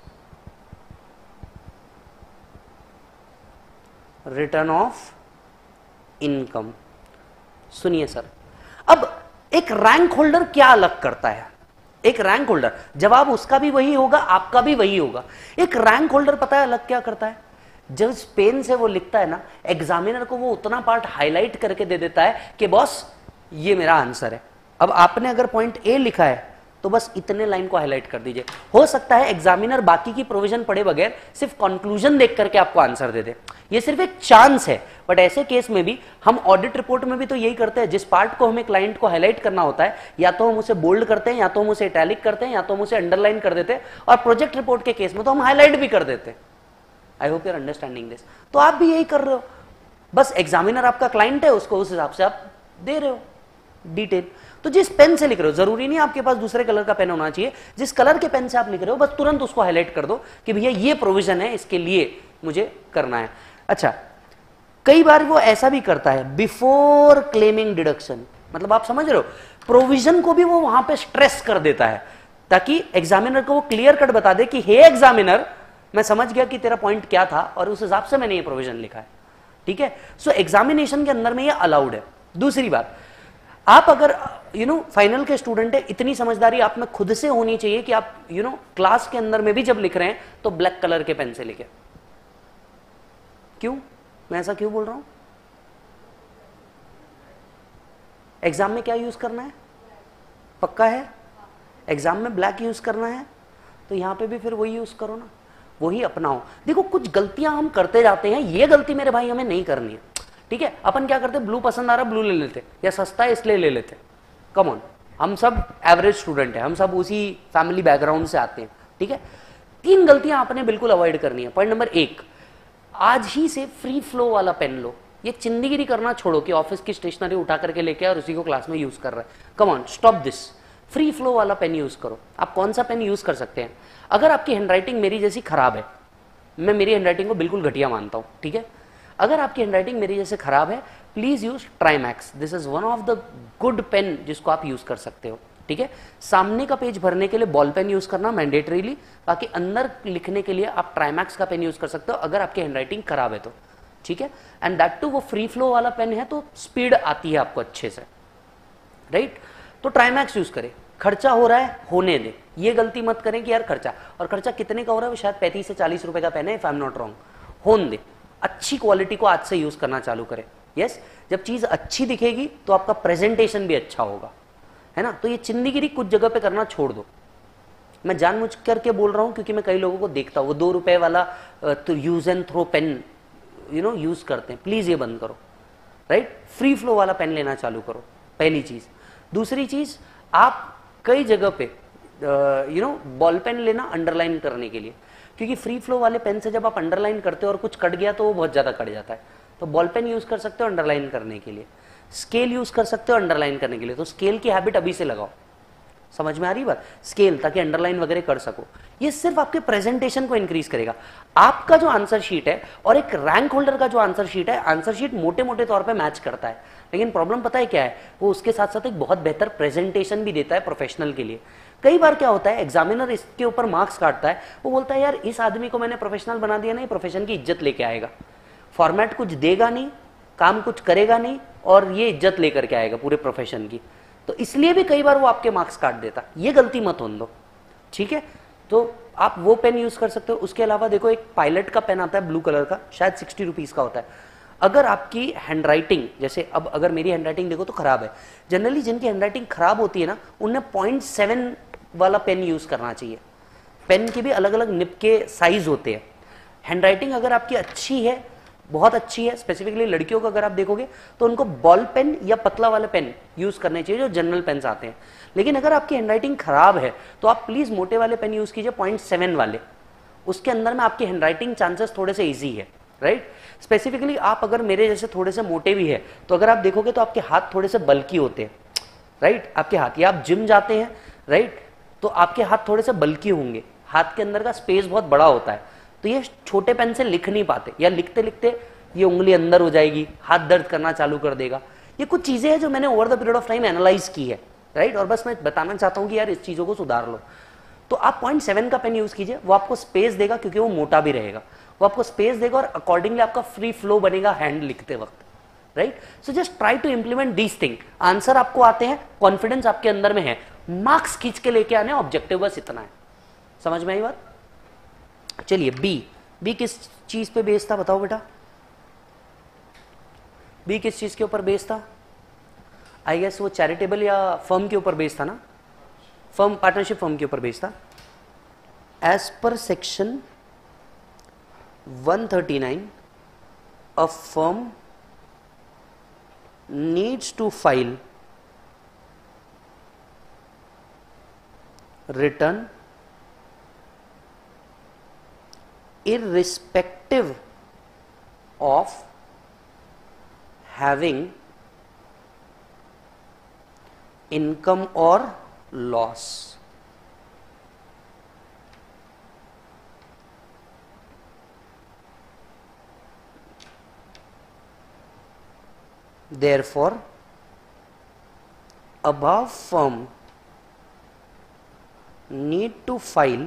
return of income. सुनिए sir, अब एक rank holder क्या अलग करता है? एक rank holder, जवाब उसका भी वही होगा, आपका भी वही होगा। एक रैंक होल्डर पता है अलग क्या करता है? जब इस पेन से वो लिखता है ना, एग्जामिनर को वो उतना पार्ट हाईलाइट करके दे देता है कि बॉस ये मेरा आंसर है। अब आपने अगर पॉइंट ए लिखा है तो बस इतने लाइन को हाईलाइट कर दीजिए। हो सकता है एग्जामिनर बाकी की प्रोविजन पढ़े बगैर सिर्फ कंक्लूजन देख करके आपको आंसर दे दे, ये सिर्फ एक चांस है। बट ऐसे केस में भी हम ऑडिट रिपोर्ट में भी तो यही करते हैं, जिस पार्ट को हमें क्लाइंट को हाईलाइट करना होता है या तो हम उसे बोल्ड करते हैं, या तो हम उसे इटैलिक करते हैं, या तो हम उसे अंडरलाइन कर देते हैं, और प्रोजेक्ट रिपोर्ट के केस में तो हम हाईलाइट भी कर देते हैं। I hope you are understanding this. तो आप भी यही कर रहे हो, बस एग्जामिनर आपका क्लाइंट है, उसको उस हिसाब से आप दे रहे हो डिटेल। तो जिस पेन से लिख रहे हो, जरूरी नहीं आपके पास दूसरे कलर का पेन होना चाहिए, जिस कलर के पेन से आप लिख रहे हो बस तुरंत उसको हाईलाइट कर दो कि भैया ये प्रोविजन है, इसके लिए मुझे करना है। अच्छा, कई बार वो ऐसा भी करता है बिफोर क्लेमिंग डिडक्शन, मतलब आप समझ रहे हो, प्रोविजन को भी वो वहां पे स्ट्रेस कर देता है ताकि एग्जामिनर को वो क्लियर कट बता दे कि हे एग्जामिनर, मैं समझ गया कि तेरा पॉइंट क्या था और उस हिसाब से मैंने ये प्रोविजन लिखा है। ठीक है, सो एग्जामिनेशन के अंदर में ये अलाउड है। दूसरी बात, आप अगर यू नो फाइनल के स्टूडेंट है, इतनी समझदारी आप में खुद से होनी चाहिए कि आप यू नो क्लास के अंदर में भी जब लिख रहे हैं तो ब्लैक कलर के पेन से लिखे। क्यों, मैं ऐसा क्यों बोल रहा हूं? एग्जाम में क्या यूज करना है? पक्का है एग्जाम में ब्लैक यूज करना है, तो यहां पे भी फिर वही यूज करो ना, वही अपनाओ। देखो कुछ गलतियां हम करते जाते हैं, ये गलती मेरे भाई हमें नहीं करनी है। ठीक है, अपन क्या करते, ब्लू पसंद आ रहा ब्लू ले लेते, या सस्ता है इसलिए ले लेते। कम ऑन, हम सब एवरेज स्टूडेंट हैं, हम सब उसी फैमिली बैकग्राउंड से आते हैं। ठीक है, तीन गलतियां आपने बिल्कुल अवॉइड करनी है। पॉइंट नंबर एक, आज ही से फ्री फ्लो वाला पेन लो। ये चिंदीगिरी करना छोड़ो कि ऑफिस की स्टेशनरी उठा करके लेके और उसी को क्लास में यूज कर रहा है। Come on, stop this. Free flow वाला पेन यूज करो। आप कौन सा पेन यूज कर सकते हैं? अगर आपकी हैंडराइटिंग मेरी जैसी खराब है, मैं मेरी हैंडराइटिंग को बिल्कुल घटिया मानता हूं, ठीक है, अगर आपकी हैंडराइटिंग मेरी जैसे खराब है, please use Trimax. This is one of the good pen जिसको आप यूज कर सकते हो। ठीक है, सामने का पेज भरने के लिए बॉल पेन यूज करना मैंडेटरीली, बाकी अंदर लिखने के लिए आप ट्राइमैक्स का पेन यूज कर सकते हो अगर आपकी हैंडराइटिंग खराब है तो। ठीक है, एंड दैट टू वो फ्री फ्लो वाला पेन है तो स्पीड आती है आपको अच्छे से, राइट। तो ट्राइमैक्स यूज करें। खर्चा हो रहा है, होने दे, ये गलती मत करें कि यार खर्चा, और खर्चा कितने का हो रहा है, वो शायद पैंतीस से चालीस रुपए का पेन है, if I am not wrong, होने दे। अच्छी क्वालिटी को आज से यूज करना चालू करें। यस yes, जब चीज अच्छी दिखेगी तो आपका प्रेजेंटेशन भी अच्छा होगा, है ना। तो ये चिंदीगिरी कुछ जगह पे करना छोड़ दो। मैं जानबूझ करके बोल रहा हूं क्योंकि मैं कई लोगों को देखता हूं वो दो रुपए वाला तो use and throw pen you know use करते हैं। प्लीज ये बंद करो, राइट। फ्री फ्लो वाला पेन लेना चालू करो, पहली चीज। दूसरी चीज, आप कई जगह पे यू नो बॉल पेन लेना अंडरलाइन करने के लिए, क्योंकि फ्री फ्लो वाले पेन से जब आप अंडरलाइन करते हो और कुछ कट गया तो वो बहुत ज्यादा कट जाता है। तो बॉल पेन यूज कर सकते हो अंडरलाइन करने के लिए, स्केल यूज कर सकते हो अंडरलाइन करने के लिए। तो स्केल की हैबिट अभी से लगाओ, समझ में आ रही बात, स्केल, ताकि अंडरलाइन वगैरह कर सको। ये सिर्फ आपके प्रेजेंटेशन को इंक्रीज करेगा। आपका जो आंसर शीट है और एक रैंक होल्डर का जो आंसर शीट है, आंसर शीट मोटे मोटे तौर पे मैच करता है, लेकिन प्रॉब्लम पता है क्या है, वो उसके साथ साथ एक बहुत बेहतर प्रेजेंटेशन भी देता है प्रोफेशनल के लिए। कई बार क्या होता है, एग्जामिनर इसके ऊपर मार्क्स काटता है, वो बोलता है यार इस आदमी को मैंने प्रोफेशनल बना दिया, नहीं प्रोफेशन की इज्जत लेके आएगा, फॉर्मेट कुछ देगा नहीं, काम कुछ करेगा नहीं, और ये इज्जत लेकर के आएगा पूरे प्रोफेशन की। तो इसलिए भी कई बार वो आपके मार्क्स काट देता। ये गलती मत होने दो, ठीक है। तो आप वो पेन यूज कर सकते हो। उसके अलावा देखो, एक पायलट का पेन आता है ब्लू कलर का, शायद सिक्सटी रुपीज का होता है। अगर आपकी हैंडराइटिंग, जैसे अब अगर मेरी हैंडराइटिंग देखो तो खराब है, जनरली जिनकी हैंडराइटिंग खराब होती है ना, उन्हें पॉइंट सेवन वाला पेन यूज करना चाहिए। पेन के भी अलग अलग निब के साइज होते हैं। हैंडराइटिंग अगर आपकी अच्छी है, बहुत अच्छी है, स्पेसिफिकली लड़कियों को अगर आप देखोगे तो उनको बॉल पेन या पतला वाले पेन यूज करने चाहिए जो जनरल पेन्स आते हैं। लेकिन अगर आपकी हैंडराइटिंग खराब है तो आप प्लीज मोटे वाले पेन यूज कीजिए, पॉइंट सेवन वाले। उसके अंदर में आपकी हैंडराइटिंग चांसेस थोड़े से ईजी है, राइट। स्पेसिफिकली आप अगर मेरे जैसे थोड़े से मोटे भी है तो अगर आप देखोगे तो आपके हाथ थोड़े से बल्की होते हैं, राइट। आपके हाथ, या आप जिम जाते हैं, राइट, तो आपके हाथ थोड़े से बल्की होंगे, हाथ के अंदर का स्पेस बहुत बड़ा होता है, तो ये छोटे पेन से लिख नहीं पाते, या लिखते लिखते ये उंगली अंदर हो जाएगी, हाथ दर्द करना चालू कर देगा। ये कुछ चीजें हैं जो मैंने over the period of time analyse की है, राइट। और बस मैं बताना चाहता हूं कि यार इस चीजों को सुधार लो। तो आप पॉइंट सेवन का पेन यूज कीजिए, वो आपको स्पेस देगा क्योंकि वो मोटा भी रहेगा, वो आपको स्पेस देगा और अकॉर्डिंगली आपका फ्री फ्लो बनेगा हैंड लिखते वक्त, right. So just try to implement these thing. Answer आपको आते हैं, कॉन्फिडेंस आपके अंदर में है, मार्क्स खींच के लेके आने, ऑब्जेक्टिव बस इतना है। समझ में आई बात? चलिए बी, बी किस चीज पे बेस था बताओ बेटा, बी किस चीज के ऊपर बेस था? आई गेस वो चैरिटेबल या फर्म के ऊपर बेस था ना, फर्म, पार्टनरशिप फर्म के ऊपर बेस था. As per section one thirty-nine, a firm needs to file return irrespective of having income or loss. Therefore, above firm need to file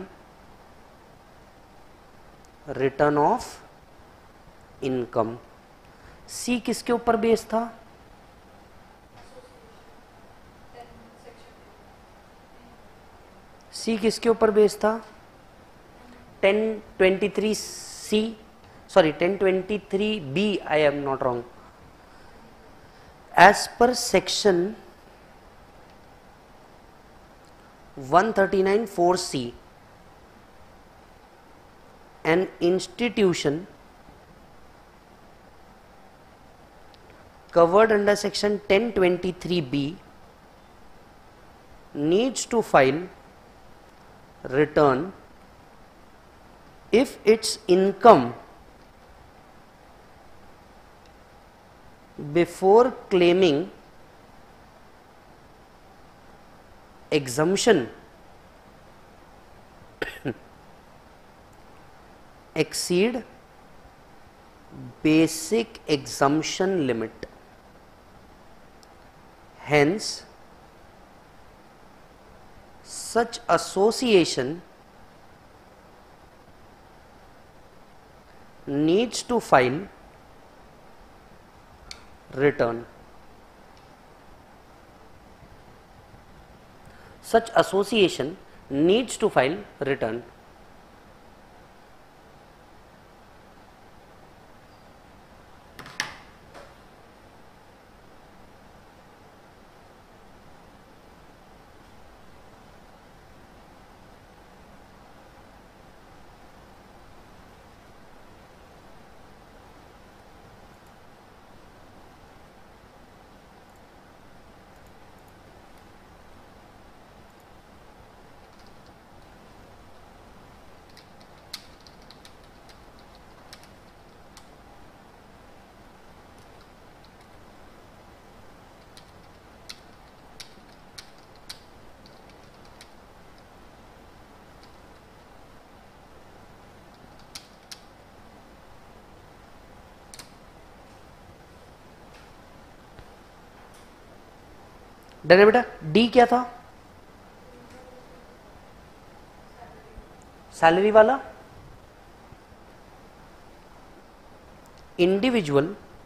return of income. C किसके ऊपर base था? C किसके ऊपर base था? Ten twenty three C, sorry ten twenty three B, I am not wrong. As per section one thirty-nine four C, an institution covered under section ten twenty-three B needs to file return if its income before claiming exemption exceed basic exemption limit. Hence, such association needs to file return. Such association needs to file return. Done है बेटा. D क्या था? Salary वाला. Individual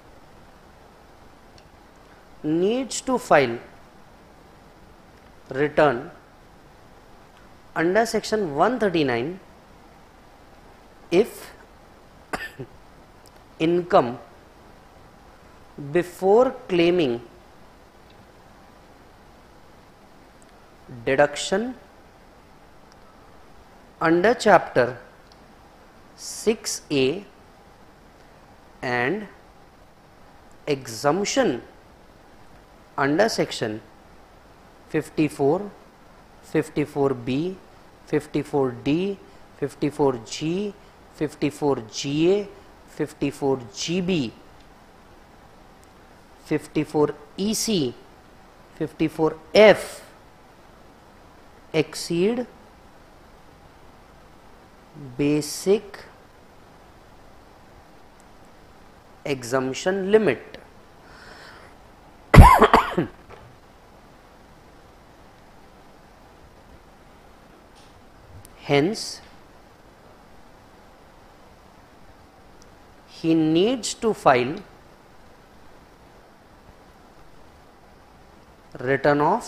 needs to file return under section one thirty-nine if income before claiming deduction under chapter six A and exemption under section fifty-four, fifty-four B, fifty-four D, fifty-four G, fifty-four G A, fifty-four G B, fifty-four E C, fifty-four F exceed basic exemption limit. Hence, he needs to file return of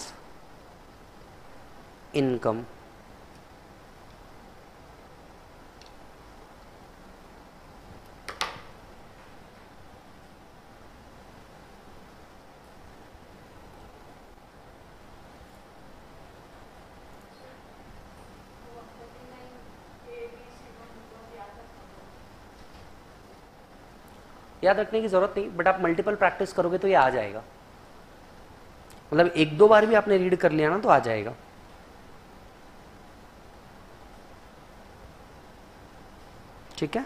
income. याद रखने की जरूरत नहीं, but आप multiple practice करोगे तो ये आ जाएगा। मतलब एक दो बार भी आपने रीड कर लिया ना तो आ जाएगा। ठीक है,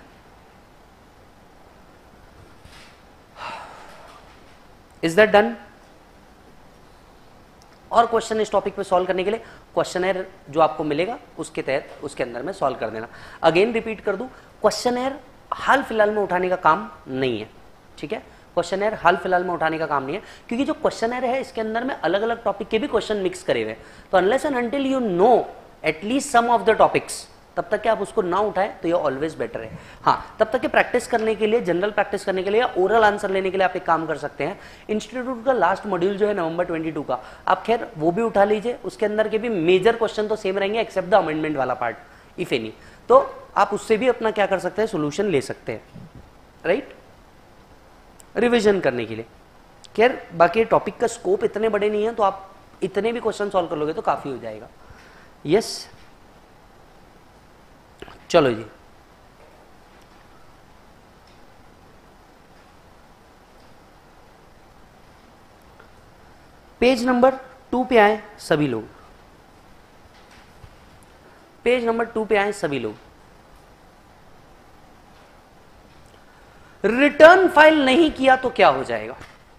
इज दैट डन? और क्वेश्चन इस टॉपिक पे सॉल्व करने के लिए क्वेश्चनर जो आपको मिलेगा उसके तहत उसके अंदर में सॉल्व कर देना। अगेन रिपीट कर दूं, क्वेश्चनर हाल फिलहाल में उठाने का काम नहीं है। ठीक है, क्वेश्चनर हाल फिलहाल में उठाने का काम नहीं है, क्योंकि जो क्वेश्चनर है इसके अंदर में अलग अलग टॉपिक के भी क्वेश्चन मिक्स करे हुए, तो unless and until you know at least some of the topics, तब तक कि आप उसको ना उठाएं तो ये ऑलवेज बेटर है। हाँ, तब तक कि प्रैक्टिस करने के लिए, जनरल प्रैक्टिस करने के लिए या ओरल आंसर लेने के लिए आप एक काम कर सकते हैं, इंस्टीट्यूट का लास्ट मॉड्यूल जो है नवंबर बाईस का, आप खैर वो भी उठा लीजिए। उसके अंदर के भी मेजर क्वेश्चन तो सेम रहेंगे एक्सेप्ट द अमेंडमेंट वाला पार्ट इफ एनी, तो आप उससे भी अपना क्या कर सकते हैं, सोल्यूशन ले सकते हैं, राइट, रिविजन करने के लिए। खैर बाकी टॉपिक का स्कोप इतने बड़े नहीं है, तो आप इतने भी क्वेश्चन सॉल्व कर लोगे तो काफी हो जाएगा। यस, चलो जी, पेज नंबर टू पे आए सभी लोग, पेज नंबर टू पे आए सभी लोग। रिटर्न फाइल नहीं किया तो क्या हो जाएगा?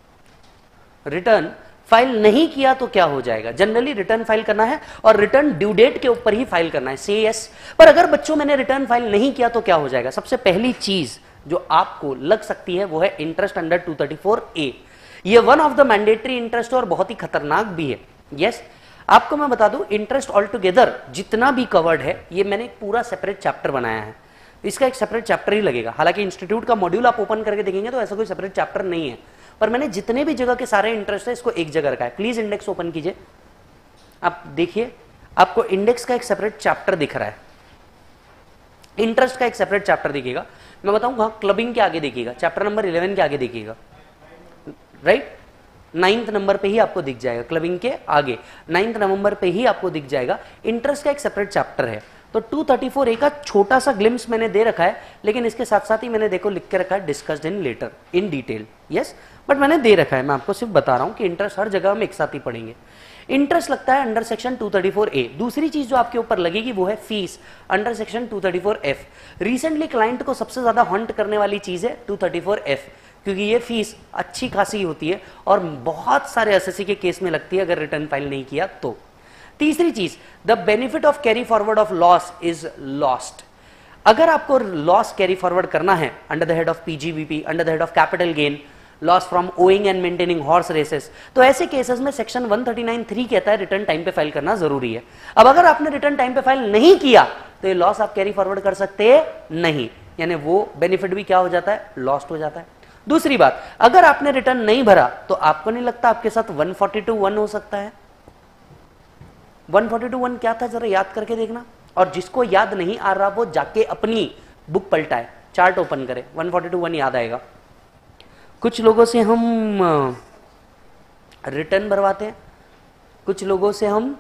रिटर्न फाइल नहीं किया तो क्या हो जाएगा? जनरली रिटर्न फाइल करना है और रिटर्न ड्यू डेट के ऊपर ही फाइल करना है, से यस। पर अगर बच्चों मैंने रिटर्न फाइल नहीं किया तो क्या हो जाएगा? सबसे पहली चीज जो आपको लग सकती है वो है interest under two thirty four A. ये one of the mandatory interest और बहुत ही खतरनाक भी है। यस yes, आपको मैं बता दूं, इंटरेस्ट ऑल टुगेदर जितना भी कवर्ड है, ये मैंने एक पूरा सेपरेट चैप्टर बनाया है, इसका एक सेपरेट चैप्टर ही लगेगा। हालांकि इंस्टीट्यूट का मॉड्यूल आप ओपन करके देखेंगे तो ऐसा कोई सेपरेट चैप्टर नहीं है, पर मैंने जितने भी जगह के सारे इंटरेस्ट है इसको एक जगह रखा है। प्लीज इंडेक्स ओपन कीजिए, आप देखिए आपको इंडेक्स का एक सेपरेट चैप्टर दिख रहा है, इंटरेस्ट का एक सेपरेट चैप्टर दिखेगा। मैं बताऊंगा, क्लबिंग के आगे देखिएगा, चैप्टर नंबर इलेवन के आगे देखिएगा, राइट, नाइन्थ नंबर पे ही आपको दिख जाएगा, क्लबिंग के आगे नाइन्थ नंबर पे ही आपको दिख जाएगा। इंटरेस्ट का एक सेपरेट चैप्टर है, तो टू थर्टी फोर ए का छोटा सा ग्लिम्स मैंने दे रखा है, लेकिन इसके साथ साथ ही मैंने देखो लिख के रखा है discussed in later in detail. Yes, but मैंने दे रखा है, मैं आपको सिर्फ बता रहा हूं कि इंटरेस्ट हर जगह हम एक साथ ही पढ़ेंगे। इंटरेस्ट लगता है under section two thirty four A. दूसरी चीज जो आपके ऊपर लगेगी वो है fees under section two thirty four F. Recently client को सबसे ज्यादा हंट करने वाली चीज है टू थर्टी फोर एफ, क्योंकि ये फीस अच्छी खासी होती है और बहुत सारे एसएससी के केस में लगती है अगर रिटर्न फाइल नहीं किया तो। तीसरी चीज, the benefit of carry forward of loss is lost. अगर आपको लॉस कैरी फॉरवर्ड करना है under the head of PGBP, under the head of capital gain, loss from owing and maintaining horse races, तो ऐसे केसेस में section one thirty nine three कहता है return time पे फाइल करना जरूरी है। अब अगर आपने रिटर्न टाइम पे फाइल नहीं किया तो ये लॉस आप कैरी फॉरवर्ड कर सकते हैं नहीं, यानी वो बेनिफिट भी क्या हो जाता है, लॉस्ट हो जाता है। दूसरी बात, अगर आपने रिटर्न नहीं भरा तो आपको नहीं लगता आपके साथ वन फोर्टी टू वन हो सकता है? वन फोर्टी टू वन क्या था जरा याद करके देखना, और जिसको याद नहीं आ रहा वो जाके अपनी बुक पलटाए, चार्ट ओपन करे, वन फोर्टी टू वन याद आएगा। कुछ लोगों से हम रिटर्न भरवाते हैं, कुछ लोगों से हम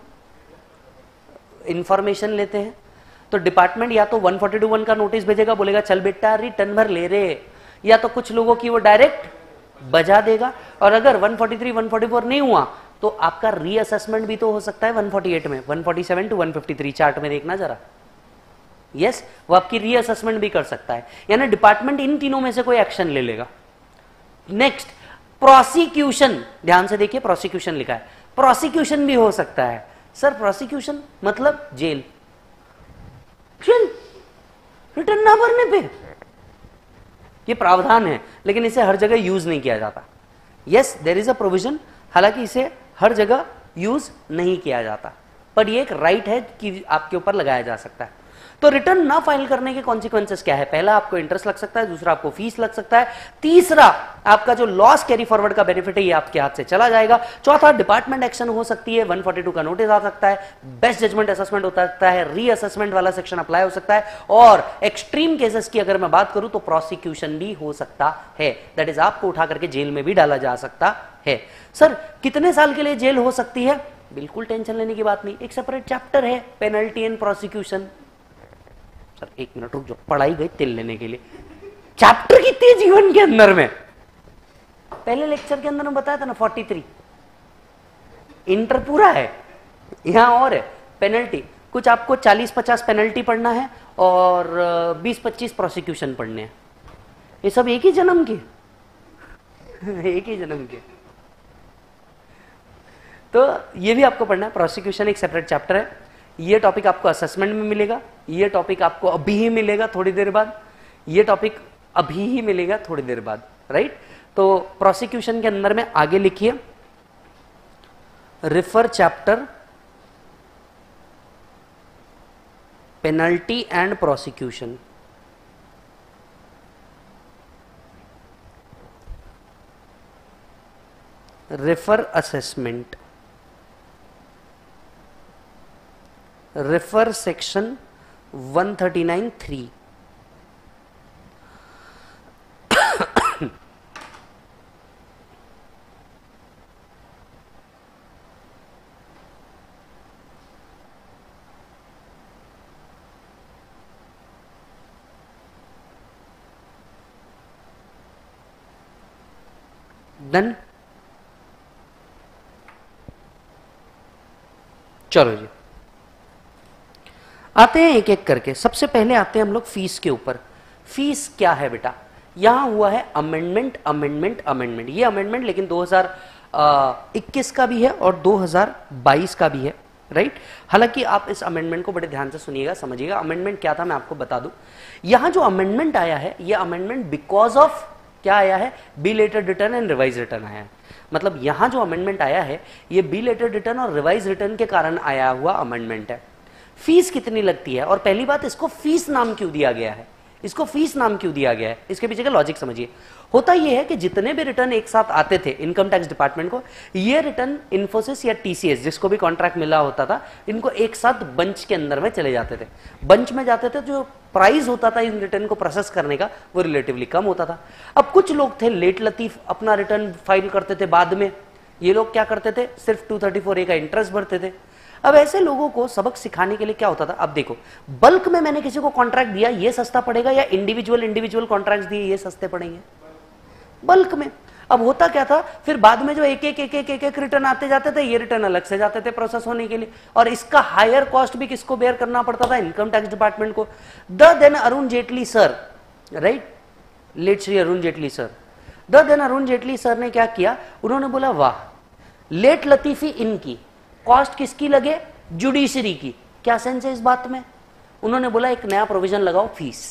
इंफॉर्मेशन लेते हैं, तो डिपार्टमेंट या तो वन फोर्टी टू वन का नोटिस भेजेगा, बोलेगा चल बेटा रिटर्न भर ले रे, या तो कुछ लोगों की वो डायरेक्ट बजा देगा। और अगर one forty three one forty four नहीं हुआ तो आपका रीअसेसमेंट भी तो हो सकता है वन फोर्टी एट में, one forty seven two one fifty three chart में देखना जरा। यस yes, वो आपकी रीअसेसमेंट भी कर सकता है, यानी डिपार्टमेंट इन तीनों में से कोई एक्शन ले लेगा। नेक्स्ट, प्रोसिक्यूशन, ध्यान से देखिए प्रोसिक्यूशन लिखा है, प्रोसिक्यूशन भी हो सकता है। सर प्रोसिक्यूशन मतलब जेल, जेल रिटर्न ना भरने पे, ये प्रावधान है लेकिन इसे हर जगह यूज नहीं किया जाता। Yes, there is a provision, हालांकि इसे हर जगह यूज नहीं किया जाता, पर ये एक राइट है कि आपके ऊपर लगाया जा सकता है। तो रिटर्न ना फाइल करने के कॉन्सिक्वेंसेस क्या है? पहला, आपको इंटरेस्ट लग सकता है, दूसरा आपको फीस लग सकता है, तीसरा आपका जो लॉस कैरी फॉरवर्ड का बेनिफिट है ये आपके हाथ से चला जाएगा, चौथा डिपार्टमेंट एक्शन हो सकती है, वन फोर्टी टू का नोटिस आ सकता है, बेस्ट जजमेंट असेसमेंट हो सकता है, रीअसेसमेंट वाला सेक्शन अप्लाई हो सकता है, और एक्सट्रीम केसेस की अगर मैं बात करूं तो प्रोसिक्यूशन भी हो सकता है, दैट इज आपको उठा करके जेल में भी डाला जा सकता है। सर कितने साल के लिए जेल हो सकती है? बिल्कुल टेंशन लेने की बात नहीं, एक सेपरेट चैप्टर है पेनल्टी एंड प्रोसिक्यूशन। सर एक मिनट रुक जाओ, पढ़ाई गई तिल लेने के लिए, चैप्टर कितनी है जीवन के अंदर में? पहले लेक्चर के अंदर मैं बताया था ना फोर्टी थ्री। इंटर पूरा है, यहां और है पेनल्टी। कुछ आपको चालीस पचास पेनल्टी पढ़ना है और बीस पच्चीस प्रोसिक्यूशन पढ़ने हैं। ये सब एक ही जन्म के एक ही जन्म के। तो ये भी आपको पढ़ना है। प्रोसिक्यूशन एक सेपरेट चैप्टर है। ये टॉपिक आपको असेसमेंट में मिलेगा, ये टॉपिक आपको अभी ही मिलेगा थोड़ी देर बाद, ये टॉपिक अभी ही मिलेगा थोड़ी देर बाद, राइट। तो प्रोसिक्यूशन के अंदर में आगे लिखिए, refer chapter penalty and prosecution. Refer assessment, refer section one thirty nine three. Done. चलो जी, आते हैं एक एक करके। सबसे पहले आते हैं हम लोग फीस के ऊपर। फीस क्या है बेटा? यहां हुआ है अमेंडमेंट अमेंडमेंट अमेंडमेंट। ये अमेंडमेंट लेकिन दो हज़ार इक्कीस का भी है और दो हज़ार बाईस का भी है, राइट। हालांकि आप इस अमेंडमेंट को बड़े ध्यान से सुनिएगा, समझिएगा। अमेंडमेंट क्या था मैं आपको बता दूं। यहां जो अमेंडमेंट आया है, ये अमेंडमेंट बिकॉज ऑफ क्या आया है? Belated return and revise return आया है। मतलब यहां जो अमेंडमेंट आया है, ये बिलेटेड रिटर्न और रिवाइज रिटर्न के कारण आया हुआ अमेंडमेंट है। फीस कितनी लगती है? और पहली बात, इसको फीस नाम क्यों दिया गया है? इसको फीस नाम क्यों दिया गया है? इसके पीछे का लॉजिक समझिए। होता यह है कि जितने भी रिटर्न एक साथ आते थे इनकम टैक्स डिपार्टमेंट को, ये रिटर्न इन्फोसिस या टीसीएस जिसको भी कॉन्ट्रैक्ट मिला होता था, इनको एक साथ बंच के अंदर में चले जाते थे। बंच में जाते थे, जो प्राइस होता था इन रिटर्न को प्रोसेस करने का वो रिलेटिवली कम होता था। अब कुछ लोग थे लेट लतीफ, अपना रिटर्न फाइल करते थे बाद में। ये लोग क्या करते थे? सिर्फ टू थर्टी फोर ए का इंटरेस्ट भरते थे। अब ऐसे लोगों को सबक सिखाने के लिए क्या होता था? अब देखो, बल्क में मैंने किसी को कॉन्ट्रैक्ट दिया, ये सस्ता पड़ेगा, या इंडिविजुअल इंडिविजुअल कॉन्ट्रैक्ट दिए ये सस्ते पड़ेंगे? बल्क में। अब होता क्या था, फिर बाद में जो एक एक एक एक एक, एक रिटर्न आते जाते थे, ये रिटर्न अलग से जाते थे प्रोसेस होने के लिए, और इसका हायर कॉस्ट भी किसको बेयर करना पड़ता था? इनकम टैक्स डिपार्टमेंट को। The then Arun Jaitley sir, right, late Shri Arun Jaitley sir, the then Arun Jaitley sir ने क्या किया? उन्होंने बोला वाह, लेट लतीफी इनकी, कॉस्ट किसकी लगे? जुडिशरी की। क्या सेंस है इस बात में? उन्होंने बोला एक नया प्रोविजन लगाओ, फीस।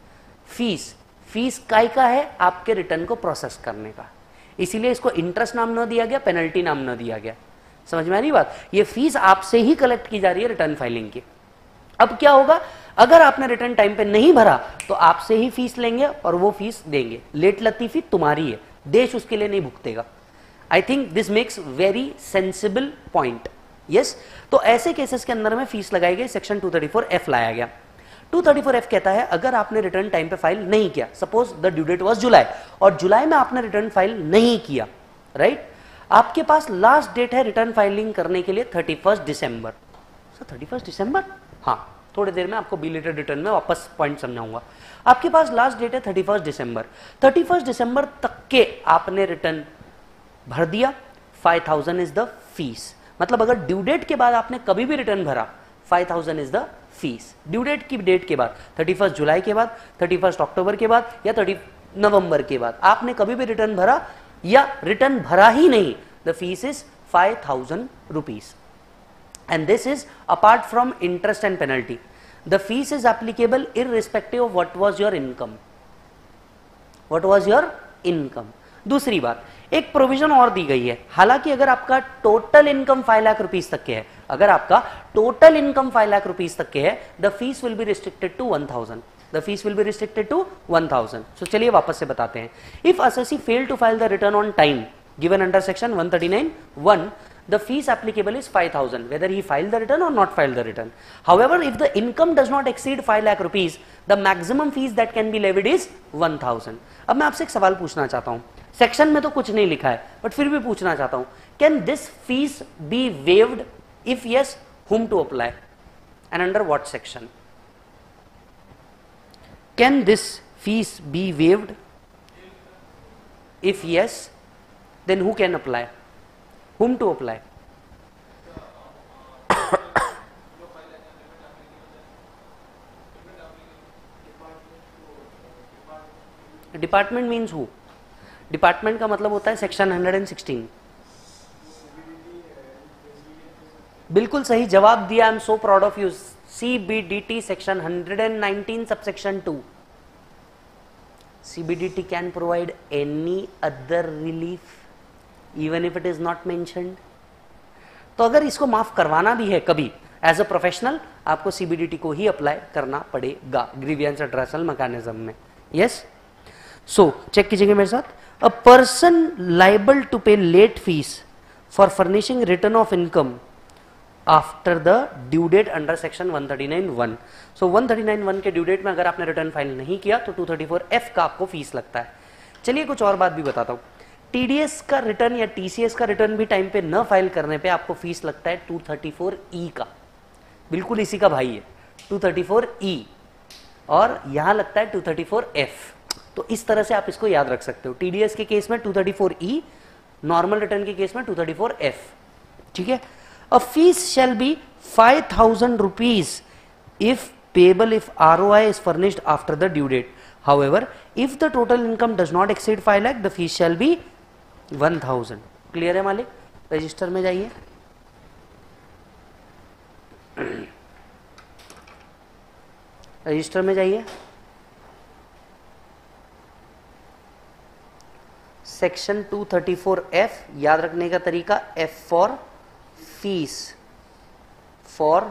फीस फीस काय का है? आपके रिटर्न को प्रोसेस करने का। इसीलिए इसको इंटरेस्ट नाम न दिया गया, पेनल्टी नाम न दिया गया। समझ में आ रही बात? ये फीस आपसे ही कलेक्ट की जा रही है रिटर्न फाइलिंग की। अब क्या होगा? अगर आपने रिटर्न टाइम पे नहीं भरा तो आपसे ही फीस लेंगे और वो फीस देंगे। लेट लतीफी तुम्हारी है, देश उसके लिए नहीं भुगतेगा। I think this makes very sensible point. Yes, तो ऐसे केसेस के अंदर में फीस लगाई गई, section two thirty four F लाया गया। टू थर्टी फोर एफ कहता है अगर आपने रिटर्न टाइम पे फाइल नहीं किया, suppose the due date was July, और जुलाई में आपने रिटर्न फाइल नहीं किया, राइट, आपके पास लास्ट डेट है रिटर्न फाइलिंग करने के लिए thirty first December. Sir thirty first December? हाँ, थोड़ी देर में आपको बिलेटेड रिटर्न में वापस पॉइंट समझाऊंगा। आपके पास लास्ट डेट है thirty first December. Thirty first December तक के आपने रिटर्न भर दिया, five thousand is the fees. मतलब अगर ड्यू डेट के बाद आपने कभी भी रिटर्न भरा, five thousand is the fees. Due date की डेट के बाद, थर्टी फर्स्ट जुलाई के बाद, थर्टी फर्स्ट अक्टूबर के बाद, या थर्टी नवंबर के बाद आपने कभी भी रिटर्न भरा या रिटर्न भरा ही नहीं, the fees is five thousand rupees. And this is apart from interest and penalty. The fees is applicable irrespective of what was your income. What was your income. दूसरी बात, एक प्रोविजन और दी गई है। हालांकि अगर आपका total income five lakh rupees तक के है, अगर आपका total income five lakh rupees तक के है, the fees will be restricted to one thousand. The fees will be restricted to one thousand. So चलिए वापस से बताते हैं। If assessee fail to file the return on time given under section one thirty-nine one, the fees applicable is five thousand whether he filed the return or not filed the return. However, if the income does not exceed five lakh rupees, the maximum fees that can be levied is one thousand. अब मैं आपसे एक सवाल पूछना चाहता हूं, section में तो कुछ नहीं लिखा है बट फिर भी पूछना चाहता हूं, can this fees be waived? If yes, whom to apply and under what section? Can this fees be waived? If yes, then who can apply? Whom to apply? Department means who? Department का मतलब होता है section one hundred sixteen. बिल्कुल सही जवाब दिया। I am so proud of you. CBDT section one hundred nineteen subsection two. CBDT can provide any other relief even if it is not mentioned. तो अगर इसको माफ करवाना भी है कभी एज अ प्रोफेशनल, आपको सीबीडीटी को ही अप्लाई करना पड़ेगा ग्रीवियंस एड्रेसल मैकेनिज्म में। यस, सो चेक कीजिएगा मेरे साथ। A person liable to pay late fees for furnishing return of income after the due date under section one thirty nine one. So one thirty nine one के due date में अगर आपने return file नहीं किया तो to thirty four F का आपको fees लगता है। चलिए कुछ और बात भी बताता हूं। टीडीएस का रिटर्न या टीसीएस का रिटर्न भी टाइम पे न फाइल करने पे आपको फीस लगता है टू थर्टी फोर ई का। बिल्कुल इसी का भाई है टू थर्टी फोर ई, और यहां लगता है टू थर्टी फोर एफ। तो इस तरह से आप इसको याद रख सकते हो। टीडीएस के केस में two thirty four E, normal return के केस में टू थर्टी फोर एफ। ठीक है। A fees shall be five thousand rupees if payable if ROI is furnished after the due date. However, if the total income does not exceed five lakh, the fee shall be one thousand. Clear है मालिक? Register में जाइए। Register में जाइए। Section two thirty four F याद रखने का तरीका, F for fees for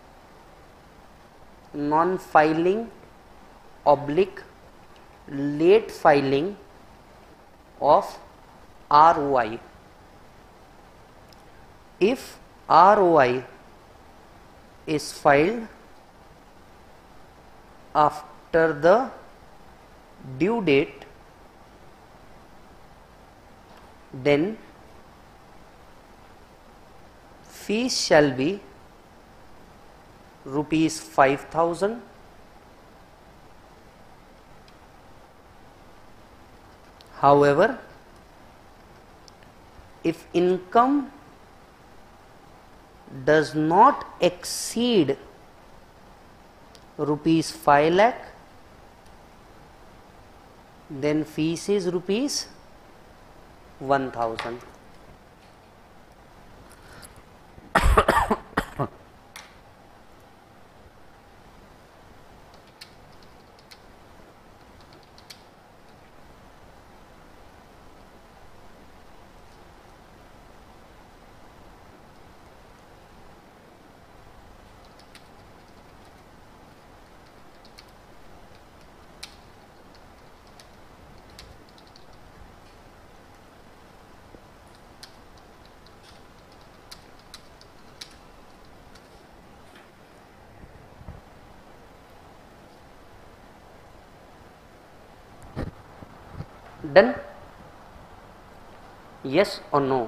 non filing oblique late filing of R O I. If R O I is filed after the due date, then fees shall be rupees five thousand. However, if income does not exceed rupees five lakh, then fees is rupees one thousand. Done? Yes or no?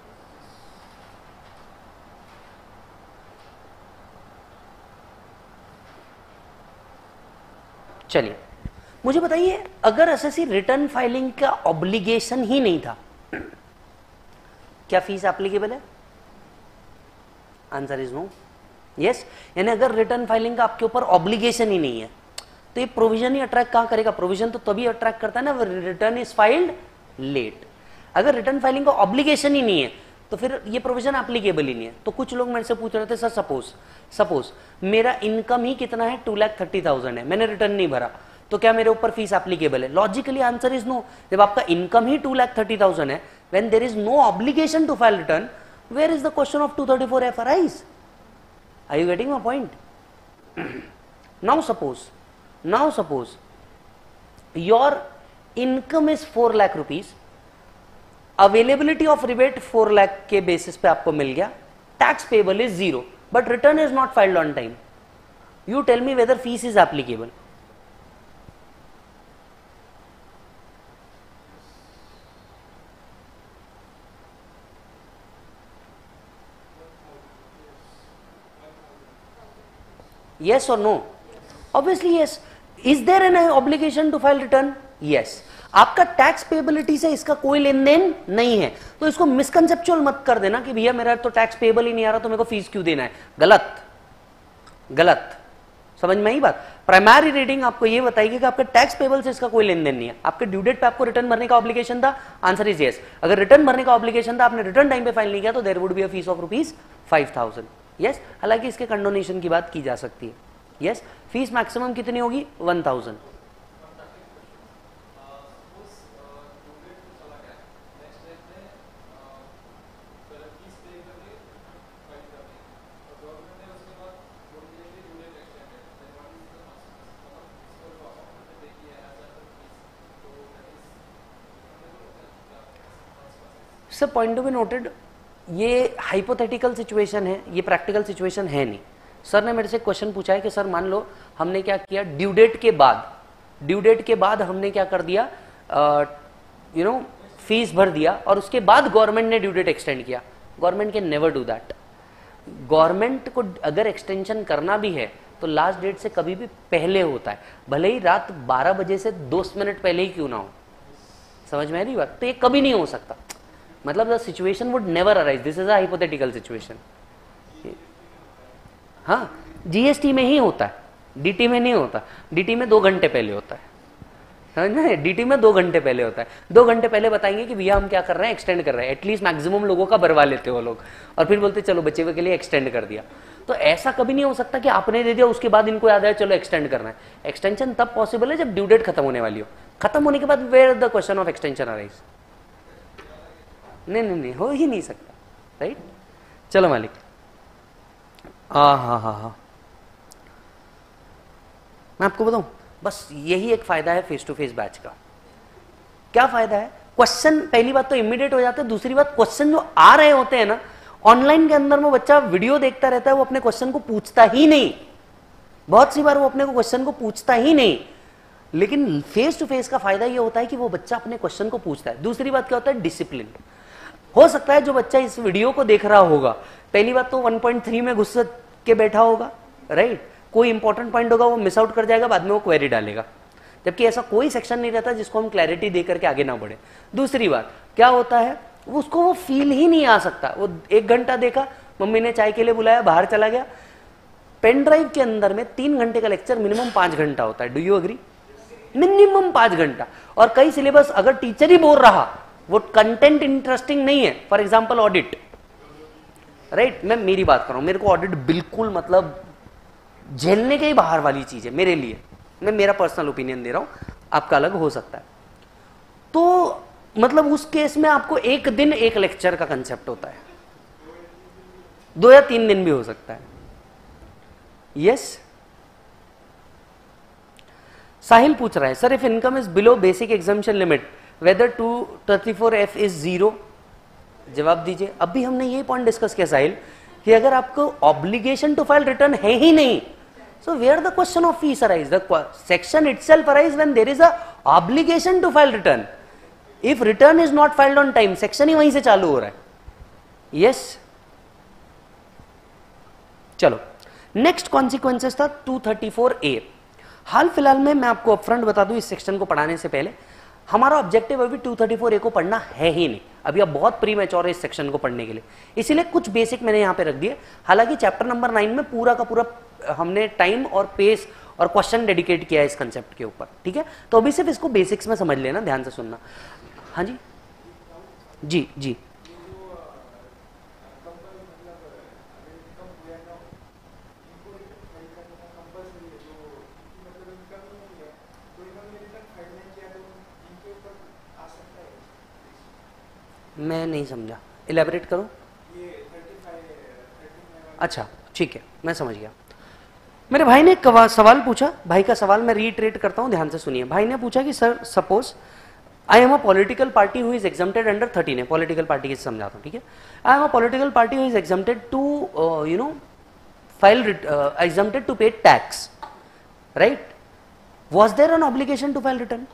चलिए मुझे बताइए, अगर assessee return filing का obligation ही नहीं था, क्या fees applicable है? Answer is no. यस, यानी अगर रिटर्न फाइलिंग का आपके ऊपर ऑब्लिगेशन ही नहीं है तो ये प्रोविजन ही अट्रैक्ट कहां करेगा? प्रोविजन तो तभी अट्रैक्ट करता है ना रिटर्न इज फाइल्ड लेट। अगर रिटर्न फाइलिंग का ऑब्लिगेशन ही नहीं है तो फिर ये प्रोविजन एप्लीकेबल ही नहीं है। तो कुछ लोग मेरे से पूछ रहे थे, सर सपोज सपोज मेरा इनकम ही कितना है, टू लाख थर्टी थाउजेंड है, मैंने रिटर्न नहीं भरा, तो क्या मेरे ऊपर फीस एप्लीकेबल है? Logically answer is no. जब आपका इनकम ही टू लाख थर्टी थाउजेंड है, when there is no obligation to file return, where is the question of two thirty four F arise? Are you getting my point? Now suppose now suppose your income is four lakh rupees, availability of rebate four lakh के basis पे आपको मिल गया, tax payable is zero, but return is not filed on time. You tell me whether fees is applicable? Yes or no? Obviously yes. Is there an obligation to file return? Yes. आपका tax payability से इसका कोई लेन देन नहीं है, तो इसको मिसकंसेप्चुअल मत कर देना कि भैया मेरा तो टैक्स पेबल ही नहीं आ रहा तो मेरे को फीस क्यों देना है। गलत गलत, समझ में आई बात। प्राइमरी रीडिंग आपको ये बताएगी कि आपके टैक्स पेबल से इसका कोई लेन देन नहीं है। आपके ड्यू डेट पे आपको रिटर्न भरने का ऑब्लिगेशन था, आंसर इज यस। अगर रिटर्न भरने का ऑब्लिगेशन था, आपने रिटर्न टाइम पे फाइल नहीं किया, तो there would be a fees of rupees five thousand. Yes, हालांकि इसके कंडोनेशन की बात की जा सकती है। यस, फीस मैक्सिमम कितनी होगी? One thousand. सब पॉइंट टू बी नोटेड, ये हाइपोथेटिकल सिचुएशन है, ये प्रैक्टिकल सिचुएशन है नहीं। सर ने मेरे से क्वेश्चन पूछा है कि सर मान लो हमने क्या किया, ड्यू डेट के बाद ड्यू डेट के बाद हमने क्या कर दिया, यू नो फीस भर दिया और उसके बाद गवर्नमेंट ने ड्यू डेट एक्सटेंड किया। Government can never do that. Government को अगर एक्सटेंशन करना भी है तो लास्ट डेट से कभी भी पहले होता है, भले ही रात बारह बजे से दो मिनट पहले ही क्यों ना हो। समझ में आ रही बात? तो ये कभी नहीं हो सकता, मतलब the situation would never arise, this is a hypothetical situation. हाँ, जीएसटी में ही होता है, डीटी में नहीं होता। डीटी में दो घंटे पहले होता है, समझ में? डीटी में दो घंटे पहले होता है। दो घंटे पहले बताएंगे कि भैया हम क्या कर रहे हैं, एक्सटेंड कर रहे हैं। एटलीस्ट मैक्सिमम लोगों का भरवा लेते हो लोग, और फिर बोलते चलो बच्चे के लिए एक्सटेंड कर दिया। तो ऐसा कभी नहीं हो सकता कि आपने दे दिया उसके बाद इनको याद आया चलो एक्सटेंड करना है। एक्सटेंशन तब पॉसिबल है जब ड्यू डेट खत्म होने वाली हो। खत्म होने के बाद where the question of extension arise? नहीं नहीं नहीं, हो ही नहीं सकता, राइट? चलो मालिक, हाँ हाँ हाँ हाँ मैं आपको बताऊं, बस यही एक फायदा है फेस टू फेस बैच का। क्या फायदा है? क्वेश्चन पहली बात तो इमीडिएट हो जाता है, दूसरी बात क्वेश्चन जो आ रहे होते हैं ना ऑनलाइन के अंदर में, बच्चा वीडियो देखता रहता है, वो अपने क्वेश्चन को पूछता ही नहीं। बहुत सी बार वो अपने को क्वेश्चन को पूछता ही नहीं, लेकिन फेस टू फेस का फायदा ये होता है कि वो बच्चा अपने क्वेश्चन को पूछता है। दूसरी बात क्या होता है? डिसिप्लिन। हो सकता है जो बच्चा इस वीडियो को देख रहा होगा, पहली बात तो वन पॉइंट थ्री में घुस के बैठा होगा, राइट? कोई इंपॉर्टेंट पॉइंट होगा वो मिस आउट कर जाएगा, बाद में वो क्वेरी डालेगा। जबकि ऐसा कोई सेक्शन नहीं रहता जिसको हम क्लैरिटी दे करके आगे ना बढ़े। दूसरी बात क्या होता है, उसको वो फील ही नहीं आ सकता। वो एक घंटा देखा, मम्मी ने चाय के लिए बुलाया, बाहर चला गया। पेन ड्राइव के अंदर में तीन घंटे का लेक्चर मिनिमम पांच घंटा होता है। Do you agree? मिनिमम पांच घंटा। और कई सिलेबस अगर टीचर ही बोल रहा, वो कंटेंट इंटरेस्टिंग नहीं है, फॉर एग्जाम्पल ऑडिट, राइट? मैं मेरी बात कर रहा हूं, मेरे को ऑडिट बिल्कुल मतलब झेलने के ही बाहर वाली चीज है मेरे लिए। मैं मेरा पर्सनल ओपिनियन दे रहा हूं, आपका अलग हो सकता है। तो मतलब उस केस में आपको एक दिन एक लेक्चर का कंसेप्ट होता है, दो या तीन दिन भी हो सकता है। यस, साहिल पूछ रहा है sir if income is below basic exemption limit whether two thirty four F is zero. जवाब दीजिए। अभी हमने ये पॉइंट डिस्कस किया साहिल कि अगर आपको ऑब्लिगेशन टू फाइल रिटर्न है ही नहीं, so where the question of fees arise? The section itself arise when there is a obligation to file return. If return is not filed on time, section ही वहीं से चालू हो रहा है। yes, चलो next consequences था टू थर्टी फोर ए। हाल फिलहाल में मैं आपको अपफ्रंट बता दूं, इस सेक्शन को पढ़ाने से पहले हमारा ऑब्जेक्टिव अभी टू थर्टी फोर ए को पढ़ना है ही नहीं। अभी आप बहुत प्री मैच्योर है इस सेक्शन को पढ़ने के लिए, इसीलिए कुछ बेसिक मैंने यहां पे रख दिए। हालांकि चैप्टर नंबर नाइन में पूरा का पूरा हमने टाइम और पेस और क्वेश्चन डेडिकेट किया है इस कंसेप्ट के ऊपर, ठीक है? तो अभी सिर्फ इसको बेसिक्स में समझ लेना, ध्यान से सुनना। हाँ जी जी जी मैं नहीं समझा, इलेबोरेट करो। अच्छा ठीक है, मैं समझ गया। मेरे भाई ने एक सवाल पूछा, भाई का सवाल मैं रीट्रेट करता हूं, ध्यान से सुनिए। भाई ने पूछा कि sir suppose I am a political party who is exempted under thirteen है। पॉलिटिकल पार्टी की समझाता हूं, ठीक है? I am a political party who is exempted to you know file exempted to pay tax, right? Was there an obligation to file return?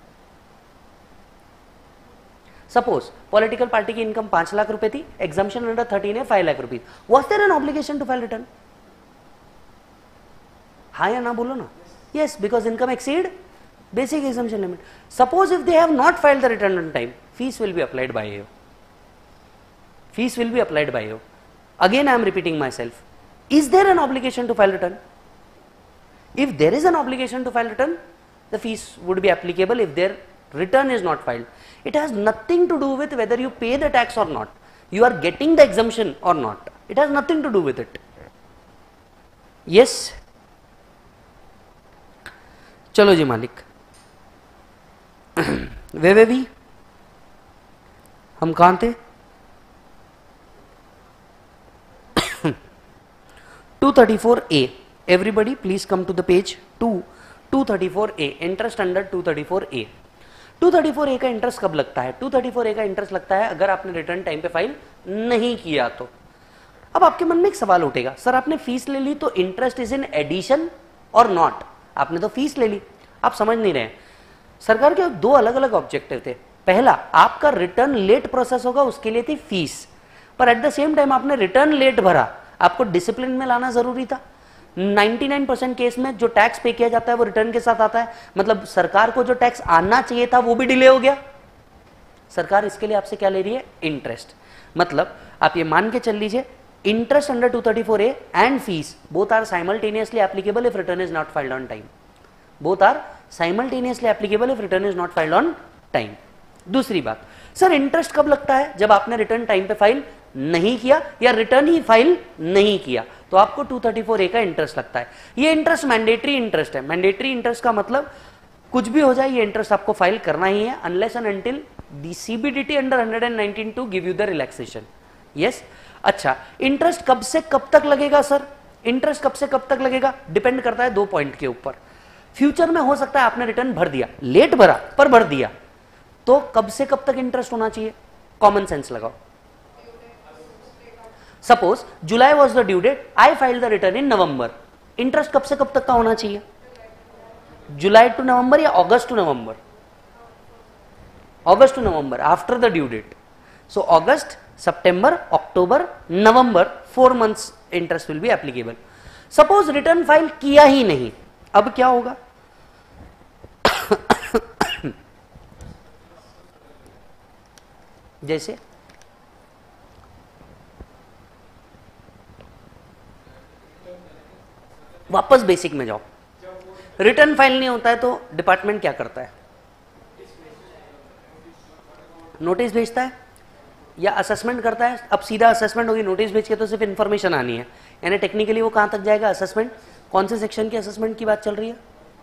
Suppose political party की income पांच लाख रुपए थी, एग्जाम्पशन अंडर थर्टीन है five lakh rupees. Was there an obligation to file return? हाँ या ना बोलो ना। Yes, because income exceed basic exemption limit. Suppose if they have not filed the return on time, fees will be applied by you. Fees will be applied by you. Again, I am repeating myself. Is there an obligation to file return? If there is an obligation to file return, the fees would be applicable if their return is not filed. It has nothing to do with whether you pay the tax or not. You are getting the exemption or not. It has nothing to do with it. Yes. चलो जी मालिक, वे वे भी हम कहां थे? two thirty-four A. Everybody please come to the page two, two thirty-four A. Interest under two thirty-four A. two thirty-four A का interest कब लगता है? two thirty-four A का इंटरेस्ट लगता है अगर आपने रिटर्न टाइम पे फाइल नहीं किया तो। अब आपके मन में एक सवाल उठेगा, सर आपने फीस ले ली तो इंटरेस्ट इज इन एडिशन और नॉट? आपने तो फीस ले ली, आप समझ नहीं रहे। सरकार के दो अलग अलग ऑब्जेक्टिव थे। पहला, आपका रिटर्न लेट प्रोसेस होगा, उसके लिए थी फीस, पर एट द सेम टाइम आपने रिटर्न लेट भरा, आपको डिसिप्लिन में लाना जरूरी था। निन्यानवे परसेंट केस में जो टैक्स पे किया जाता है वो रिटर्न के साथ आता है, मतलब सरकार को जो टैक्स आना चाहिए था वो भी डिले हो गया। सरकार इसके लिए आपसे क्या ले रही है? इंटरेस्ट। मतलब आप ये मान के चल लीजिए, interest under two thirty-four A and fees both are simultaneously applicable if return is not filed on time. Both are simultaneously applicable if return is not filed on time. दूसरी बात, सर इंटरेस्ट कब लगता है? जब आपने return time पे file नहीं किया या रिटर्न ही फाइल नहीं किया तो आपको two thirty-four A का इंटरेस्ट लगता है। ये इंटरेस्ट मैंडेटरी इंटरेस्ट है। मैंडेटरी इंटरेस्ट का मतलब कुछ भी हो जाए ये इंटरेस्ट आपको फाइल करना ही है, unless and until the CBDT under one nineteen give you the relaxation. Yes. अच्छा, इंटरेस्ट कब से कब तक लगेगा सर? इंटरेस्ट कब से कब तक लगेगा डिपेंड करता है दो पॉइंट के ऊपर। फ्यूचर में हो सकता है आपने रिटर्न भर दिया, लेट भरा पर भर दिया, तो कब से कब तक इंटरेस्ट होना चाहिए? कॉमन सेंस लगाओ। Suppose July was the due date, I filed the return in November, interest कब से कब तक का होना चाहिए? जुलाई टू नवंबर या August to November? August to November, after the due date. So August, September, October, November, four months interest will be applicable. Suppose return file किया ही नहीं, अब क्या होगा? जैसे वापस बेसिक में जाओ, रिटर्न फाइल नहीं होता है तो डिपार्टमेंट क्या करता है? नोटिस भेजता है या असेसमेंट करता है। अब सीधा असेसमेंट होगी, नोटिस भेज के तो सिर्फ इन्फॉर्मेशन आनी है, यानी टेक्निकली वो कहां तक जाएगा? असेसमेंट। कौन से सेक्शन की असेसमेंट की बात चल रही है?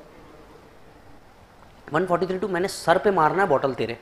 one forty-three to. मैंने सर पे मारना है बॉटल तेरे,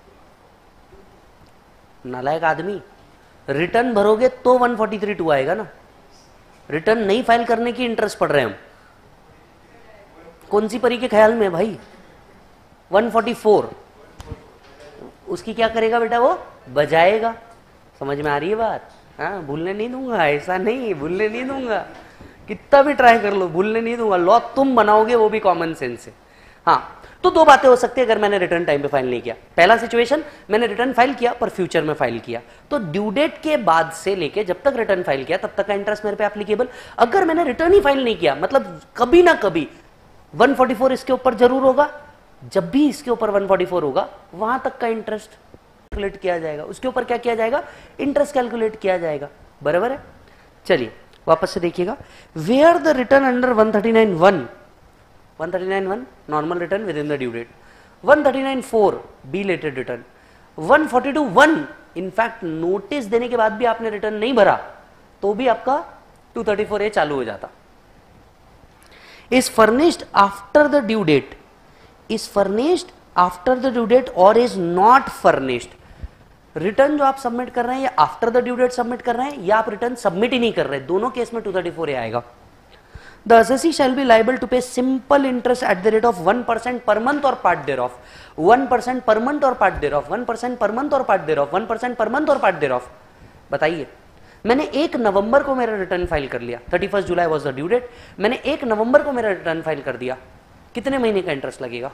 नालायक आदमी। रिटर्न भरोगे तो one forty-three टू आएगा ना, रिटर्न नहीं फाइल करने की इंटरेस्ट पड़ रहे हैं हम। कौन सी परी के ख्याल में भाई? one forty-four उसकी क्या करेगा बेटा? वो बजाएगा। समझ में आ रही है बात? हाँ, भूलने नहीं दूंगा, ऐसा नहीं, भूलने नहीं दूंगा, कितना भी ट्राई कर लो भूलने नहीं दूंगा। लॉ तुम बनाओगे वो भी कॉमन सेंस से। हाँ, तो दो बातें हो सकती है अगर मैंने रिटर्न टाइम पे फाइल नहीं किया। पहला सिचुएशन, मैंने रिटर्न फाइल किया पर फ्यूचर में फाइल किया, तो ड्यू डेट के बाद से लेके जब तक रिटर्न फाइल किया तब तक का इंटरेस्ट मेरे पे एप्लीकेबल। अगर मैंने रिटर्न ही फाइल नहीं किया, मतलब कभी ना कभी one forty-four इसके ऊपर जरूर होगा, जब भी इसके ऊपर one forty-four होगा वहां तक का इंटरेस्ट कैलकुलेट किया जाएगा, उसके ऊपर क्या किया जाएगा? इंटरेस्ट कैलकुलेट किया जाएगा। बराबर है? चलिए वापस से देखिएगा, where the return under one thirty-nine one, one thirty-nine one normal return within the due date, one thirty-nine four belated return, one forty-two one in fact notice देने के बाद भी आपने रिटर्न नहीं भरा तो भी आपका two thirty-four A चालू हो जाता। Is furnished after the due date, is furnished after the due date और इज नॉट फर्निश्ड। रिटर्न जो आप सबमिट कर रहे हैं या after the due date submit कर रहे हैं या आप रिटर्न सबमिट ही नहीं कर रहे, दोनों केस में two thirty-four A आएगा। The assessee shall be liable to pay simple interest at the rate of one percent per month और part thereof, one percent per month और part thereof, one percent per month और part thereof, one percent per month और part thereof. बताइए, मैंने एक नवंबर को मेरा return file कर लिया, thirty first July was the due date, मैंने एक नवंबर को मेरा रिटर्न फाइल कर दिया, कितने महीने का इंटरेस्ट लगेगा?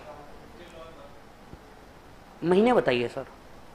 महीने बताइए सर।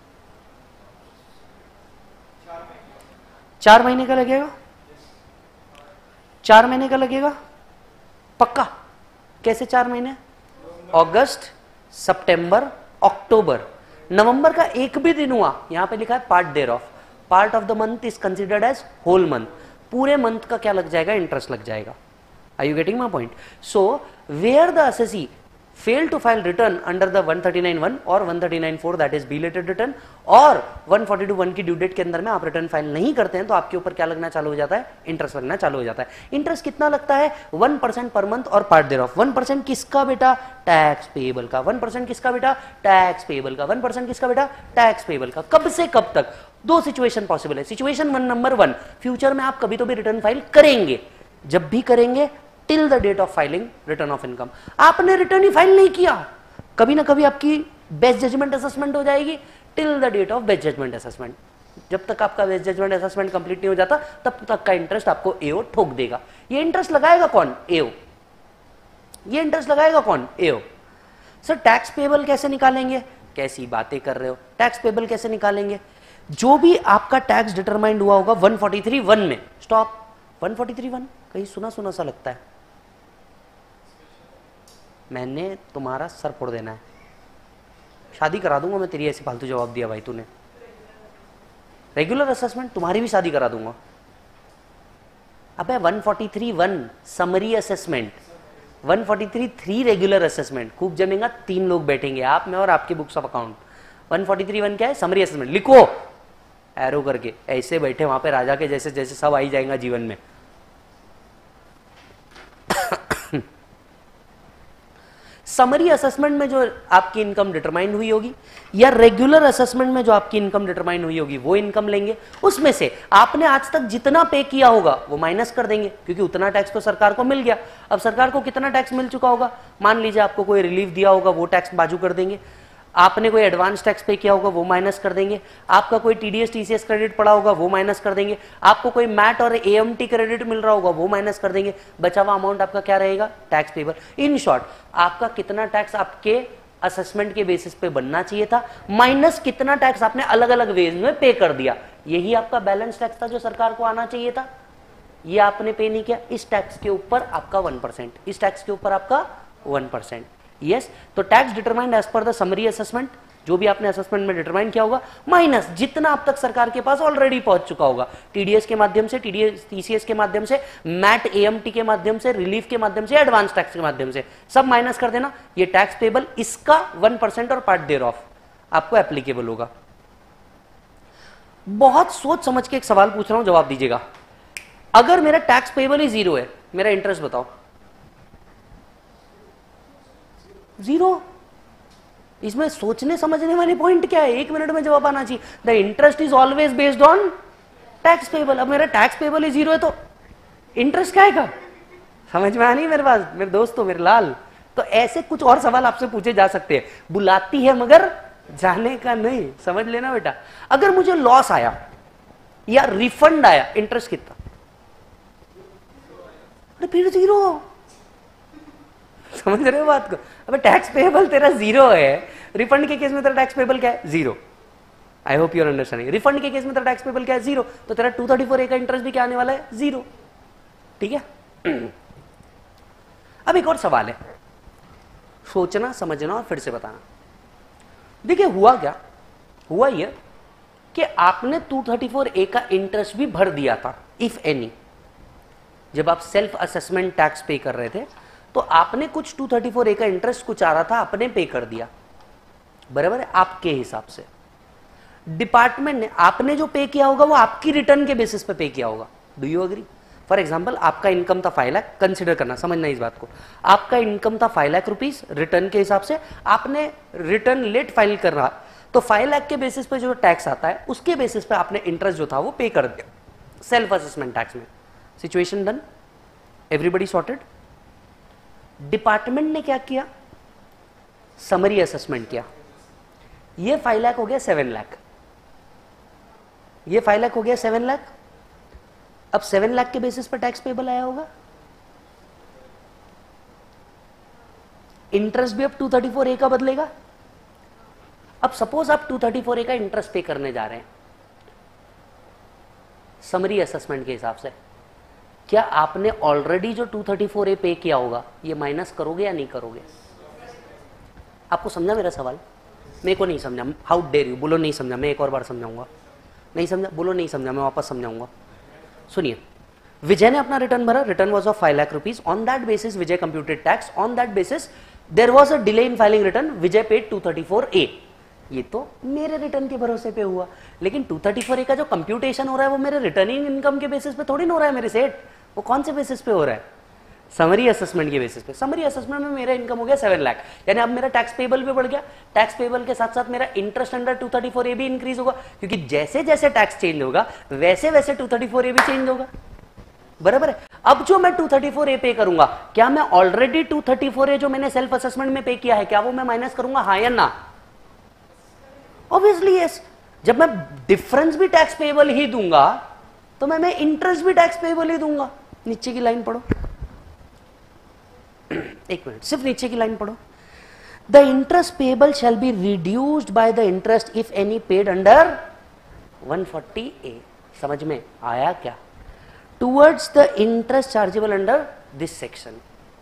चार महीने का लगेगा, चार महीने का लगेगा पक्का। कैसे चार महीने? अगस्त, सितंबर, अक्टूबर, नवंबर का एक भी दिन हुआ, यहां पे लिखा है part thereof, part of the month is considered as whole month, पूरे मंथ का क्या लग जाएगा? इंटरेस्ट लग जाएगा। Are you getting my point? So where the assessee fail to file return under the one thirty-nine one or one thirty-nine four that is belated return और one forty-two one की due date के अंदर में आप return file नहीं करते हैं तो आपके ऊपर क्या लगना चालू हो जाता है? इंटरेस्ट लगना चालू हो जाता है। इंटरेस्ट कितना लगता है? वन परसेंट पर मंथ और part thereof. One percent किसका बेटा? टैक्स पेएबल का। वन परसेंट किसका बेटा? टैक्स पेएबल का। वन परसेंट किसका बेटा? टैक्स पेएबल का। कब से कब तक? दो सिचुएशन पॉसिबल है। Situation one number one, future में आप कभी तो भी रिटर्न फाइल करेंगे, जब भी करेंगे till the date of filing return of income. आपने रिटर्न ही फाइल नहीं किया, कभी ना कभी आपकी बेस्ट जजमेंट असेसमेंट हो जाएगी till the date of best judgment assessment. जब तक आपका बेस्ट जजमेंट असेसमेंट कंप्लीट नहीं हो जाता तब तक का इंटरेस्ट आपको एओ ठोक देगा। ये इंटरेस्ट लगाएगा कौन? एओ। ये इंटरेस्ट लगाएगा कौन? एओ। सर टैक्स पेबल कैसे निकालेंगे? कैसी बातें कर रहे हो? टैक्स पेबल कैसे निकालेंगे? जो भी आपका टैक्स डिटरमाइंड हुआ होगा वन फोर्टी थ्री वन में, stop, one forty three one कहीं सुना सुना सा लगता है, मैंने तुम्हारा सर फोड़ देना है, शादी करा दूंगा मैं तेरी, ऐसी फालतू जवाब दिया भाई तूने। रेगुलर असेसमेंट तुम्हारी भी शादी करा दूंगा। अबे one forty three one summary assessment, one forty three three regular assessment, खूब जमेगा, तीन लोग बैठेंगे, आप में और आपके books of account. One forty three one क्या है? Summary assessment. लिखो एरो करके, ऐसे बैठे वहां पे राजा के जैसे जैसे सब आ ही जाएगा जीवन में। समरी असेसमेंट में जो आपकी इनकम डिटरमाइन हुई होगी या रेगुलर असेसमेंट में जो आपकी इनकम डिटरमाइन हुई होगी वो इनकम लेंगे, उसमें से आपने आज तक जितना पे किया होगा वो माइनस कर देंगे, क्योंकि उतना टैक्स तो सरकार को मिल गया। अब सरकार को कितना टैक्स मिल चुका होगा? मान लीजिए आपको कोई रिलीफ दिया होगा, वो टैक्स बाजू कर देंगे। आपने कोई एडवांस टैक्स पे किया होगा वो माइनस कर देंगे। आपका कोई टीडीएस टीसीएस क्रेडिट पड़ा होगा वो माइनस कर देंगे। आपको कोई मैट और एएमटी क्रेडिट मिल रहा होगा वो माइनस कर देंगे। बचा हुआ अमाउंट आपका क्या रहेगा? Tax payable. इन शॉर्ट आपका कितना टैक्स आपके असेसमेंट के बेसिस पे बनना चाहिए था, माइनस कितना टैक्स आपने अलग अलग वेज में पे कर दिया, यही आपका बैलेंस टैक्स था जो सरकार को आना चाहिए था। ये आपने पे नहीं किया, इस टैक्स के ऊपर आपका वन परसेंट, इस टैक्स के ऊपर आपका वन परसेंट। यस, तो tax determined as per the summary assessment, जो भी आपने असेसमेंट में डिटरमाइन किया होगा, माइनस जितना अब तक सरकार के पास ऑलरेडी पहुंच चुका होगा, टीडीएस के माध्यम से, टीडीएस टीसीएस के माध्यम से, मैट एएमटी के माध्यम से, रिलीफ के माध्यम से, एडवांस टैक्स के माध्यम से, सब माइनस कर देना। ये टैक्स पेबल, इसका वन परसेंट और पार्ट देयर ऑफ आपको एप्लीकेबल होगा। बहुत सोच समझ के एक सवाल पूछ रहा हूं, जवाब दीजिएगा। अगर मेरा टैक्स पेबल ही जीरो है, मेरा इंटरेस्ट बताओ। जीरो। इसमें सोचने समझने वाली पॉइंट क्या है? एक मिनट में जवाब आना चाहिए। The interest is always based on tax payable. अब मेरा टैक्स पेबल ही जीरो है तो इंटरेस्ट क्या है? समझ में आ नहीं मेरे पास, मेरे दोस्तों, मेरे लाल। तो ऐसे कुछ और सवाल आपसे पूछे जा सकते हैं। बुलाती है मगर जाने का नहीं, समझ लेना बेटा। अगर मुझे लॉस आया या रिफंड आया, इंटरेस्ट कितना? अरे फिर जीरो। समझ रहे हो बात को? अबे टैक्स पेबल तेरा जीरो है, रिफंड के केस में तेरा टैक्स पेबल क्या है? Zero. I hope your understanding. Refund के केस में तेरा टैक्स पेबल क्या है? जीरो। तो तेरा टू थर्टी फोर ए का इंटरेस्ट भी क्या आने वाला है? जीरो। ठीक है। अब एक और सवाल है, सोचना समझना और फिर से बताना। देखिए हुआ क्या, हुआ ये कि आपने टू थर्टी फोर ए का इंटरेस्ट भी भर दिया था, इफ एनी। जब आप सेल्फ असेसमेंट टैक्स पे कर रहे थे तो आपने कुछ टू थर्टी फोर ए का इंटरेस्ट कुछ आ रहा था, आपने पे कर दिया, बराबर है, आपके हिसाब से। डिपार्टमेंट ने आपने जो पे किया होगा वो आपकी रिटर्न के बेसिस पे पे किया होगा। Do you agree? For example आपका इनकम था फाइव लाख, कंसिडर करना, समझना इस बात को। आपका इनकम था फाइव लाख रुपीज रिटर्न के हिसाब से, आपने रिटर्न लेट फाइल कर रहा, तो फाइव लाख के बेसिस पे जो टैक्स आता है उसके बेसिस पे आपने इंटरेस्ट जो था वो पे कर दिया सेल्फ असेसमेंट टैक्स में। Situation done, everybody sorted. Department ने क्या किया? समरी असेसमेंट किया। ये फाइव लाख हो गया सेवन लाख, ये फाइव लाख हो गया सेवन लाख। अब सेवन लाख के बेसिस पर टैक्स पेबल आया होगा, इंटरेस्ट भी अब टू थर्टी फोर ए का बदलेगा। अब सपोज आप टू थर्टी फोर ए का इंटरेस्ट पे करने जा रहे हैं समरी असेसमेंट के हिसाब से, क्या आपने ऑलरेडी जो टू थर्टी फोर ए पे किया होगा ये माइनस करोगे या नहीं करोगे? आपको समझा मेरा सवाल? मेरे को नहीं समझा, हाउ डेयर यू, बोलो नहीं समझा, मैं एक और बार समझाऊंगा। नहीं समझा, बोलो नहीं समझा, मैं वापस समझाऊंगा। सुनिए, विजय ने अपना रिटर्न भरा, return was of five lakh rupees. On that basis Vijay computed tax, on that basis there was a delay in filing return, Vijay paid two thirty four A. ये तो मेरे रिटर्न के भरोसे पे हुआ, लेकिन टू थर्टी फोर ए का जो कंप्यूटेशन हो रहा है वो मेरे रिटर्निंग इनकम के बेसिस पे थोड़ी ना हो रहा है मेरे सेठ। वो कौन से बेसिस पे हो रहा है? समरी असेसमेंट के बेसिस पे। समरी असेसमेंट में मेरा इनकम हो गया सेवन लाख, यानी अब मेरा टैक्स पेबल भी बढ़ गया। टैक्स पेबल के साथ साथ मेरा interest under two thirty four A भी इंक्रीज होगा, क्योंकि जैसे जैसे टैक्स चेंज होगा वैसे वैसे टू थर्टी फोर ए भी चेंज होगा। बराबर है। अब जो मैं टू थर्टी फोर ए पे करूंगा, क्या मैं already two thirty four A जो मैंने सेल्फ असेसमेंट में पे किया है, क्या वो मैं माइनस करूंगा, हाँ या ना? Obviously yes. जब मैं डिफरेंस भी टैक्स पेबल ही दूंगा तो मैं मैं इंटरेस्ट भी टैक्स पेबल ही दूंगा। नीचे की लाइन पढ़ो, एक मिनट, सिर्फ नीचे की लाइन पढ़ो। The interest payable shall be reduced by the interest if any paid under one forty A. समझ में आया क्या? Towards the interest chargeable under this section.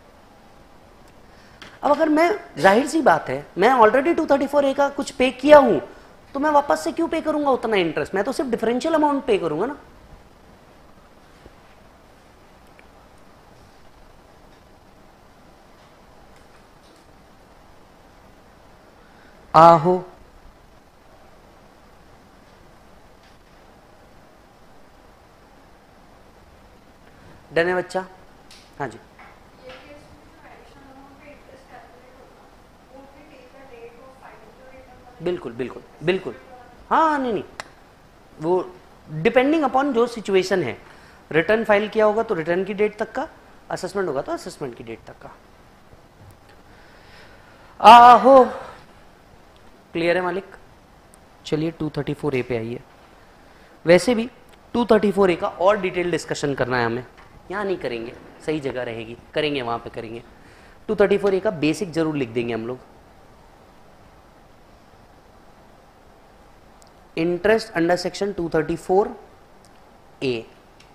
अब अगर मैं, जाहिर सी बात है, मैं already two thirty four A का कुछ पे किया हूं तो मैं वापस से क्यों पे करूंगा उतना इंटरेस्ट? मैं तो सिर्फ डिफरेंशियल अमाउंट पे करूंगा ना। आहो, डन है बच्चा? हाँ जी, बिल्कुल बिल्कुल बिल्कुल। हाँ नहीं नहीं, वो डिपेंडिंग अपॉन जो सिचुएशन है। रिटर्न फाइल किया होगा तो रिटर्न की डेट तक का, असेसमेंट होगा तो असेसमेंट की डेट तक का। आहो, क्लियर है मालिक? चलिए टू थर्टी फोर ए पे आइए। वैसे भी टू थर्टी फोर ए का और डिटेल डिस्कशन करना है हमें, यहाँ नहीं करेंगे, सही जगह रहेगी, करेंगे वहां पे करेंगे। टू थर्टी फोर ए का बेसिक जरूर लिख देंगे हम लोग। Interest under section two thirty four A.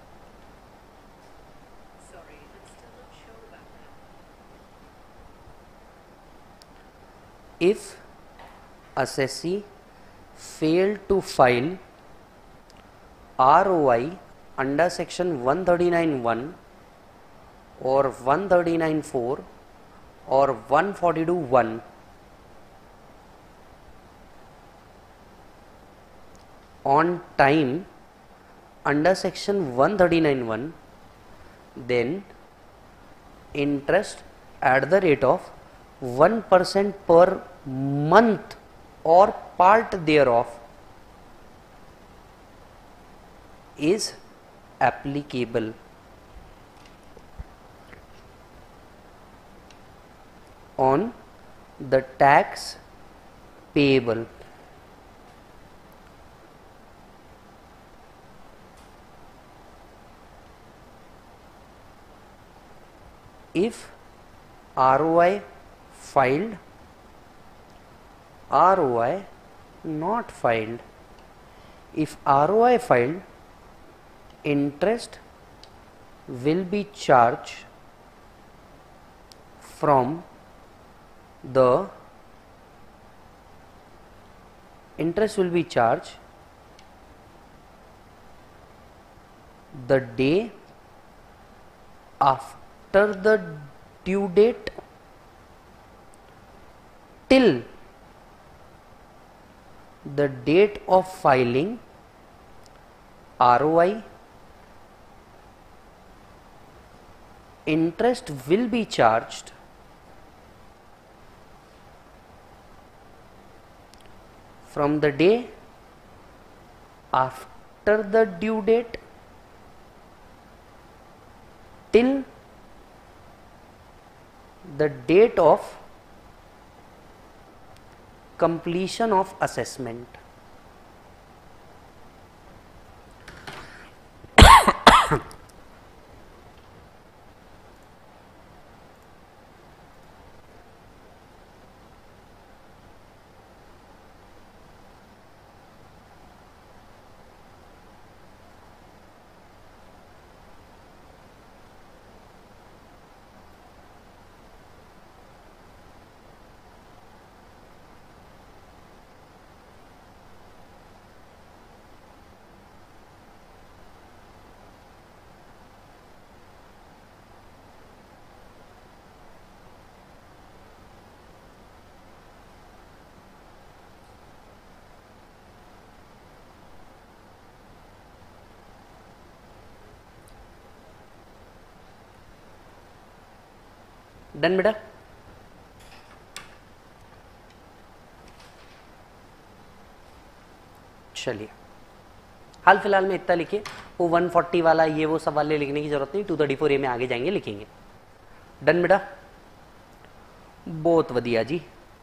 If assessee failed to file R O I under section one thirty-nine one or one thirty-nine four or one forty-two one on time under section one thirty-nine one, then interest at the rate of one percent per month or part thereof is applicable on the tax payable. If R O I filed, R O I not filed. If R O I filed, interest will be charged from the interest will be charged the day after the due date till the date of filing. R O I interest will be charged from the day after the due date till the date of completion of assessment. Done बेटा? चलिए, हाल फिलहाल में इतना लिखिए, वो one forty वाला ये वो सवाल लिखने की जरूरत नहीं, टू थर्टी फोर ए में आगे जाएंगे लिखेंगे। डन बेटा? बहुत बढ़िया जी।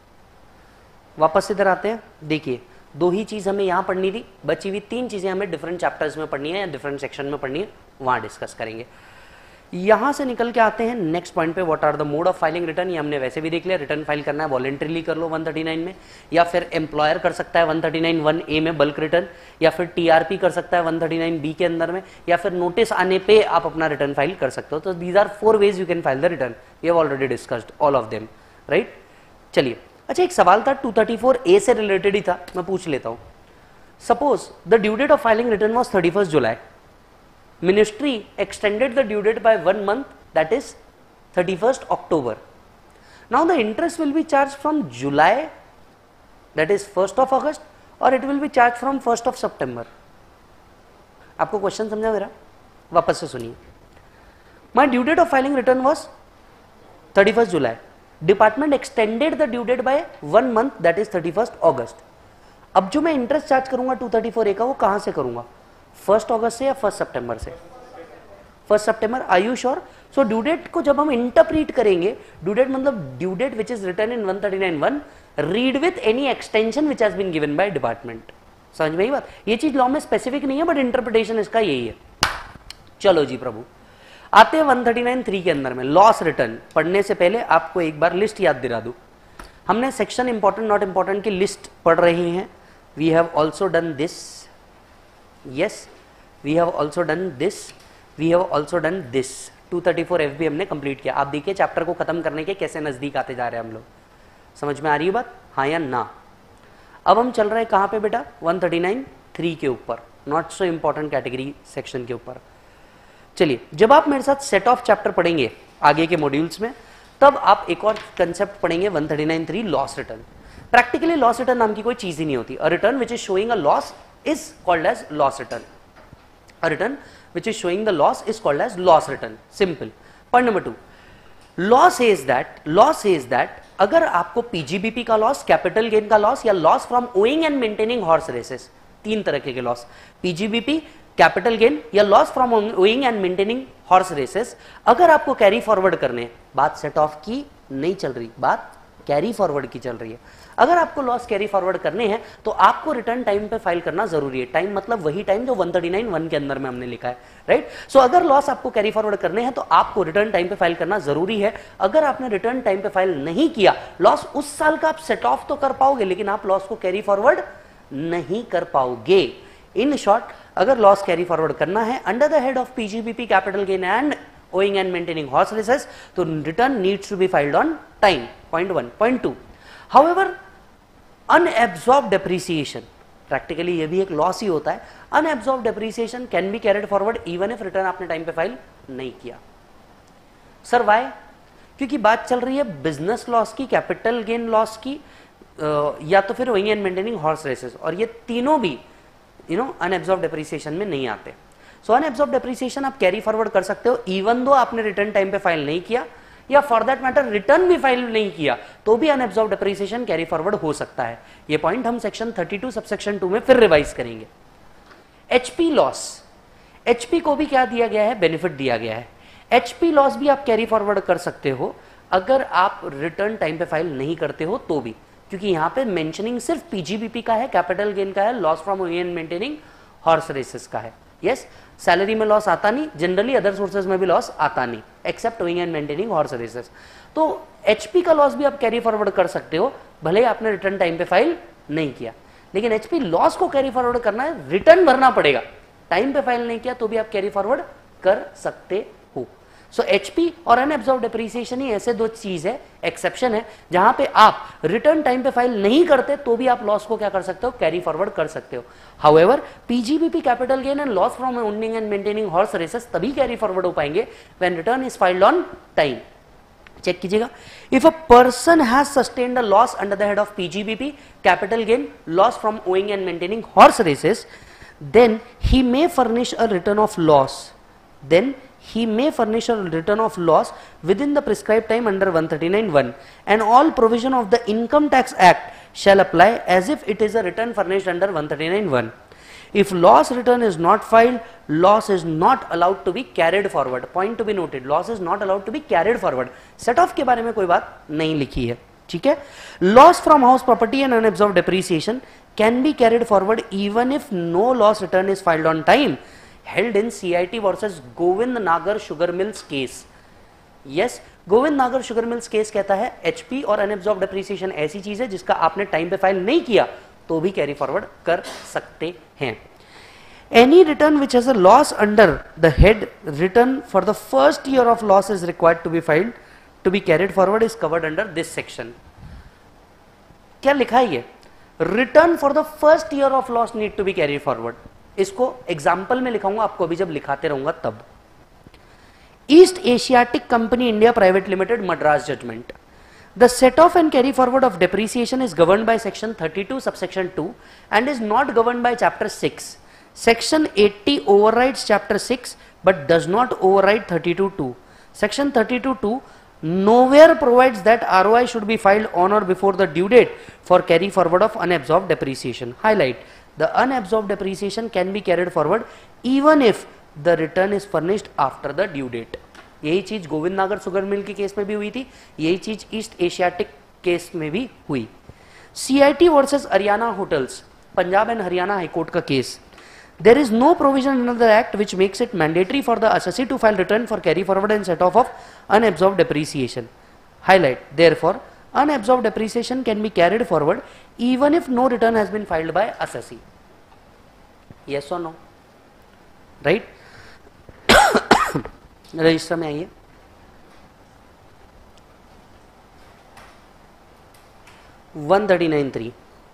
वापस इधर आते हैं। देखिए, दो ही चीज हमें यहां पढ़नी थी, बची हुई तीन चीजें हमें डिफरेंट चैप्टर्स में पढ़नी है या डिफरेंट सेक्शन में पढ़नी है, वहां डिस्कस करेंगे। यहां से निकल के आते हैं नेक्स्ट पॉइंट पे, what are the mode of filing return. ये हमने वैसे भी देख लिया, रिटर्न फाइल करना है वॉलेंटरीली कर लो वन थर्टी नाइन में, या फिर एम्प्लॉयर कर सकता है one thirty nine one A में बल्क रिटर्न, या फिर टीआरपी कर सकता है वन थर्टी नाइन बी के अंदर में, या फिर नोटिस आने पे आप अपना रिटर्न फाइल कर सकते हो। तो these are four ways you can file the return, we have already discussed all of them, right. चलिए, अच्छा एक सवाल था टू थर्टी फोर ए से रिलेटेड ही था, मैं पूछ लेता हूं। Suppose the due date of filing return was thirty first July, ministry extended the due date by one month, that is thirty-first October. Now the interest will be charged from July, that is first of August, or it will be charged from first of September. आपको question समझा मेरा? वापस से सुनिए। My due date of filing return was thirty-first July. Department extended the due date by one month, that is thirty-first August. अब जो मैं interest charge करूंगा टू थर्टी फोर ए का, वो कहां से करूंगा? फर्स्ट अगस्त से या फर्स्ट सितंबर से? फर्स्ट सितंबर। Are you sure? So due date को जब हम इंटरप्रीट करेंगे, ड्यू डेट मतलब due date which is written in one thirty nine one, read with any extension which has been given by department. समझ में ये बात? ये चीज लॉ में स्पेसिफिक नहीं है, बट इंटरप्रिटेशन इसका यही है। चलो जी प्रभु, आते हैं वन थर्टी नाइन थ्री के अंदर में लॉस रिटर्न। पढ़ने से पहले आपको एक बार लिस्ट याद दिला दूं। हमने सेक्शन इंपॉर्टेंट नॉट इंपॉर्टेंट की लिस्ट पढ़ रहे हैं। We have also done this, yes we have also done this, we have also done this. Two thirty four F भी हमने कंप्लीट किया। आप देखिए चैप्टर को खत्म करने के कैसे नजदीक आते जा रहे हैं हम लोग। समझ में आ रही है बात? हाँ या ना? अब हम चल रहे हैं कहां पे बेटा? वन थर्टी नाइन थ्री के ऊपर, not so important category section के ऊपर। चलिए, जब आप मेरे साथ सेट ऑफ चैप्टर पढ़ेंगे आगे के मॉड्यूल्स में, तब आप एक और कंसेप्ट पढ़ेंगे one thirty nine three loss return. Practically loss return नाम की कोई चीज ही नहीं होती। A return which is showing a loss is called as loss return. A return which is showing the loss is called as loss return. Simple. Point number two, law says that law says that अगर आपको PGBP का loss, capital gain का loss, या loss from owing and maintaining horse races, तीन तरह के loss, PGBP, capital gain या loss from owing and maintaining horse races, अगर आपको कैरी फॉरवर्ड करने, बात सेट ऑफ की नहीं चल रही, बात कैरी फॉरवर्ड की चल रही है। अगर आपको लॉस कैरी फॉरवर्ड करने हैं तो आपको रिटर्न टाइम पे फाइल करना जरूरी है। टाइम मतलब वही टाइम जो वन थर्टी नाइन वन के अंदर में हमने लिखा है, राइट। सो अगर लॉस आपको कैरी फॉरवर्ड करने हैं तो आपको रिटर्न टाइम पे फाइल करना जरूरी है। अगर आपने रिटर्न टाइम पे फाइल नहीं किया, लॉस उस साल का आप सेट ऑफ तो कर पाओगे, लेकिन आप लॉस को कैरी फॉरवर्ड नहीं कर पाओगे। इन शॉर्ट, अगर लॉस कैरी फॉरवर्ड करना है under the head of PGBP, capital gain and owing and maintaining horse races, तो return needs to be filed on time. Point one. Point two. However, unabsorbed depreciation, practically ये भी एक loss ही होता है। Unabsorbed depreciation can be carried forward even if return आपने time पे file नहीं किया। Sir why? क्योंकि बात चल रही है बिजनेस लॉस की, कैपिटल गेन लॉस की, या तो फिर owing and maintaining horse races, और ये तीनों भी यू नो अनएब्सॉर्ब डेप्रिसिएशन में नहीं आते। सो अनएब्सॉर्ब डेप्रिसिएशन आप कैरी फॉरवर्ड कर सकते हो इवन दो आपने रिटर्न टाइम पे फाइल नहीं किया, या फॉर दैट मैटर रिटर्न भी फाइल नहीं किया, तो भी अनएब्सॉर्ब डेप्रिसिएशन कैरी फॉरवर्ड हो सकता है। ये पॉइंट हम section thirty two subsection two में फिर रिवाइज करेंगे। एचपी लॉस, एचपी को भी क्या दिया गया है? बेनिफिट दिया गया है। एचपी लॉस भी आप कैरी फॉरवर्ड कर सकते हो अगर आप रिटर्न टाइम पे फाइल नहीं करते हो तो भी, क्योंकि यहां पे मेंशनिंग सिर्फ पीजीबीपी का है, कैपिटल गेन का है, loss from owing and maintaining horse races का है। यस, सैलरी में लॉस आता नहीं, जनरली अदर सोर्सेज में भी लॉस आता नहीं, except owing and maintaining horse races. तो एचपी का लॉस भी आप कैरी फॉरवर्ड कर सकते हो भले आपने रिटर्न टाइम पे फाइल नहीं किया, लेकिन एचपी लॉस को कैरी फॉरवर्ड करना है, रिटर्न भरना पड़ेगा। टाइम पे फाइल नहीं किया तो भी आप कैरी फॉरवर्ड कर सकते हो। सो एचपी और अनएब्सॉर्ब डेप्रिसिएशन ही ऐसे दो चीज है, एक्सेप्शन है, जहां पे आप रिटर्न टाइम पे फाइल नहीं करते तो भी आप लॉस को क्या कर सकते हो? कैरी फॉरवर्ड कर सकते हो। However PGBP, capital gain and loss from owning and maintaining horse races तभी कैरी फॉरवर्ड हो पाएंगे when return is filed on time. Check कीजिएगा, if a person has sustained a loss under the head of PGBP, capital gain, loss from owing and maintaining horse races, then he may furnish a return of loss, then he may furnish a return of loss within the prescribed time under one thirty-nine one, and all provision of the Income Tax Act shall apply as if it is a return furnished under one thirty-nine one. If loss return is not filed, loss is not allowed to be carried forward. Point to be noted, loss is not allowed to be carried forward. Set off के बारे में कोई बात नहीं लिखी है, ठीक है. Loss from house property and unabsorbed depreciation can be carried forward even if no loss return is filed on time. Held in C I T versus Govind Nagar sugar mills case. Yes, Govind Nagar sugar mills case कहता है HP और unabsorbed depreciation ऐसी चीज है जिसका आपने time पे file नहीं किया तो भी कैरी फॉरवर्ड कर सकते हैं. Any return which has a loss under the head return for the first year of loss is required to be filed to be carried forward is covered under this section. क्या लिखा है ये? Return for the first year of loss need to be carried forward. इसको example में लिखाऊंगा आपको अभी जब लिखाते रहूंगा तब. East Asiatic company India private limited Madras judgment. The set off and carry forward of depreciation is governed by section thirty-two subsection two and is not governed by chapter six. Section eighty overrides chapter six but does not override thirty-two two. Section thirty-two two nowhere provides that R O I should be filed on or before the due date for carry forward of unabsorbed depreciation. Highlight, the unabsorbed depreciation can be carried forward even if the return is furnished after the due date. यही चीज Govind Nagar sugar mill के case में भी हुई थी, यही चीज east Asiatic case में भी हुई. CIT versus Haryana hotels, Punjab and Haryana high court का case. There is no provision in the act which makes it mandatory for the assessee to file return for carry forward and set off of unabsorbed depreciation. Highlight, therefore, unabsorbed depreciation can be carried forward even if no return has been filed by assessee. Yes or no? Right? Register में आइए. one thirty-nine three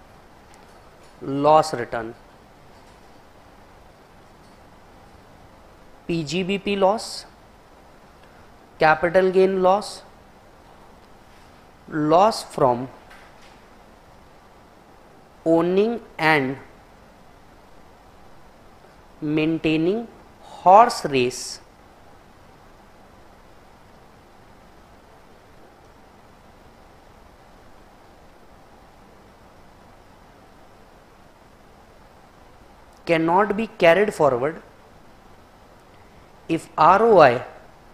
loss return. PGBP loss, capital gain loss, loss from owning and maintaining horse race cannot be carried forward if R O I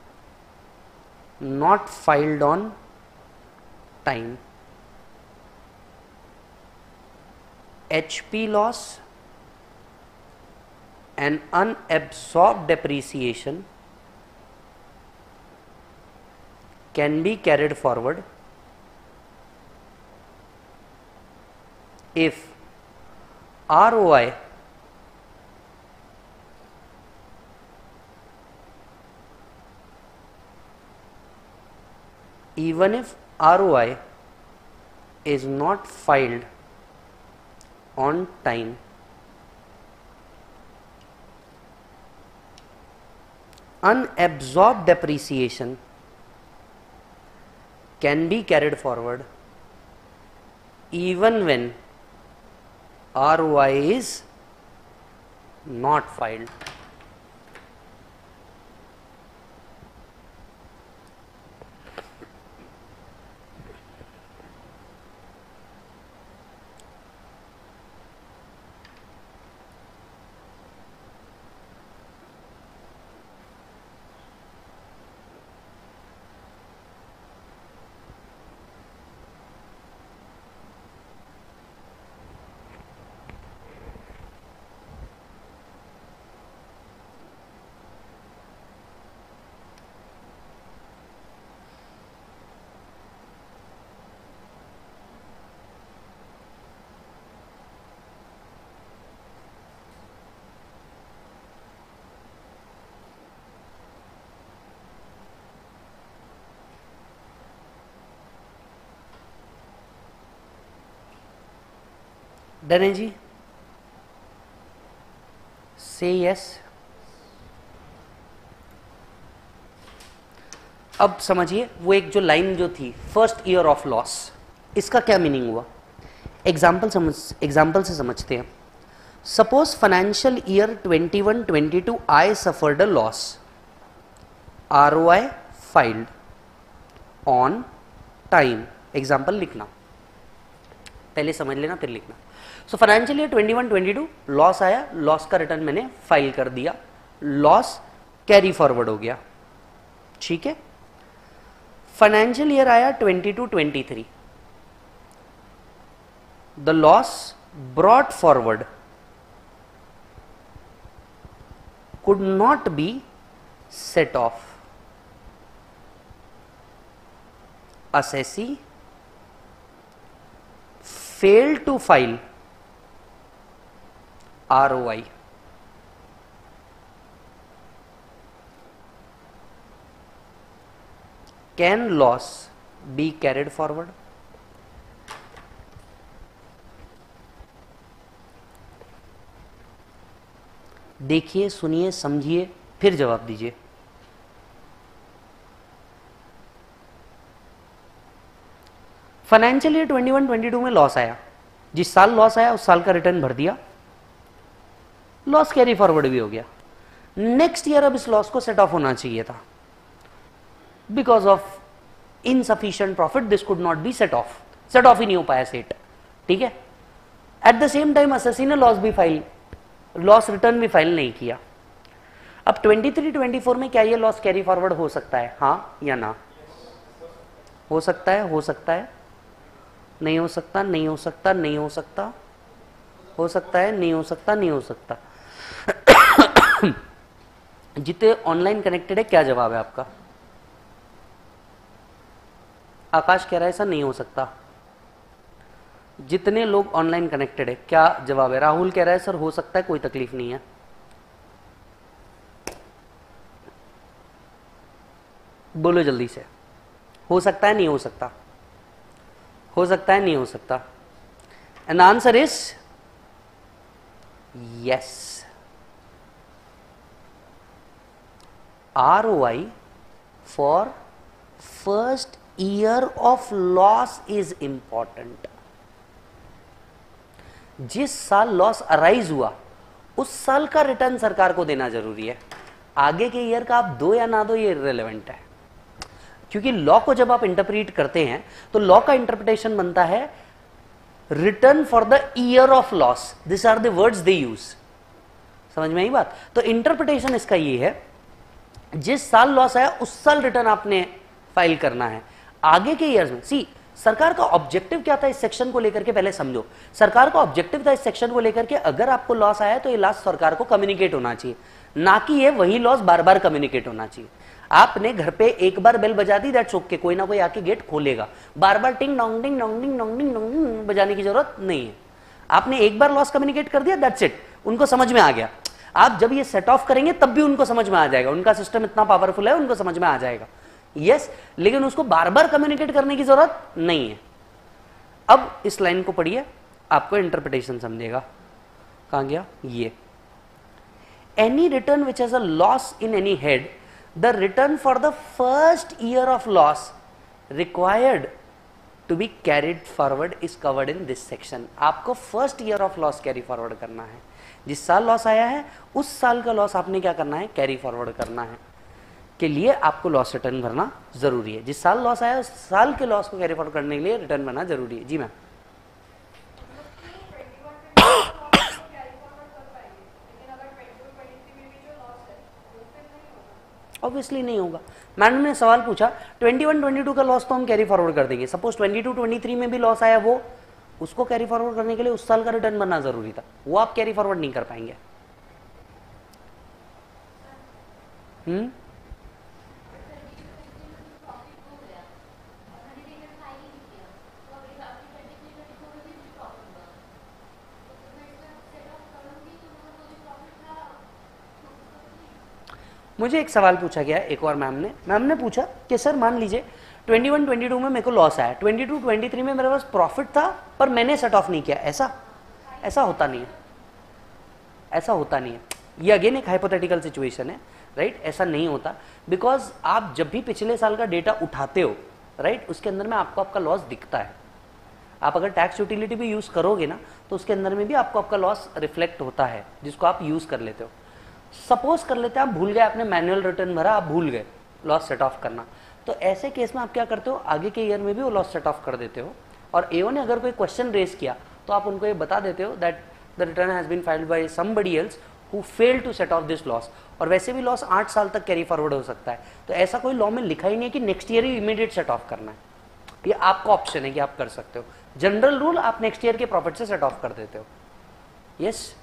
not filed on time. H P loss and unabsorbed depreciation can be carried forward if R O I even if R O I is not filed on time. Unabsorbed depreciation can be carried forward even when R O I is not filed. Done है जी? से yes. अब समझिए वो एक जो line जो थी फर्स्ट ईयर ऑफ लॉस, इसका क्या मीनिंग हुआ. एग्जाम्पल समझ एग्जाम्पल से समझते हैं. Suppose financial year twenty one twenty two I suffered a loss. R O I filed on time, example लिखना, पहले समझ लेना फिर लिखना। So financial year twenty one twenty two loss आया, लॉस का रिटर्न मैंने फाइल कर दिया, लॉस कैरी फॉरवर्ड हो गया, ठीक है। फाइनेंशियल ईयर आया twenty two twenty three, the loss brought forward could not be set off. Assessee failed to file R O I. Can loss be carried forward? देखिए, सुनिए, समझिए, फिर जवाब दीजिए। Financial year twenty one twenty two में loss आया, जिस साल लॉस आया उस साल का रिटर्न भर दिया, लॉस कैरी फॉरवर्ड भी हो गया। नेक्स्ट ईयर अब इस लॉस को सेट ऑफ होना चाहिए था, because of insufficient profit this could not be set off, set off ही नहीं हो पाया सेट, ठीक है। At the same time assessee ने लॉस भी फाइल, लॉस रिटर्न भी फाइल नहीं किया। अब ट्वेंटी थ्री ट्वेंटी फोर में क्या ये लॉस कैरी फॉरवर्ड हो सकता है, हाँ या ना? हो सकता है, हो सकता है, नहीं हो सकता, नहीं हो सकता, नहीं हो सकता, हो सकता है, नहीं हो सकता, नहीं हो सकता। जितने ऑनलाइन कनेक्टेड है क्या जवाब है आपका? आकाश कह रहा है ऐसा नहीं हो सकता। जितने लोग ऑनलाइन कनेक्टेड है क्या जवाब है? राहुल कह रहा है सर हो सकता है, कोई तकलीफ नहीं है। बोलो जल्दी से, हो सकता है, नहीं हो सकता, हो सकता है, नहीं हो सकता। And answer is yes. R O I for first year of loss is important. जिस साल लॉस अराइज हुआ उस साल का रिटर्न सरकार को देना जरूरी है। आगे के ईयर का आप दो या ना दो ये इररिलेवेंट है, क्योंकि लॉ को जब आप इंटरप्रीट करते हैं तो लॉ का इंटरप्रिटेशन बनता है return for the year of loss, this are the words they use. समझ में आई बात? तो इंटरप्रिटेशन इसका ये है, जिस साल लॉस आया उस साल रिटर्न आपने फाइल करना है। आगे के ईयर्स में सी सरकार का ऑब्जेक्टिव क्या था इस सेक्शन को लेकर के पहले समझो। सरकार का ऑब्जेक्टिव था इस सेक्शन को लेकर के अगर आपको लॉस आया तो ये लॉस सरकार को कम्युनिकेट होना चाहिए, ना कि ये वही लॉस बार बार कम्युनिकेट होना चाहिए। आपने घर पे एक बार बेल बजा दी, दैट्स ओके, कोई ना कोई आके गेट खोलेगा। बार बार टिंग डोंग टिंग डोंग टिंग डोंग टिंग डोंग बजाने की जरूरत नहीं है। आपने एक बार लॉस कम्युनिकेट कर दिया, दैट्स इट, उनको समझ में आ गया। आप जब ये सेट ऑफ करेंगे तब भी उनको समझ में आ जाएगा, उनका सिस्टम इतना पावरफुल है, उनको समझ में आ जाएगा। यस yes, लेकिन उसको बार बार कम्युनिकेट करने की जरूरत नहीं है। अब इस लाइन को पढ़िए, आपको इंटरप्रिटेशन समझेगा। कहां गया ये? Any return which has a loss in any head, the return for the first year of loss required to be carried forward is covered in this section. आपको first year of loss carry forward करना है। जिस साल loss आया है उस साल का लॉस आपने क्या करना है? कैरी फॉरवर्ड करना है। के लिए आपको लॉस रिटर्न भरना जरूरी है। जिस साल लॉस आया उस साल के लॉस को कैरी फॉरवर्ड करने के लिए रिटर्न भरना जरूरी है। जी मैम। ऑब्वियसली नहीं होगा। मैडम ने सवाल पूछा ट्वेंटी वन ट्वेंटी टू का लॉस तो हम कैरी फॉरवर्ड कर देंगे। Suppose twenty two twenty three में भी लॉस आया, वो उसको कैरी फॉरवर्ड करने के लिए उस साल का रिटर्न भरना जरूरी था, वो आप कैरी फॉरवर्ड नहीं कर पाएंगे। हम्म मुझे एक सवाल पूछा गया एक और मैम ने मैम ने पूछा कि सर मान लीजिए ट्वेंटी वन ट्वेंटी टू में मेरे को लॉस आया, ट्वेंटी टू ट्वेंटी थ्री में मेरे पास प्रॉफिट था पर मैंने सेट ऑफ नहीं किया। ऐसा ऐसा होता नहीं है, ऐसा होता नहीं है। ये अगेन एक हाइपोथेटिकल सिचुएशन है, राइट? ऐसा नहीं होता, बिकॉज आप जब भी पिछले साल का डेटा उठाते हो, राइट, उसके अंदर में आपको आपका लॉस दिखता है। आप अगर टैक्स यूटिलिटी भी यूज करोगे ना तो उसके अंदर में भी आपको आपका लॉस रिफ्लेक्ट होता है, जिसको आप यूज कर लेते हो। सपोज कर लेते हैं आप भूल गए, आपने मैनुअल रिटर्न भरा, आप भूल गए, लॉस सेट ऑफ करना। तो ऐसे केस में आप क्या करते हो, आगे के ईयर में भी वो लॉस सेट ऑफ कर देते हो, और एओ ने अगर कोई क्वेश्चन रेज किया तो आप उनको ये बता देते हो that the return has been filed by somebody else who fail to set off this loss. और वैसे भी लॉस आठ साल तक कैरी फॉरवर्ड हो सकता है, तो ऐसा कोई लॉ में लिखा ही नहीं है कि नेक्स्ट ईयर ही इमीडिएट सेट ऑफ करना है। ये आपका ऑप्शन है कि आप कर सकते हो। जनरल रूल आप नेक्स्ट ईयर के प्रॉफिट से सेट ऑफ कर देते हो। Yes yes?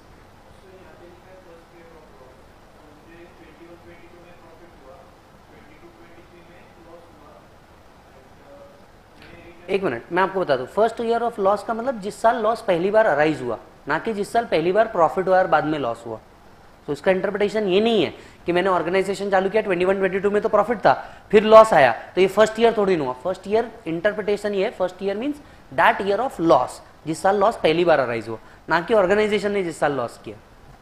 एक मिनट मैं आपको बता दूं, फर्स्ट ईयर ऑफ लॉस का मतलब जिस साल लॉस पहली बार अराइज हुआ, ना कि जिस साल पहली बार प्रॉफिट हुआ और बाद में लॉस हुआ। तो इसका इंटरप्रिटेशन ये नहीं है कि मैंने ऑर्गेनाइजेशन चालू किया इक्कीस बाईस में तो प्रॉफिट था फिर लॉस आया तो ये फर्स्ट ईयर थोड़ी नहीं हुआ। फर्स्ट ईयर इंटरप्रिटेशन ये है, first year means that year of loss, जिस साल लॉस पहली बार अराइज हुआ, ना कि ऑर्गेनाइजेशन ने जिस साल लॉस किया।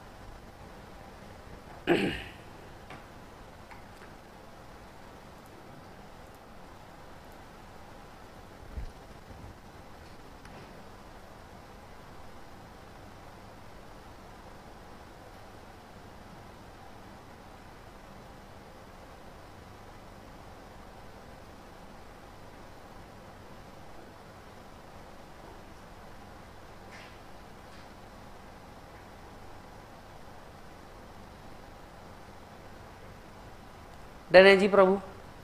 डन है जी प्रभु,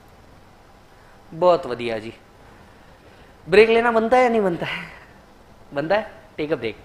बहुत बढ़िया जी। ब्रेक लेना बनता है या नहीं बनता है? बनता है, take a break.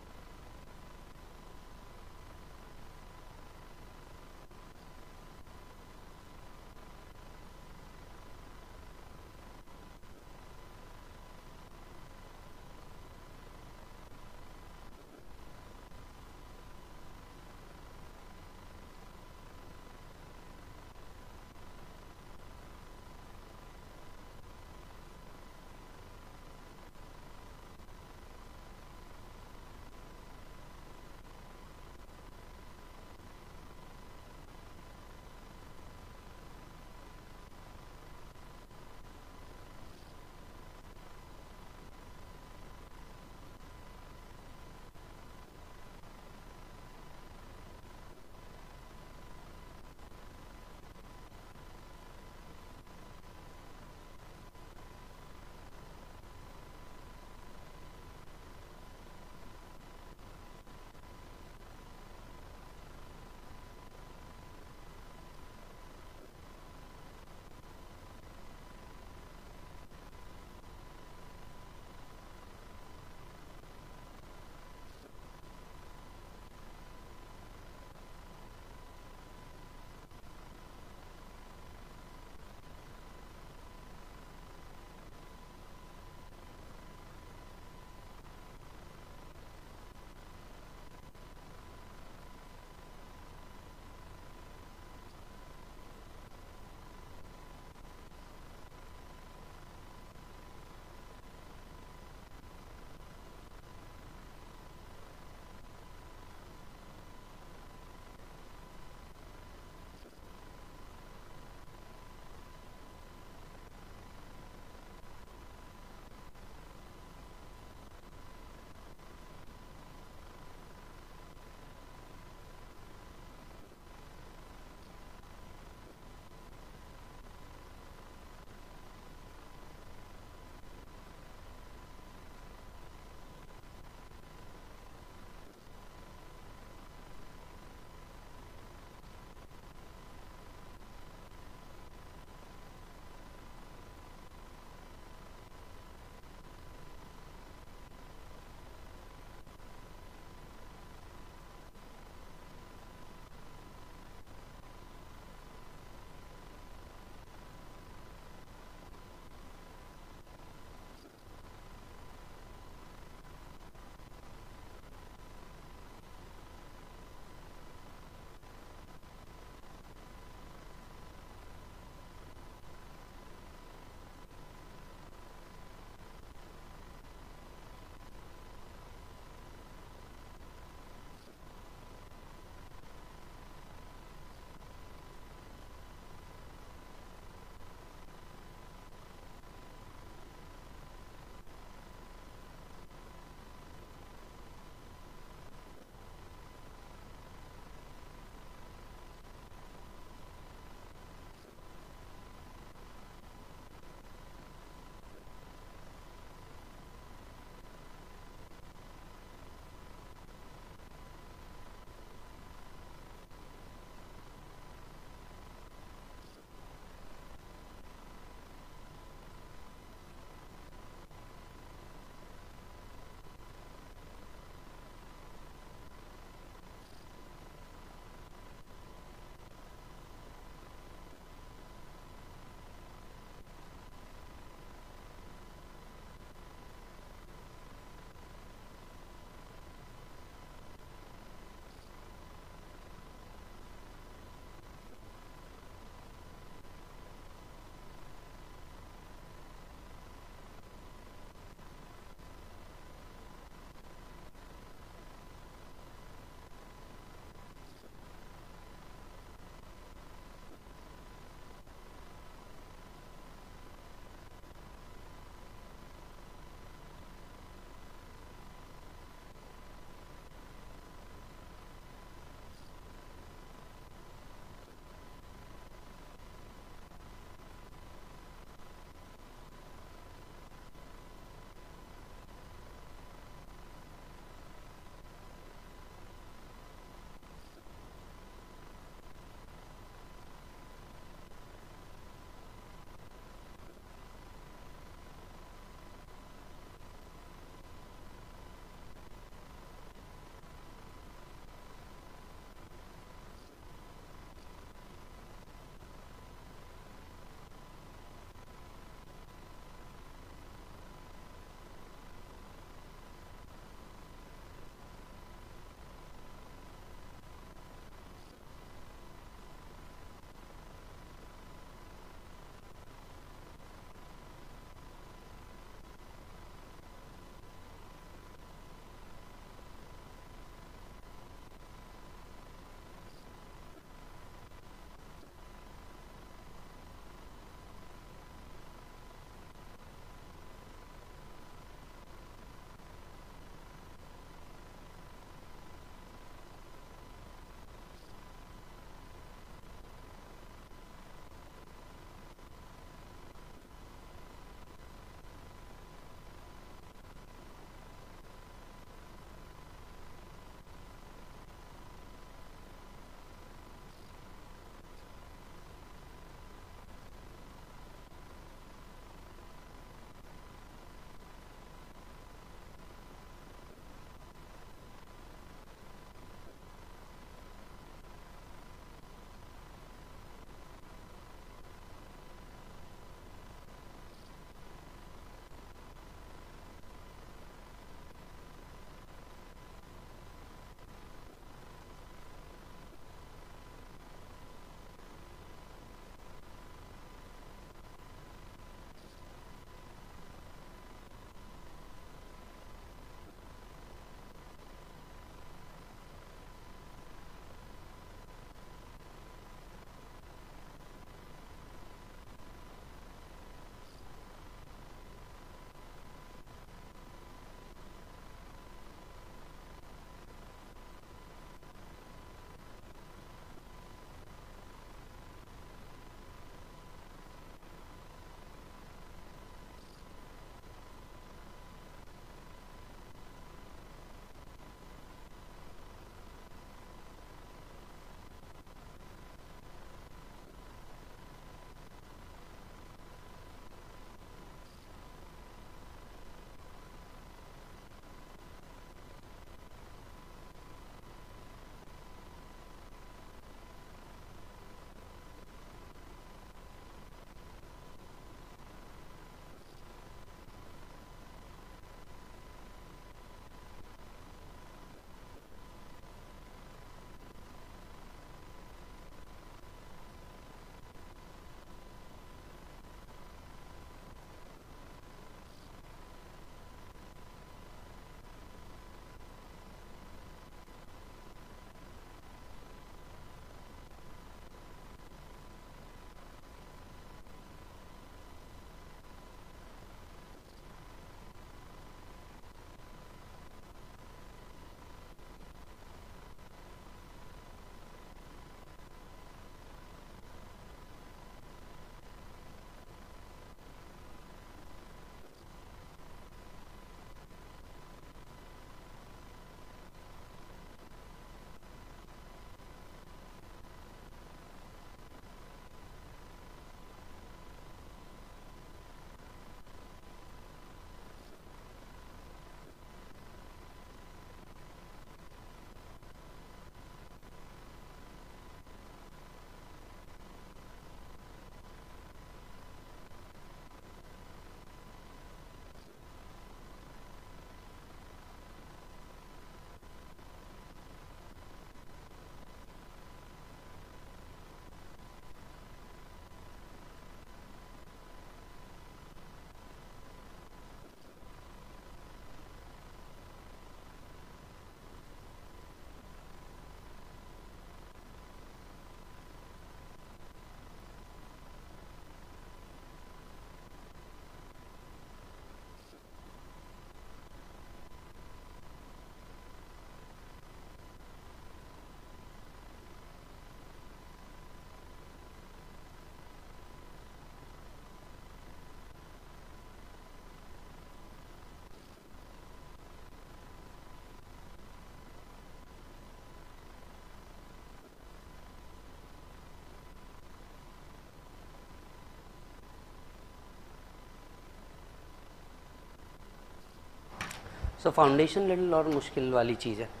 So foundation little और मुश्किल वाली चीज है।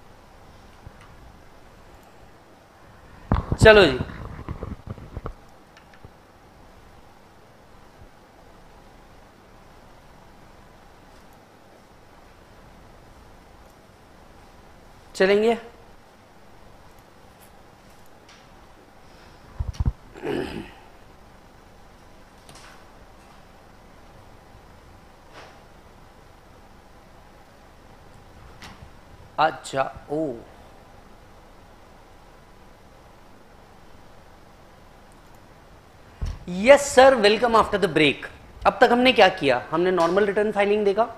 चलो जी, चलेंगे। अच्छा, oh yes sir, welcome after the break. अब तक हमने क्या किया? हमने नॉर्मल रिटर्न फाइलिंग देखा,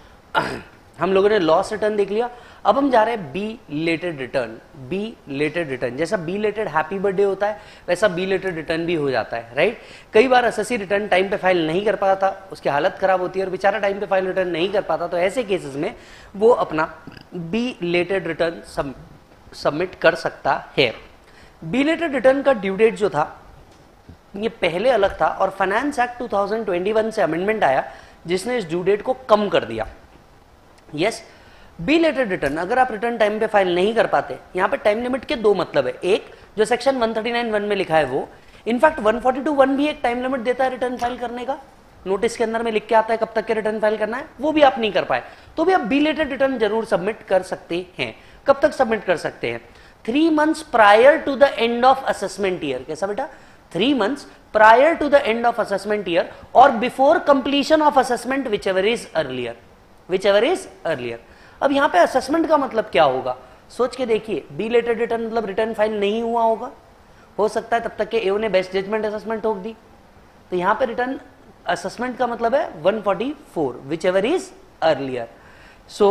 हम लोगों ने लॉस रिटर्न देख लिया। अब हम जा रहे हैं belated return. Belated return, जैसा बी लेटेड हैप्पी बर्थडे होता है वैसा बी लेटेड रिटर्न भी हो जाता है, राइट। कई बार एसएससी रिटर्न टाइम पे फाइल नहीं कर पाता, उसकी हालत खराब होती है और बेचारा टाइम पे फाइल रिटर्न नहीं कर पाता, तो ऐसे केसेस में वो अपना बी लेटेड रिटर्न सबमिट कर सकता है। बी लेटेड रिटर्न का ड्यू डेट जो था ये पहले अलग था और finance act two thousand twenty one से अमेंडमेंट आया जिसने इस ड्यू डेट को कम कर दिया। यस, बी लेटेड रिटर्न, अगर आप रिटर्न टाइम पे फाइल नहीं कर पाते, यहां पे टाइम लिमिट के दो मतलब है। एक जो section one thirty nine one में लिखा है वो, in fact one forty two one भी एक टाइम लिमिट देता है रिटर्न फाइल करने का, नोटिस के अंदर में लिख के आता है कब तक के रिटर्न फाइल करना है, वो भी आप नहीं कर पाए तो भी आप बी लेटेड रिटर्न जरूर सबमिट कर सकते हैं। कब तक सबमिट कर सकते हैं? Three months prior to the end of assessment year. कैसा बेटा? Three months prior to the end of assessment year और before completion of assessment whichever is earlier, whichever is earlier. अब यहां पे assessment का मतलब क्या होगा? सोच के देखिए, बी लेटेड रिटर्न मतलब रिटर्न फाइल नहीं हुआ होगा, हो सकता है तब तक के एओ ने बेस्ट जजमेंट असेसमेंट ठोक दी, तो यहां पे रिटर्न असेसमेंट का मतलब है one forty four, whichever is earlier. So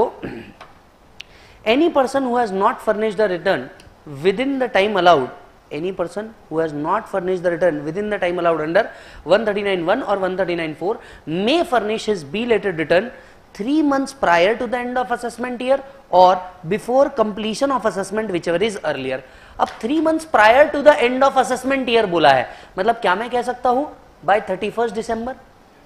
any person who has not furnished the return within the time allowed, any person who has not furnished the return within the time allowed under one thirty-nine one or one thirty-nine four may furnish his belated return three months prior to the end of assessment year or before completion of assessment whichever is earlier। अब three months prior to the end of assessment year बोला है, मतलब क्या मैं कह सकता हूं by thirty-first December?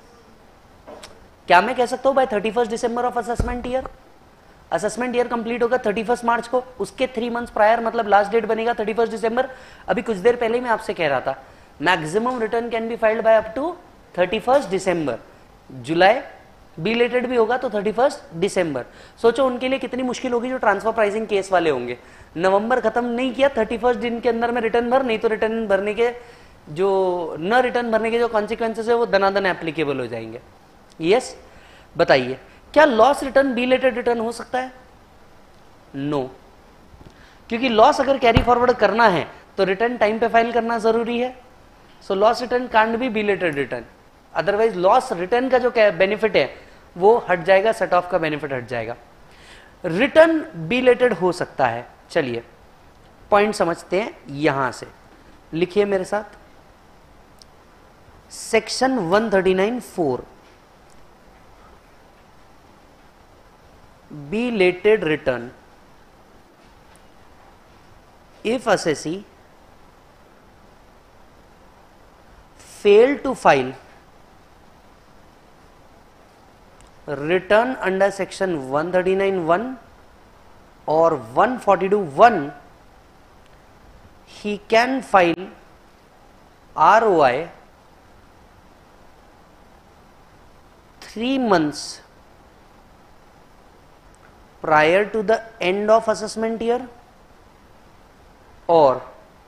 क्या मैं कह सकता हूं by thirty-first December of assessment year? Assessment year complete होगा थर्टी फर्स्ट मार्च को, उसके थ्री मंथ्स प्रायर मतलब लास्ट डेट बनेगा थर्टी फर्स्ट दिसंबर। अभी कुछ देर पहले मैं आपसे कह रहा था maximum return can be filed by up to thirty first December. जुलाई बी लेटेड भी होगा तो थर्टी फर्स्ट दिसंबर। सोचो उनके लिए कितनी मुश्किल होगी जो ट्रांसफर प्राइसिंग केस वाले होंगे। नवंबर खत्म नहीं किया, थर्टी फर्स्ट दिन के अंदर में रिटर्न भर, नहीं तो रिटर्न भरने के जो न रिटर्न भरने के जो कॉन्सिक्वेंसेस है वो दनादन एप्लीकेबल हो जाएंगे। यस, बताइए क्या loss return belated return हो सकता है? No no. क्योंकि लॉस अगर कैरी फॉरवर्ड करना है तो रिटर्न टाइम पे फाइल करना जरूरी है। So loss return can't be belated return, otherwise loss return का जो बेनिफिट है वो हट जाएगा, सेट ऑफ का बेनिफिट हट जाएगा। रिटर्न बी लेटेड हो सकता है। चलिए पॉइंट समझते हैं, यहां से लिखिए मेरे साथ, section one thirty nine four belated return if assessee fail to file return under section one thirty-nine one or one forty-two one, he can file R O I three months prior to the end of assessment year or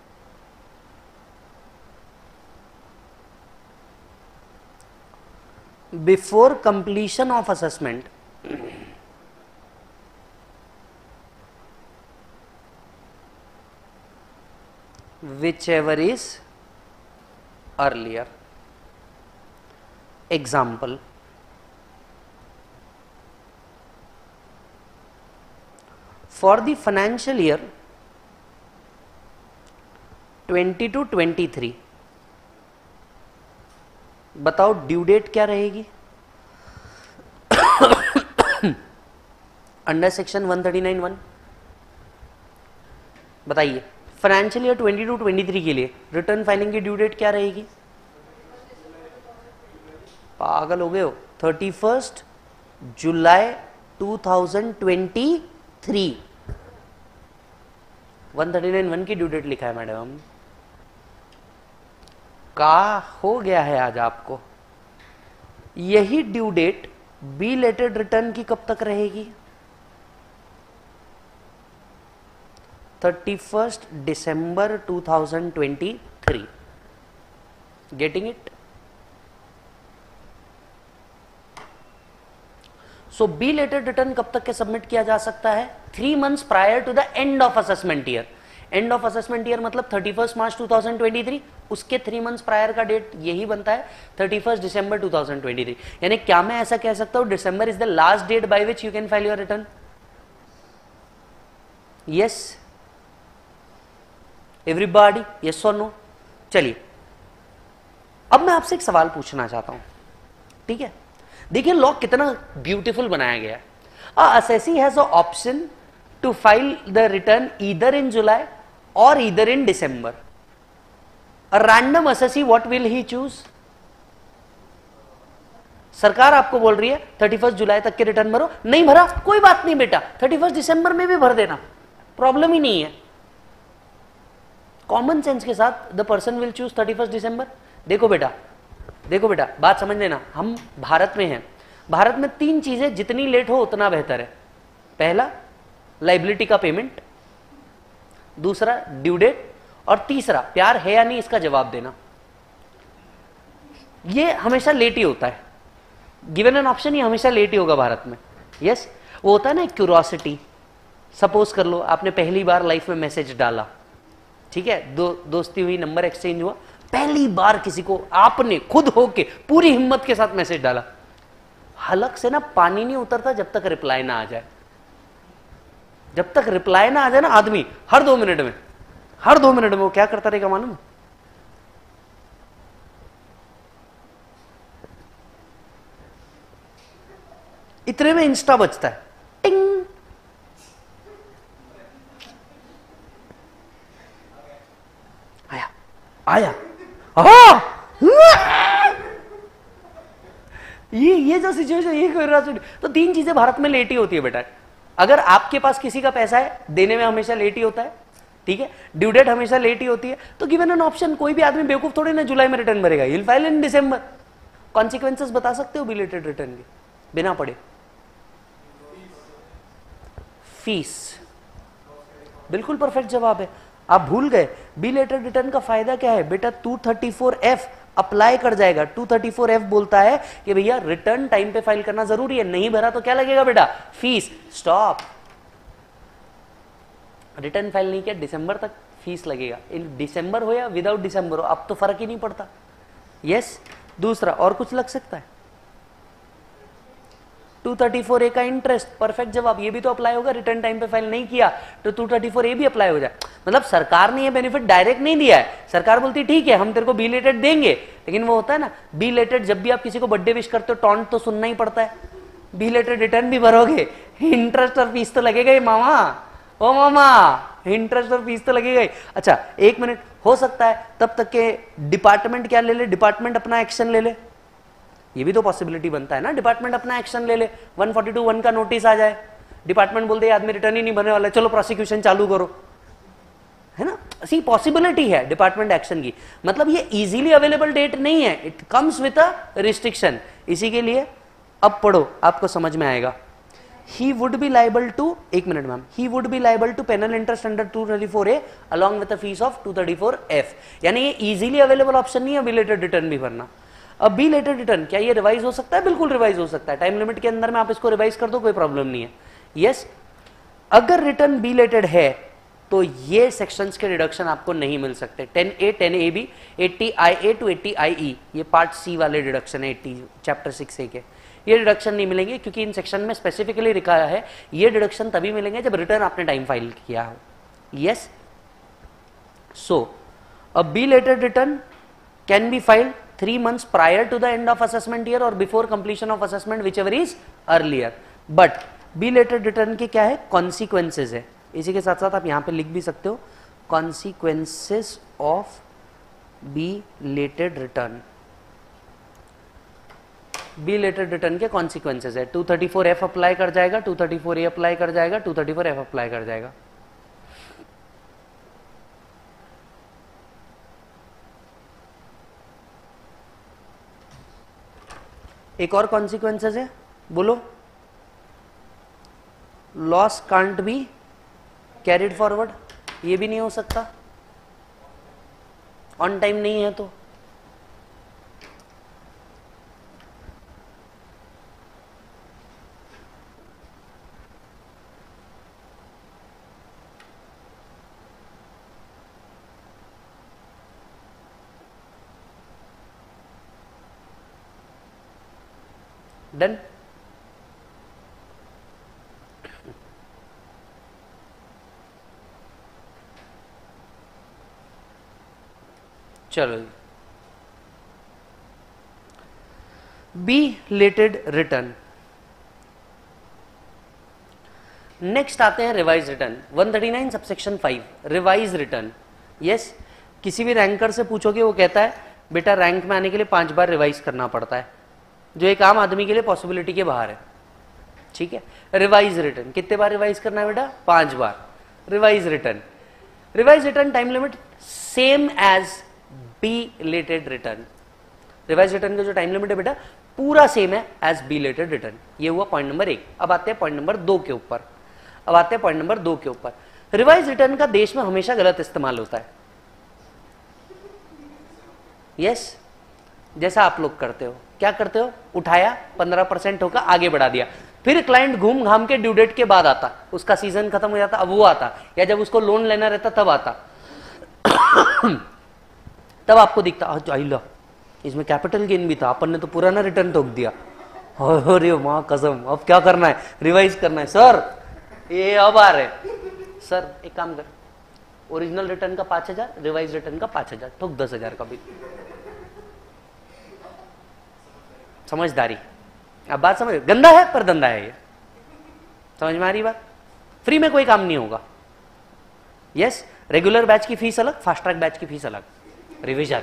before completion of assessment whichever is earlier। Example, for the financial year twenty two twenty three, बताओ due date क्या रहेगी under section one thirty nine one? बताइए financial year twenty two twenty three के लिए return filing की due date क्या रहेगी? पागल हो गए हो? Thirty first July two thousand twenty three. One thirty nine one की ड्यू डेट लिखा है मैडम, का हो गया है आज आपको। यही due date belated return की कब तक रहेगी? Thirty first December two thousand twenty three. Getting it? So belated return कब तक के सबमिट किया जा सकता है? Three months prior to the end of assessment year. End of assessment year मतलब thirty first March two thousand twenty three, उसके three months prior का डेट यही बनता है thirty first December two thousand twenty three. यानी क्या मैं ऐसा कह सकता हूं December is the last date by which you can file your return? Yes everybody, yes और नो? चलिए अब मैं आपसे एक सवाल पूछना चाहता हूं, ठीक है? देखिए लॉ कितना ब्यूटीफुल बनाया गया है। A assessee has a option to file the return either in July और either in December. A random assessee what will he choose? सरकार आपको बोल रही है थर्टी फर्स्ट जुलाई तक के रिटर्न भरो, नहीं भरा कोई बात नहीं बेटा, थर्टी फर्स्ट दिसंबर में भी भर देना, प्रॉब्लम ही नहीं है। कॉमन सेंस के साथ the person will choose thirty first December. देखो बेटा देखो बेटा बात समझ लेना, हम भारत में हैं, भारत में तीन चीजें जितनी लेट हो उतना बेहतर है। पहला लाइबिलिटी का पेमेंट, दूसरा ड्यू डेट, और तीसरा प्यार है या नहीं इसका जवाब देना। ये हमेशा लेट ही होता है, गिवन एन ऑप्शन ये हमेशा लेट ही होगा भारत में। यस वो होता है ना क्यूरोसिटी। सपोज कर लो आपने पहली बार लाइफ में मैसेज डाला, ठीक है, दो दोस्ती हुई, नंबर एक्सचेंज हुआ, पहली बार किसी को आपने खुद होके पूरी हिम्मत के साथ मैसेज डाला, हलक से ना पानी नहीं उतरता जब तक रिप्लाई ना आ जाए। जब तक रिप्लाई ना आ जाए ना आदमी हर दो मिनट में हर दो मिनट में वो क्या करता रहेगा मालूम? इतने में इंस्टा बजता है, टिंग, आया आया ये ये जो सिचुएशन ये क्यूरियोसिटी, तो तीन चीजें भारत में लेट ही होती है बेटा। अगर आपके पास किसी का पैसा है देने में हमेशा लेट ही होता है, ठीक है, ड्यू डेट हमेशा लेट ही होती है, तो गिवन एन ऑप्शन कोई भी आदमी बेवकूफ थोड़ी ना जुलाई में रिटर्न भरेगा, he will file in December. Consequences बता सकते हो बिलेटेड रिटर्न के बिना पढ़े? फीस, बिल्कुल परफेक्ट जवाब है। आप भूल गए बिलेटेड रिटर्न का फायदा क्या है बेटा? Two thirty four F apply कर जाएगा। टू थर्टी फोर एफ बोलता है कि भैया रिटर्न टाइम पे फाइल करना जरूरी है, नहीं भरा तो क्या लगेगा बेटा? फीस। स्टॉप, रिटर्न फाइल नहीं किया दिसंबर तक फीस लगेगा, इन दिसंबर हो या विदाउट दिसंबर हो अब तो फर्क ही नहीं पड़ता। यस दूसरा और कुछ लग सकता है? टू थर्टी फोर ए का इंटरेस्ट, परफेक्ट जवाब, ये भी तो अप्लाई होगा, रिटर्न टाइम पे फाइल नहीं किया तो टू थर्टी फोर ए भी अप्लाई हो जाए। मतलब सरकार ने ये बेनिफिट डायरेक्ट नहीं दिया है, सरकार बोलती ठीक है हम तेरे को बी लेटेड देंगे, लेकिन वो होता है ना बी लेटेड, जब भी आप किसी को बर्थडे विश करते हो टॉन्ट तो सुनना ही पड़ता है। बी लेटेड रिटर्न भी भरोगे, इंटरेस्ट और फीस तो लगेगा ही मामा, ओ मामा इंटरेस्ट और फीस तो लगेगा ही। अच्छा एक मिनट, हो सकता है तब तक के डिपार्टमेंट क्या ले ले, डिपार्टमेंट अपना एक्शन ले ले, ये भी तो पॉसिबिलिटी बनता है ना, डिपार्टमेंट अपना एक्शन ले ले, वन फोर्टी टू वन का नोटिस आ जाए, डिपार्टमेंट बोल दे आदमी रिटर्न ही नहीं भरने वाला, चलो प्रोसिक्यूशन चालू करो, है ना, सी पॉसिबिलिटी है डिपार्टमेंट एक्शन की। मतलब ये इजीली अवेलेबल डेट नहीं है, it comes with a restriction. इसी के लिए अब पढ़ो आपको समझ में आएगा। he would be liable to, एक minute ma'am, he would be liable to penal interest under two thirty four A along with the fees of two thirty four F. यानी ये इजीली अवेलेबल ऑप्शन नहीं है belated return भी भरना। अब belated return क्या ये रिवाइज हो सकता है? बिल्कुल रिवाइज हो सकता है, टाइम लिमिट के अंदर में आप इसको रिवाइज कर दो, कोई प्रॉब्लम नहीं है। यस yes, अगर रिटर्न बिलेटेड है तो ये सेक्शंस के रिडक्शन आपको नहीं मिल सकते, ten A, ten A B, eighty I A two eighty I E, ये पार्ट सी वाले डिडक्शन है एट्टी चैप्टर सिक्स ए के, ये डिडक्शन नहीं मिलेंगे क्योंकि इन सेक्शन में स्पेसिफिकली लिखा है ये डिडक्शन तभी मिलेंगे जब रिटर्न आपने टाइम फाइल किया हो। Yes, so a belated return can be filed three months prior to the end of assessment year और before completion of assessment whichever is earlier. But belated return के क्या है? Consequences है, इसी के साथ साथ आप यहां पे लिख भी सकते हो consequences of belated return. Belated return के कॉन्सिक्वेंसेज है। Two thirty four F apply कर जाएगा, two thirty four A apply कर जाएगा, two thirty four F apply कर जाएगा। एक और कॉन्सिक्वेंसेज है, बोलो। Loss can't be carried forward, ये भी नहीं हो सकता, ऑन टाइम नहीं है तो। डन। चलो, बी लेटेड रिटर्न। नेक्स्ट आते हैं revise return. One thirty nine subsection five, revise return. Yes, किसी भी रैंकर से पूछोगे वो कहता है बेटा रैंक में आने के लिए पांच बार रिवाइज करना पड़ता है, जो एक आम आदमी के लिए पॉसिबिलिटी के बाहर है। ठीक है, रिवाइज रिटर्न कितने बार रिवाइज करना है बेटा? पांच बार। Revise return, revise return time limit same as belated return. Revise return का जो टाइम लिमिट है बेटा पूरा सेम है एज बी लेटेड रिटर्न। ये हुआ पॉइंट नंबर एक। अब आते हैं पॉइंट नंबर दो के ऊपर। अब आते हैं पॉइंट नंबर दो के ऊपर। रिवाइज रिटर्न का देश में हमेशा गलत इस्तेमाल होता है। यस yes, जैसा आप लोग करते हो, क्या करते हो? उठाया, पंद्रह परसेंट होगा, आगे बढ़ा दिया, फिर क्लाइंट घूम घाम के ड्यू डेट के बाद आता, उसका सीजन खत्म हो जाता, अब वो आता, या जब उसको लोन लेना रहता तब आता। तब आपको दिखता आइला इसमें कैपिटल गेन भी था, अपन ने तो पुराना रिटर्न ठोक दिया। अरे मां कसम, अब क्या करना है? रिवाइज करना है। सर ये अब आ रहे, सर एक काम कर, ओरिजिनल रिटर्न का पांच हजार, रिवाइज रिटर्न का पांच हजार, ठोक दस हजार का भी। समझदारी, अब बात समझ, गंदा है पर धंधा है ये, समझ में आ रही बात? फ्री में कोई काम नहीं होगा। यस, रेगुलर बैच की फीस अलग, फास्ट ट्रैक बैच की फीस अलग, रिविजन।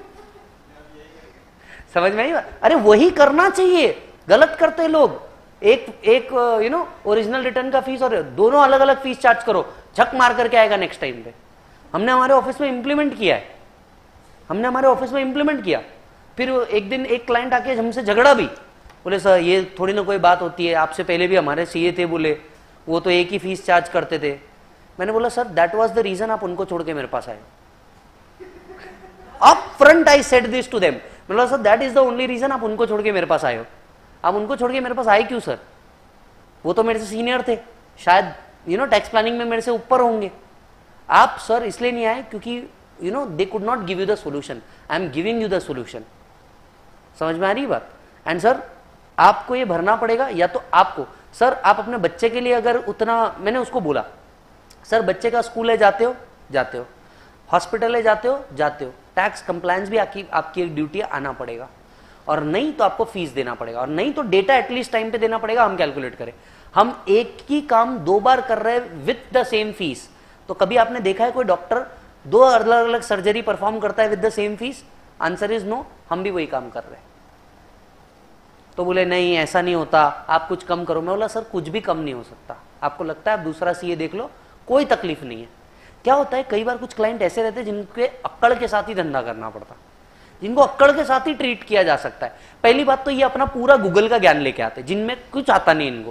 समझ में आई बात? अरे वही करना चाहिए, गलत करते लोग। एक एक यू नो ओरिजिनल रिटर्न का फीस और दोनों अलग अलग फीस चार्ज करो, झक मार करके आएगा नेक्स्ट टाइम पे। हमने हमारे ऑफिस में इंप्लीमेंट किया है, हमने हमारे ऑफिस में इंप्लीमेंट किया। फिर एक दिन एक क्लाइंट आके हमसे झगड़ा भी, बोले सर ये थोड़ी ना कोई बात होती है, आपसे पहले भी हमारे सीए थे, बोले वो तो एक ही फीस चार्ज करते थे। मैंने बोला sir that was the reason आप उनको छोड़ के मेरे पास आए। Up front I said this to them, बोला sir that is the only reason आप उनको छोड़ के मेरे पास आए हो। आप उनको छोड़ के मेरे पास आए क्यों सर? वो तो मेरे से सीनियर थे, शायद यू नो टैक्स प्लानिंग में मेरे से ऊपर होंगे। आप सर इसलिए नहीं आए क्योंकि you know they could not give you the solution, I am giving you the solution. समझ में आ रही बात? एंड सर आपको ये भरना पड़ेगा, या तो आपको सर आप अपने बच्चे के लिए अगर उतना, मैंने उसको बोला सर बच्चे का स्कूल है, जाते हो जाते हो, हॉस्पिटल है जाते हो जाते हो, टैक्स कंप्लायंस भी आपकी आपकी एक ड्यूटी है, आना पड़ेगा, और नहीं तो आपको फीस देना पड़ेगा, और नहीं तो डेटा एटलीस्ट टाइम पे देना पड़ेगा। हम कैलकुलेट करें, हम एक ही काम दो बार कर रहे हैं विथ द सेम फीस। तो कभी आपने देखा है कोई डॉक्टर दो अलग अलग सर्जरी परफॉर्म करता है with the same fees? Answer is no. हम भी वही काम कर रहे हैं। तो बोले नहीं ऐसा नहीं होता, आप कुछ कम करो। मैं बोला सर कुछ भी कम नहीं हो सकता, आपको लगता है आप दूसरा सीए देख लो, कोई तकलीफ नहीं है। क्या होता है कई बार कुछ क्लाइंट ऐसे रहते हैं जिनके अक्कड़ के साथ ही धंधा करना पड़ता, जिनको अक्कड़ के साथ ही ट्रीट किया जा सकता है। पहली बात तो ये अपना पूरा गूगल का ज्ञान लेके आते हैं, जिनमें कुछ आता नहीं इनको।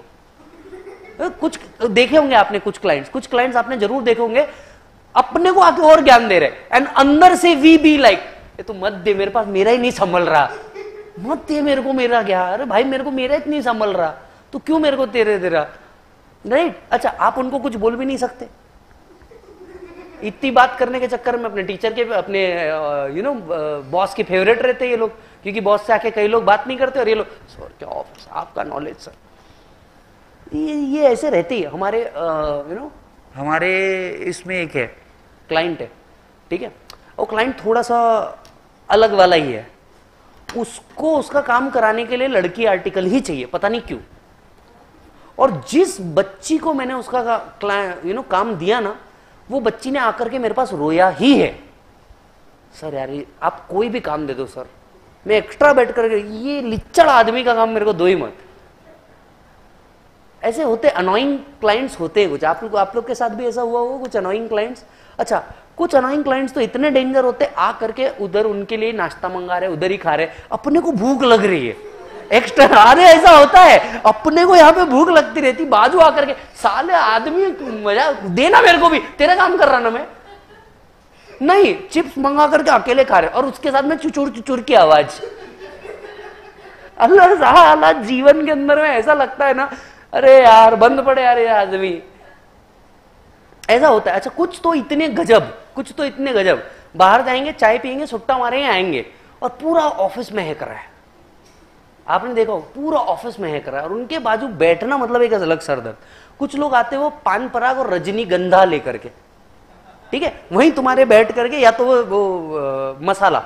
कुछ देखे होंगे आपने, कुछ क्लाइंट्स कुछ क्लाइंट्स आपने जरूर देखे होंगे, अपने को आके और ज्ञान दे रहे, एंड अंदर से वी बी लाइक ये तो मत दे, मेरे पास मेरा ही नहीं संभल रहा, मत दे मेरे को मेरा क्या। अरे भाई मेरे को मेरा ही नहीं संभल रहा, तो क्यों मेरे को तेरे दे रहा? राइट। अच्छा आप उनको कुछ बोल भी नहीं सकते, इतनी बात करने के चक्कर में अपने टीचर के, अपने यू नो बॉस के फेवरेट रहते हैं ये लोग, क्योंकि बॉस से आके कई लोग बात नहीं करते, और ये लोग सर क्या ऑफिस आपका नॉलेज सर, ये ये ऐसे रहते ही हमारे यू नो हमारे इसमें एक है क्लाइंट है, ठीक है, और क्लाइंट थोड़ा सा अलग वाला ही है, उसको उसका काम कराने के लिए लड़की आर्टिकल ही चाहिए, पता नहीं क्यों। और जिस बच्ची को मैंने उसका यू नो काम दिया ना, वो बच्ची ने आकर के मेरे पास रोया ही है, सर यार आप कोई भी काम दे दो सर, मैं एक्स्ट्रा बैठ करके, ये लिच्चड़ आदमी का काम मेरे को दो ही मत। ऐसे होते अनोइंग क्लाइंट्स होते हैं कुछ। आप लोग आप लोग के साथ भी ऐसा हुआ होगा कुछ अनोइंग क्लाइंट्स? अच्छा, कुछ अनोइंग क्लाइंट्स तो इतने डेंजर होते, आ करके उधर उनके लिए नाश्ता मंगा रहे, उधर ही खा रहे, अपने को भूख लग रही है एक्स्ट्रा। अरे ऐसा होता है, अपने को यहाँ पे भूख लगती रहती, बाजू आकर के साले आदमी मजा देना मेरे को भी, तेरा काम कर रहा ना मैं, नहीं चिप्स मंगा करके अकेले खा रहे और उसके साथ में चुचुर चुचुर की आवाज। अल्लाह साला जीवन के अंदर में ऐसा लगता है ना, अरे यार बंद पड़े यार ये आदमी, ऐसा होता है। अच्छा, कुछ तो इतने गजब, कुछ तो इतने गजब, बाहर जाएंगे चाय पियेंगे सुट्टा मारेंगे आएंगे और पूरा ऑफिस महक रहा है। आपने देखा हो पूरा ऑफिस महक रहा है और उनके बाजू बैठना मतलब एक अलग सरदर्द। कुछ लोग आते वो पान पराग और रजनीगंधा लेकर के, ठीक है, वहीं तुम्हारे बैठ करके या तो वो, वो आ, मसाला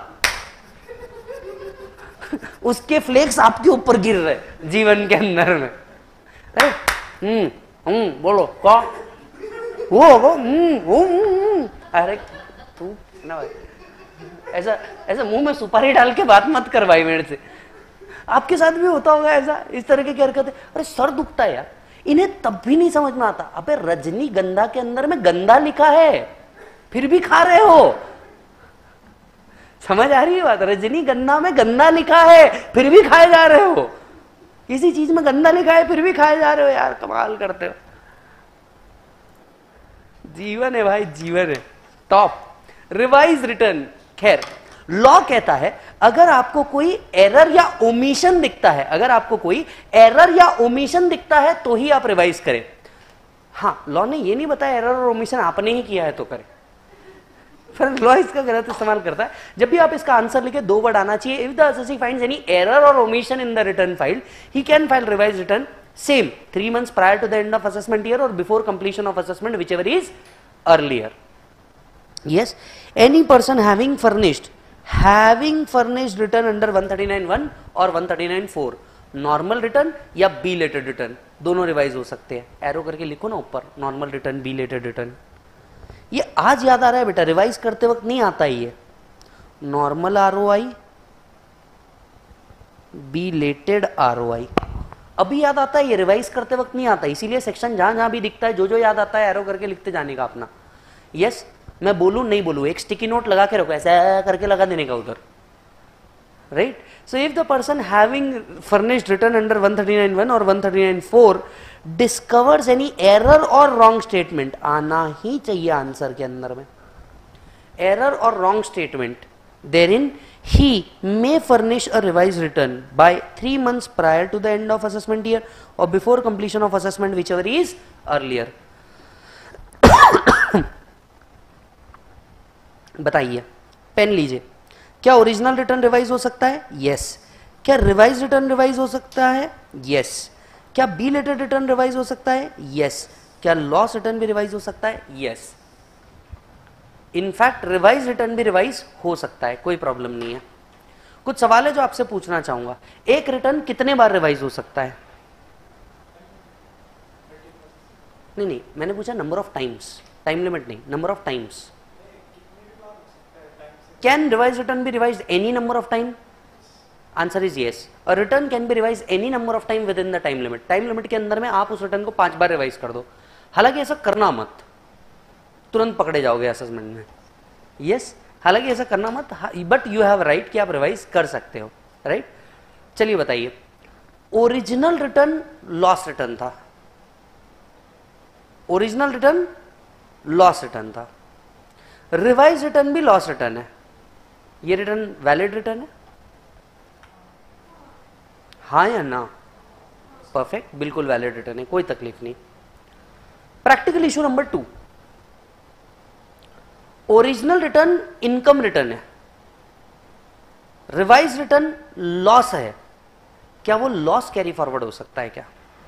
उसके फ्लेक्स आपके ऊपर गिर रहे जीवन के अंदर में। हम्म हम्म बोलो क्या वो वो हम्म अरे तू ना भाई, ऐसा ऐसा मुंह में सुपारी डाल के बात मत कर भाई मेरे से। आपके साथ भी होता होगा ऐसा, इस तरह की हरकतें। अरे सर दुखता है यार, इन्हें तब भी नहीं समझ में आता, अबे रजनीगंधा के अंदर में गंदा लिखा है फिर भी खा रहे हो। समझ आ रही है बात? रजनीगंधा में गंदा लिखा है फिर भी खाए जा रहे हो, किसी चीज में गंदा लिखा है फिर भी खाए जा रहे हो यार, कमाल करते हो। जीवन है भाई, जीवन है टॉप। रिवाइज रिटर्न, खैर लॉ कहता है अगर आपको कोई एरर या ओमिशन दिखता है, अगर आपको कोई एरर या ओमिशन दिखता है तो ही आप रिवाइज करें। हाँ, लॉ ने ये नहीं बताया एरर और ओमिशन आपने ही किया है तो करें, फिर लॉ इसका गलत इस्तेमाल करता है। जब भी आप इसका आंसर लिखे दो वर्ड आना चाहिए। If the assessee finds any error और omission in the return file, he can file revise return same three months prior to the end of assessment year और before completion of assessment whichever is earlier. Yes, any person having furnished having furnished return under one thirty-nine one और one thirty-nine four, normal return या belated return दोनों revise हो सकते हैं। Arrow करके लिखो ना ऊपर, normal return belated return. ये आज याद आ रहा है बेटा, रिवाइज करते वक्त नहीं आता ही है। Normal ROI, belated ROI, अभी याद आता है, ये रिवाइज करते वक्त नहीं आता। इसीलिए सेक्शन जहां जहां भी दिखता है जो जो याद आता है एरो करके लिखते जाने का अपना। यस, मैं बोलूं नहीं बोलूं, एक स्टिकी नोट लगा के रखो, ऐसा करके लगा देने का उधर, right. So if the person having furnished return under one thirty-nine one और one thirty-nine four discovers any error और रॉन्ग स्टेटमेंट, आना ही चाहिए आंसर के अंदर में एरर और wrong statement, therein he may furnish a revised return by three months prior to the end of assessment year or before completion of assessment whichever is earlier. बताइए, pen लीजिए, क्या ओरिजिनल रिटर्न रिवाइज हो सकता है? Yes. क्या revise return revise हो सकता है? यस। क्या बी लेटेड रिटर्न रिवाइज हो सकता है? यस। क्या लॉस रिटर्न भी रिवाइज हो सकता है? यस। इनफैक्ट रिवाइज रिटर्न भी रिवाइज हो सकता है, कोई प्रॉब्लम नहीं है। कुछ सवाल है जो आपसे पूछना चाहूंगा, एक रिटर्न कितने बार रिवाइज हो सकता है? नहीं नहीं, मैंने पूछा number of times, time limit नहीं, number of times. Can revise return be revise any number of time? Answer is yes. A return can be revise any number of time within the time limit. Time limit के अंदर में आप उस return को पांच बार revise कर दो। हालांकि ऐसा करना मत, तुरंत पकड़े जाओगे असेसमेंट में। यस, हालांकि ऐसा करना मत, बट यू हैव राइट कि आप रिवाइज कर सकते हो, राइट। चलिए बताइए, ओरिजिनल रिटर्न लॉस रिटर्न था, ओरिजिनल रिटर्न लॉस रिटर्न था, रिवाइज रिटर्न भी लॉस रिटर्न है, ये रिटर्न वैलिड रिटर्न है? हाँ या ना? परफेक्ट, बिल्कुल वैलिड रिटर्न है, कोई तकलीफ नहीं। Practical issue number two, original return income return है, रिवाइज रिटर्न लॉस है, क्या वो लॉस कैरी फॉरवर्ड हो सकता है क्या?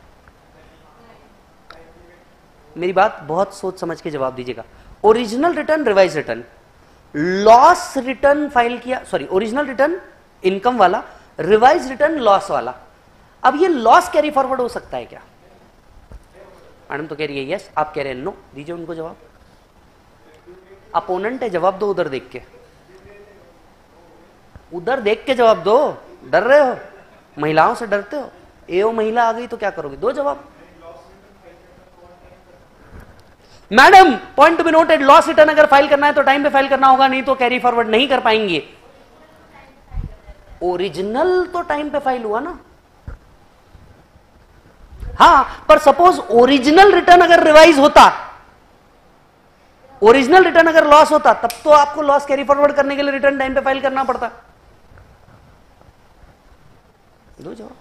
मेरी बात बहुत सोच समझ के जवाब दीजिएगा। Original return revise return, loss return file किया, सॉरी ओरिजिनल रिटर्न इनकम वाला, रिवाइज रिटर्न लॉस वाला, अब ये लॉस कैरी फॉरवर्ड हो सकता है क्या? मैडम तो कह रही है यस, आप कह रहे हैं नो, दीजिए उनको जवाब। अपोनेंट है, जवाब दो उधर देख के। उधर देख के जवाब दो, डर रहे हो, महिलाओं से डरते हो। एओ महिला आ गई तो क्या करोगे, दो जवाब। Madam point to be noted, loss return अगर फाइल करना है तो टाइम पे फाइल करना होगा, नहीं तो कैरी फॉरवर्ड नहीं कर पाएंगे। ओरिजिनल तो टाइम पे फाइल हुआ ना, हां, पर सपोज ओरिजिनल रिटर्न अगर रिवाइज होता, ओरिजिनल रिटर्न अगर लॉस होता, तब तो आपको लॉस कैरी फॉरवर्ड करने के लिए रिटर्न टाइम पे फाइल करना पड़ता। दो जवाब।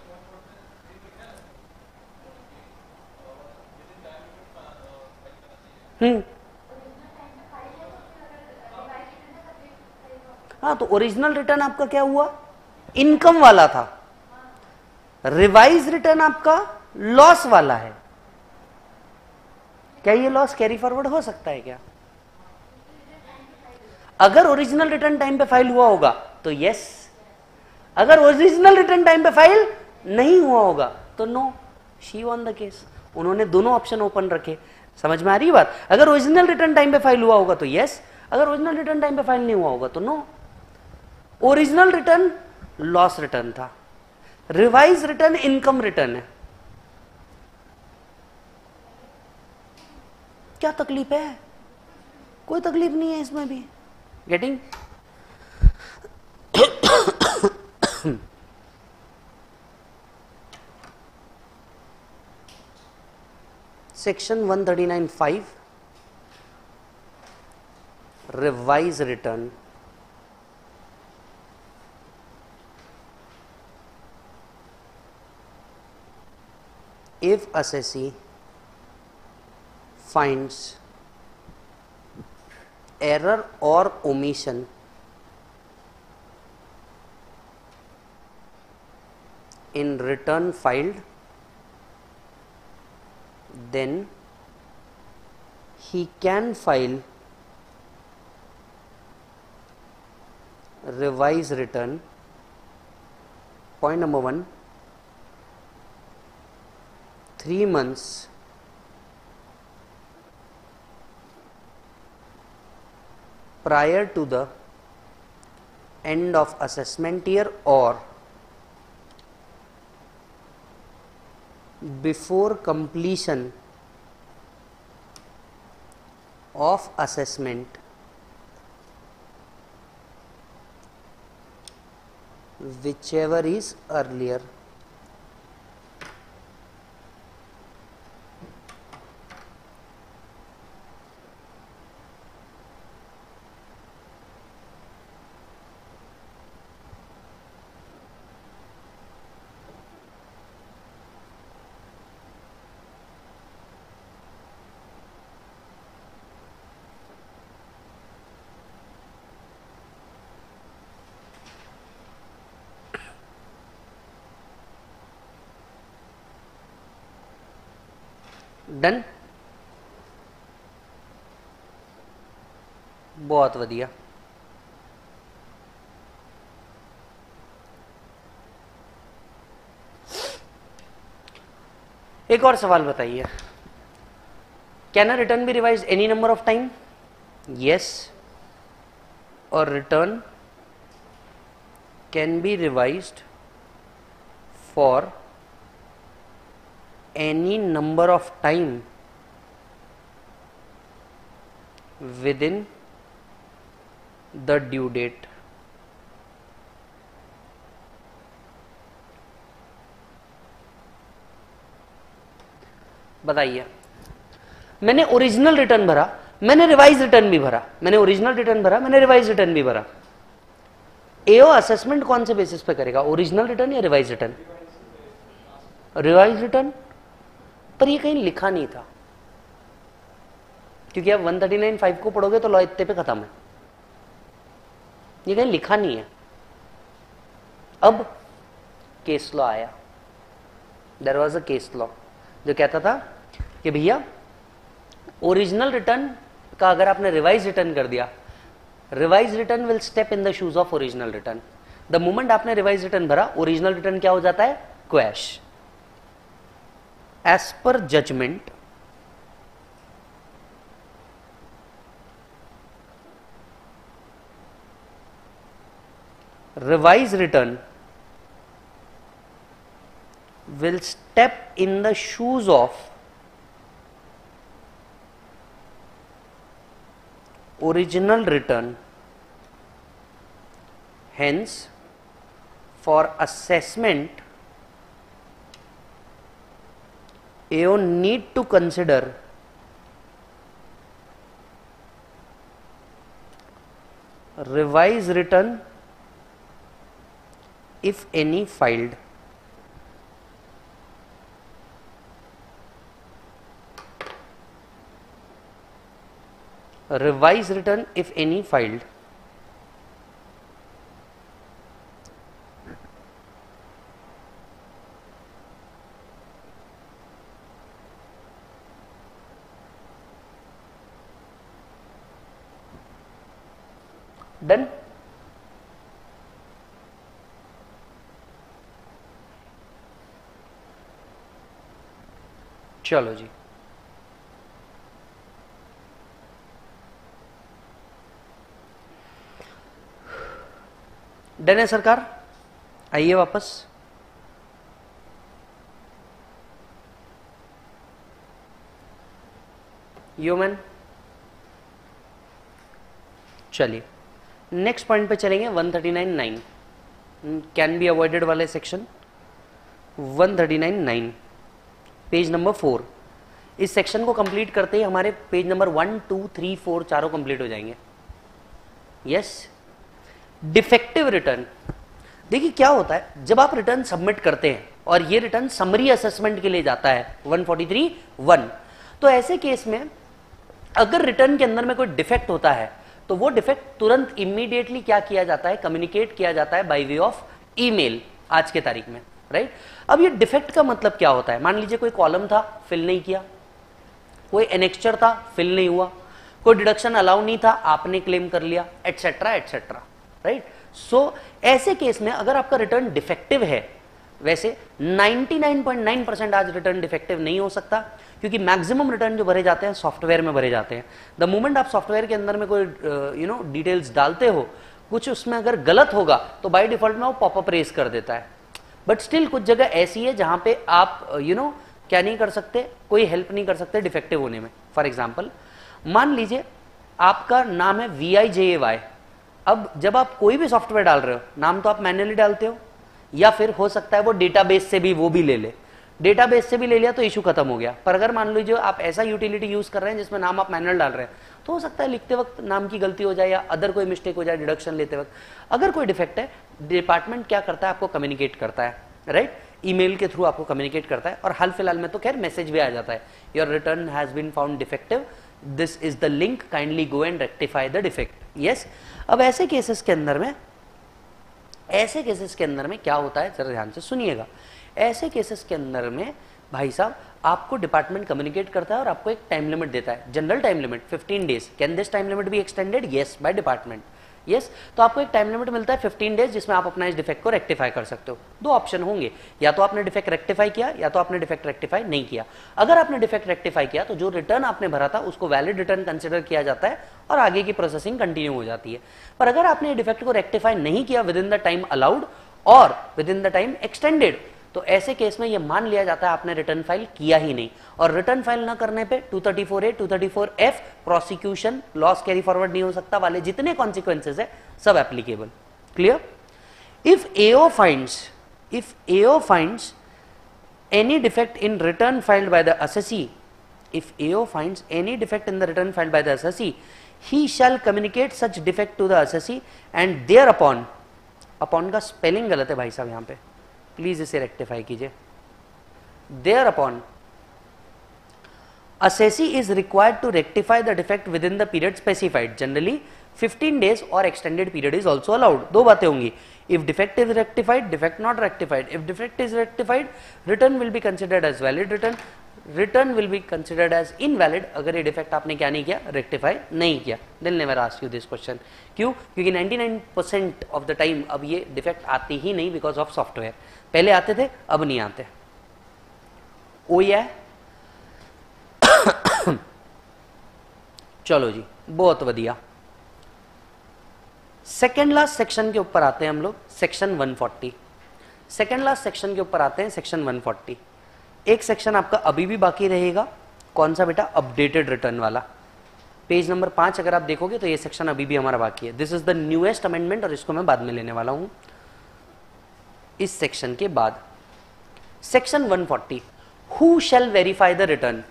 हम्म हाँ, तो ओरिजिनल रिटर्न आपका क्या हुआ, इनकम वाला था, रिवाइज रिटर्न आपका लॉस वाला है। क्या ये लॉस कैरी फॉरवर्ड हो सकता है क्या? अगर ओरिजिनल रिटर्न टाइम पे फाइल हुआ होगा तो यस, अगर ओरिजिनल रिटर्न टाइम पे फाइल नहीं हुआ होगा तो no, she won the case. उन्होंने दोनों ऑप्शन ओपन रखे। समझ में आ रही है बात? अगर ओरिजिनल रिटर्न टाइम पे फाइल हुआ होगा तो यस, अगर ओरिजिनल रिटर्न टाइम पे फाइल नहीं हुआ होगा तो no. Original return loss return था, रिवाइज रिटर्न इनकम रिटर्न है। क्या तकलीफ है? कोई तकलीफ नहीं है इसमें भी। Getting? Section one thirty nine five, revise return. If assessee finds error or omission in return filed, then he can file revise return. Point number one, three months prior to the end of assessment year or before completion of assessment, whichever is earlier. Done? बहुत बढ़िया। एक और सवाल बताइए, can a return be revise any number of time? Yes, और return can be revised for any number of time within the due date. बताइए, मैंने original return भरा, मैंने रिवाइज रिटर्न भी भरा, मैंने ओरिजिनल रिटर्न भरा, मैंने रिवाइज रिटर्न भी भरा। एओ असेसमेंट कौन से बेसिस पे करेगा, ओरिजिनल रिटर्न या रिवाइज रिटर्न? Revise return. पर ये कहीं लिखा नहीं था, क्योंकि आप वन थर्टी नाइन फाइव को पढ़ोगे तो लॉ इतने पे खत्म है, ये कहीं लिखा नहीं है। अब केस लॉ आया, there was a case law जो कहता था कि भैया ओरिजिनल रिटर्न का अगर आपने रिवाइज रिटर्न कर दिया, revise return will step in the shoes of original return. The moment आपने रिवाइज रिटर्न भरा, ओरिजिनल रिटर्न क्या हो जाता है, quash. As per judgment, revise return will step in the shoes of original return. Hence, for assessment, A O need to consider revise return if any filed. Revise return if any filed. Done. चलो जी, done है सरकार, आइए वापस। Human, चलिए next point पे चलेंगे। One thirty nine nine can be avoided वाले section one thirty nine nine page number four. इस सेक्शन को कंप्लीट करते ही हमारे page number one two three four चारों कंप्लीट हो जाएंगे। Yes, defective return. देखिए क्या होता है, जब आप रिटर्न सबमिट करते हैं और ये रिटर्न समरी असेसमेंट के लिए जाता है वन फोर्टी थ्री वन, तो ऐसे केस में अगर रिटर्न के अंदर में कोई डिफेक्ट होता है तो वो डिफेक्ट तुरंत इमीडिएटली क्या किया जाता है, कम्युनिकेट किया जाता है बाय वे ऑफ ईमेल आज के तारीख में, राइट। अब ये डिफेक्ट का मतलब क्या होता है, मान लीजिए कोई कॉलम था फिल नहीं किया, कोई एनेक्स्चर था फिल नहीं हुआ, कोई डिडक्शन अलाउ नहीं था आपने क्लेम कर लिया, एटसेट्रा एटसेट्रा, राइट। सो ऐसे केस में अगर आपका रिटर्न डिफेक्टिव है, वैसे ninety nine point nine percent आज रिटर्न डिफेक्टिव नहीं हो सकता, क्योंकि मैक्सिमम रिटर्न जो भरे जाते हैं सॉफ्टवेयर में भरे जाते हैं। द मोमेंट आप सॉफ्टवेयर के अंदर में कोई यू नो डिटेल्स डालते हो, कुछ उसमें अगर गलत होगा तो बाय डिफॉल्ट में वो पॉपअप रेज कर देता है। बट स्टिल कुछ जगह ऐसी है जहां पे आप यू you नो know, क्या नहीं कर सकते, कोई हेल्प नहीं कर सकते डिफेक्टिव होने में। फॉर एग्जाम्पल मान लीजिए आपका नाम है we I J A Y. अब जब आप कोई भी सॉफ्टवेयर डाल रहे हो, नाम तो आप मैन्युअली डालते हो, या फिर हो सकता है वो डेटाबेस से भी वो भी ले ले, डेटाबेस से भी ले लिया तो इशू खत्म हो गया। पर अगर मान लीजिए आप ऐसा यूटिलिटी यूज कर रहे हैं जिसमें नाम आप मैनुअल डाल रहे हैं, तो हो सकता है लिखते वक्त नाम की गलती हो जाए या अदर कोई मिस्टेक हो जाए डिडक्शन लेते वक्त। अगर कोई डिफेक्ट है, डिपार्टमेंट क्या करता है, आपको कम्युनिकेट करता है, राइट, ईमेल के थ्रू आपको कम्युनिकेट करता है। और हाल फिलहाल में तो खैर मैसेज भी आ जाता है, your return has been found defective, this is the link, kindly go and rectify the defect. Yes, अब ऐसे केसेस के अंदर में ऐसे केसेस के अंदर में क्या होता है, जरा ध्यान से सुनिएगा। ऐसे केसेस के अंदर में भाई साहब आपको डिपार्टमेंट कम्युनिकेट करता है और आपको एक टाइम लिमिट देता है, general time limit fifteen days. Can this time limit be extended? Yes, by department. Yes, तो आपको एक टाइम लिमिट मिलता है फिफ्टीन डेज, जिसमें आप अपना इस डिफेक्ट को रेक्टिफाई कर सकते हो। दो ऑप्शन होंगे, या तो आपने डिफेक्ट रेक्टिफाई किया या तो आपने डिफेक्ट रेक्टिफाई नहीं किया। अगर आपने डिफेक्ट रेक्टिफाई किया तो जो रिटर्न आपने भरा था उसको वैलिड रिटर्न कंसिडर किया जाता है और आगे की प्रोसेसिंग कंटिन्यू हो जाती है। पर अगर आपने डिफेक्ट को रेक्टिफाई नहीं किया within the time allowed और within the time extended, तो ऐसे केस में ये मान लिया जाता है आपने रिटर्न फाइल किया ही नहीं। और रिटर्न फाइल ना करने पे two thirty four A, two thirty four F, prosecution, loss carry forward नहीं हो सकता वाले जितने कॉन्सिक्वेंसेस है सब applicable. Clear? If AO finds if AO finds any defect in return filed by the assessee if AO finds any defect in the return filed by the assessee, he shall communicate such defect to the assessee and there upon, upon का spelling गलत है भाई साहब यहाँ पे, please इसे rectify कीजिए। There upon assessee is required to rectify the defect within the period specified. Generally fifteen days or extended period is also allowed. दो बातें होंगी, if defect is rectified, defect not rectified. If defect is rectified, return will be considered as valid return, return will be considered as invalid अगर ये defect आपने क्या नहीं किया, rectify नहीं किया। Then never ask you this question. क्यों? क्योंकि ninety-nine percent of the time अब ये defect आती ही नहीं because of software। पहले आते थे, अब नहीं आते। ओ या चलो जी, बहुत बढ़िया। सेकेंड लास्ट सेक्शन के ऊपर आते हैं हम लोग, section one forty. Second last section के ऊपर आते हैं, सेक्शन वन फोर्टी। एक सेक्शन आपका अभी भी बाकी रहेगा, कौन सा बेटा? अपडेटेड रिटर्न वाला। पेज नंबर पांच अगर आप देखोगे तो ये सेक्शन अभी भी हमारा बाकी है। This is the newest amendment और इसको मैं बाद में लेने वाला हूं इस सेक्शन के बाद। Section one forty, who shall verify the return?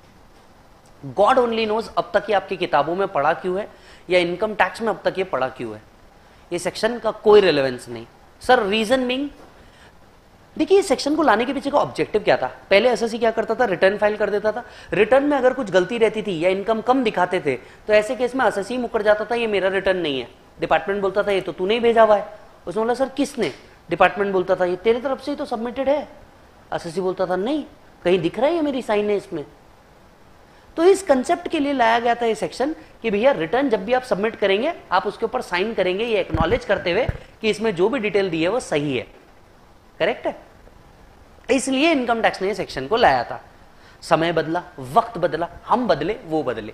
God only knows अब तक ये आपकी किताबों में पढ़ा क्यों है या इनकम टैक्स में अब तक ये पढ़ा क्यों है। ये सेक्शन का कोई रिलेवेंस नहीं सर। रीजन बीइंग, देखिए इस सेक्शन को लाने के पीछे का ऑब्जेक्टिव क्या था? पहले एसएससी क्या करता था? रिटर्न फाइल कर देता था। रिटर्न में अगर कुछ गलती रहती थी या इनकम कम दिखाते थे तो ऐसे केस में एसएससी मुकर जाता था, ये मेरा रिटर्न नहीं है। डिपार्टमेंट बोलता था ये तो तूने ही भेजा हुआ है। उसने बोला सर किसने? डिपार्टमेंट बोलता था ये तेरे तरफ से ही तो सबमिटेड है। एसएससी बोलता था नहीं, कहीं दिख रहा है ये मेरी साइन है इसमें। तो इस कंसेप्ट के लिए लाया गया था ये सेक्शन कि भैया रिटर्न जब भी आप सबमिट करेंगे आप उसके ऊपर साइन करेंगे, ये एक्नॉलेज करते हुए कि इसमें जो भी डिटेल दी है वो सही है, करेक्ट है। इसलिए इनकम टैक्स ने ये सेक्शन को लाया था। समय बदला, वक्त बदला, हम बदले, वो बदले,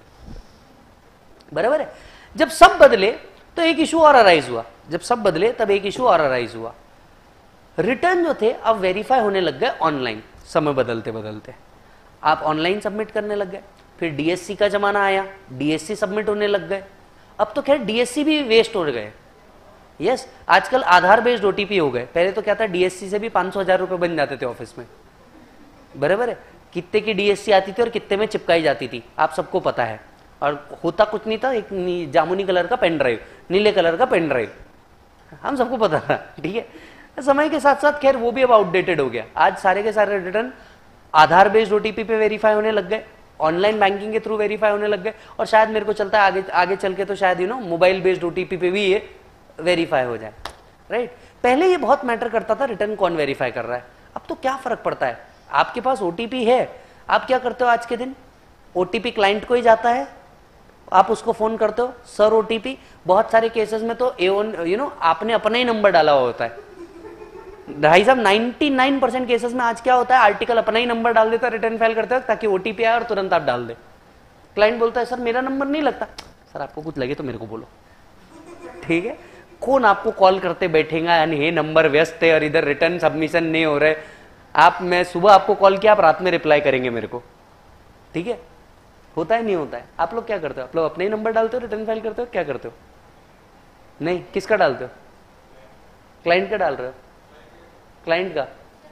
बराबर है। जब सब बदले तो एक इशू और अराइज हुआ। जब सब बदले तब एक इशू और अराइज हुआ। रिटर्न जो थे अब वेरीफाई होने लग गए ऑनलाइन। समय बदलते बदलते आप ऑनलाइन सबमिट करने लग गए। फिर डीएससी का जमाना आया, डीएससी सबमिट होने लग गए। अब तो खैर डीएससी भी वेस्ट हो गए। यस yes, आजकल आधार बेस्ड ओटीपी हो गए। पहले तो क्या था, डीएससी से भी पांच सौ हजार रुपए बन जाते थे ऑफिस में, बराबर है। कितने की डीएससी आती थी और कितने में चिपकाई जाती थी आप सबको पता है। और होता कुछ नहीं था, एक जामुनी कलर का पेन ड्राइव, नीले कलर का पेन ड्राइव, हम सबको पता था, ठीक है। समय के साथ साथ खैर वो भी अब आउटडेटेड हो गया। आज सारे के सारे रिटर्न आधार बेस्ड ओटीपी पे वेरीफाई होने लग गए, ऑनलाइन बैंकिंग के थ्रू वेरीफाई होने लग गए, और शायद मेरे को चलता है आगे आगे चल के तो शायद you know mobile based OTP पे भी ये वेरीफाई हो जाए, राइट। पहले ये बहुत मैटर करता था रिटर्न कौन वेरीफाई कर रहा है। अब तो क्या फर्क पड़ता है, आपके पास ओटीपी है, आप क्या करते हो आज के दिन? ओटीपी क्लाइंट को ही जाता है, आप उसको फोन करते हो सर ओटीपी। बहुत सारे केसेस में तो एओन यू नो आपने अपना ही नंबर डाला हुआ होता है। भाई साहब निन्यानवे परसेंट केसेस में आज क्या होता है, आर्टिकल अपना ही नंबर डाल देता है रिटर्न फाइल करते वक्त ताकि ओटीपी आए और तुरंत आप डाल दे। क्लाइंट बोलता है सर मेरा नंबर नहीं लगता। सर आपको कुछ लगे तो मेरे को बोलो, ठीक है। कौन आपको कॉल करते बैठेगा यानी ये नंबर व्यस्त है और इधर रिटर्न सबमिशन नहीं हो रहे। आप मैं सुबह आपको कॉल किया, आप रात में रिप्लाई करेंगे मेरे को, ठीक है। होता है नहीं होता है? आप लोग क्या करते हो? आप लोग अपने ही नंबर डालते हो, रिटर्न फाइल करते हो, क्या करते हो? नहीं, किसका डालते हो? क्लाइंट का डाल रहे हो? क्लाइंट का?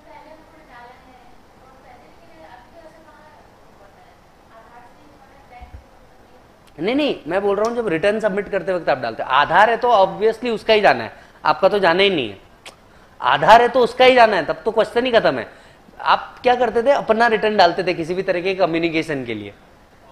नहीं नहीं, मैं बोल रहा हूं जब रिटर्न सबमिट करते वक्त आप डालते हो। आधार है तो ऑब्वियसली उसका ही जाना है, आपका तो जाना ही नहीं है। आधार है तो उसका ही जाना है, तब तो क्वेश्चन ही खत्म है। आप क्या करते थे, अपना रिटर्न डालते थे किसी भी तरह के कम्युनिकेशन के लिए।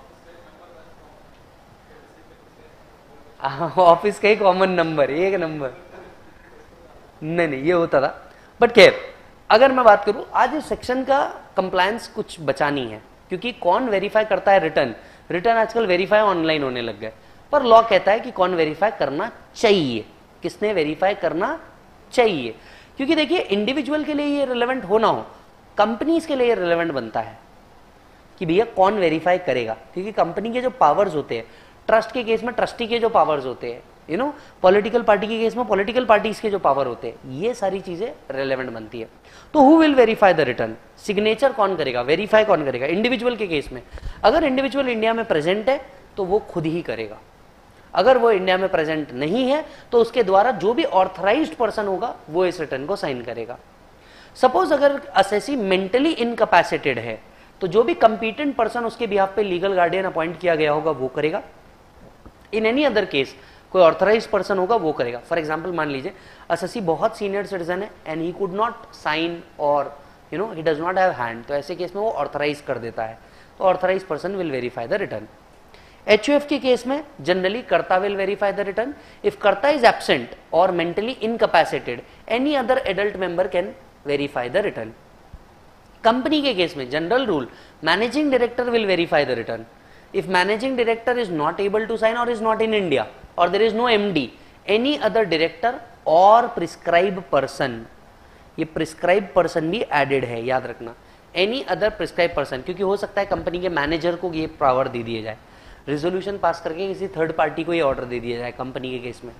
ऑफिस का ही कॉमन नंबर, एक नंबर नहीं नहीं ये होता था। बट खैर अगर मैं बात करूं, आज इस सेक्शन का कंप्लायंस कुछ बचा नहीं है, क्योंकि कौन वेरीफाई करता है रिटर्न। रिटर्न आजकल वेरीफाई ऑनलाइन होने लग गए, पर लॉ कहता है कि कौन वेरीफाई करना चाहिए, किसने वेरीफाई करना चाहिए। क्योंकि देखिए इंडिविजुअल के लिए ये रिलेवेंट हो ना हो, कंपनीज के लिए ये रिलेवेंट बनता है कि भैया कौन वेरीफाई करेगा। क्योंकि कंपनी के जो पावर्स होते हैं, ट्रस्ट के केस में ट्रस्टी के जो पावर्स होते हैं, यू नो पॉलिटिकल पार्टी के केस में पॉलिटिकल पार्टीज के जो पावर होते हैं, ये सारी चीजें रेलेवेंट बनती है। तो who will verify the return, signature कौन करेगा, वेरीफाई कौन करेगा। इंडिविजुअल के केस में अगर इंडिविजुअल इंडिया में प्रेजेंट है तो वो खुद ही करेगा। अगर वो इंडिया में प्रेजेंट नहीं है तो उसके द्वारा जो भी ऑथराइज्ड पर्सन होगा वो इस रिटर्न को साइन करेगा। सपोज अगर असेसी मेंटली इनकैपेसिटेड है तो जो भी कंपीटेंट पर्सन उसके बिहाफ पे लीगल गार्डियन अपॉइंट किया गया होगा वो करेगा। इन एनी अदर केस कोई ऑथराइज पर्सन होगा वो करेगा। फॉर एग्जाम्पल मान लीजिए असेसी बहुत सीनियर सिटीजन है and he could not sign और you know he does not have hand, तो ऐसे केस में वो ऑथराइज कर देता है, तो authorise person will verify the return. HUF के केस में generally karta will verify the return. If karta is absent और mentally incapacitated, any other adult member can verify the return. Company के केस में general rule, managing director will verify the return. If managing director is not able to sign or is not in India or there is no M D, any other director or prescribed person, ये prescribed person भी added है, याद रखना। any other prescribed person, क्योंकि हो सकता है company के मैनेजर को ये पावर दे दिया जाए, रिजोल्यूशन पास करके किसी थर्ड पार्टी को ये ऑर्डर दे दिया जाए कंपनी के केस में,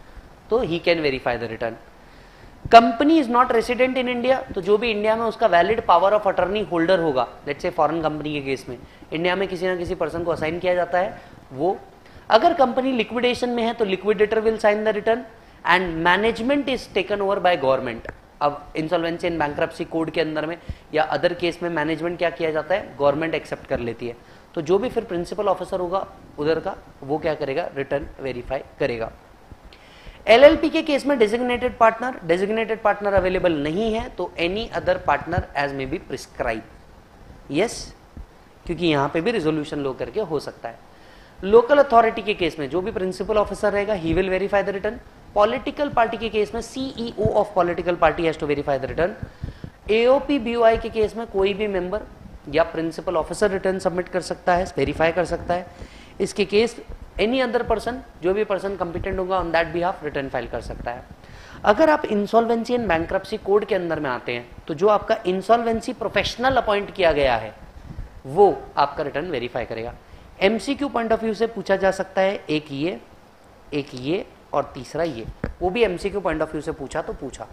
तो he can verify the return. Company is not resident in India, तो जो भी इंडिया में उसका valid power of attorney holder होगा, लेट्स से फॉरेन कंपनी के केस में इंडिया में किसी ना किसी पर्सन को असाइन किया जाता है वो। अगर कंपनी लिक्विडेशन में है तो liquidator will sign the return and management is taken over by government. अब इंसॉल्वेंसी एंड बैंक्रप्सी कोड के अंदर में या अदर केस में मैनेजमेंट क्या किया जाता है, गवर्नमेंट एक्सेप्ट कर लेती है। तो जो भी फिर प्रिंसिपल ऑफिसर होगा उधर का, वो क्या करेगा, रिटर्न वेरीफाई करेगा। एलएलपी के केस में designated partner, designated partner available नहीं है तो any other partner as may be prescribe, yes, क्योंकि यहां पे भी रिजोल्यूशन लो करके हो सकता है। लोकल अथॉरिटी के केस में जो भी प्रिंसिपल ऑफिसर रहेगा he will verify the return. Political party के केस में CEO of political party has to verify the return. AOP BOI के केस में कोई भी मेंबर या प्रिंसिपल ऑफिसर रिटर्न सबमिट कर सकता है, वेरीफाई कर सकता है। इसके केस एनी अदर पर्सन, जो भी पर्सन कंपिटेंट होगा on that behalf return file कर सकता है। अगर आप इंसॉल्वेंसी एंड बैंक्रप्सी कोड के अंदर में आते हैं तो जो आपका इंसॉल्वेंसी प्रोफेशनल अपॉइंट किया गया है वो आपका रिटर्न वेरीफाई करेगा। एमसीक्यू पॉइंट ऑफ व्यू से पूछा जा सकता है, एक ये, एक ये और तीसरा ये, वो भी एमसीक्यू पॉइंट ऑफ व्यू से पूछा तो पूछा,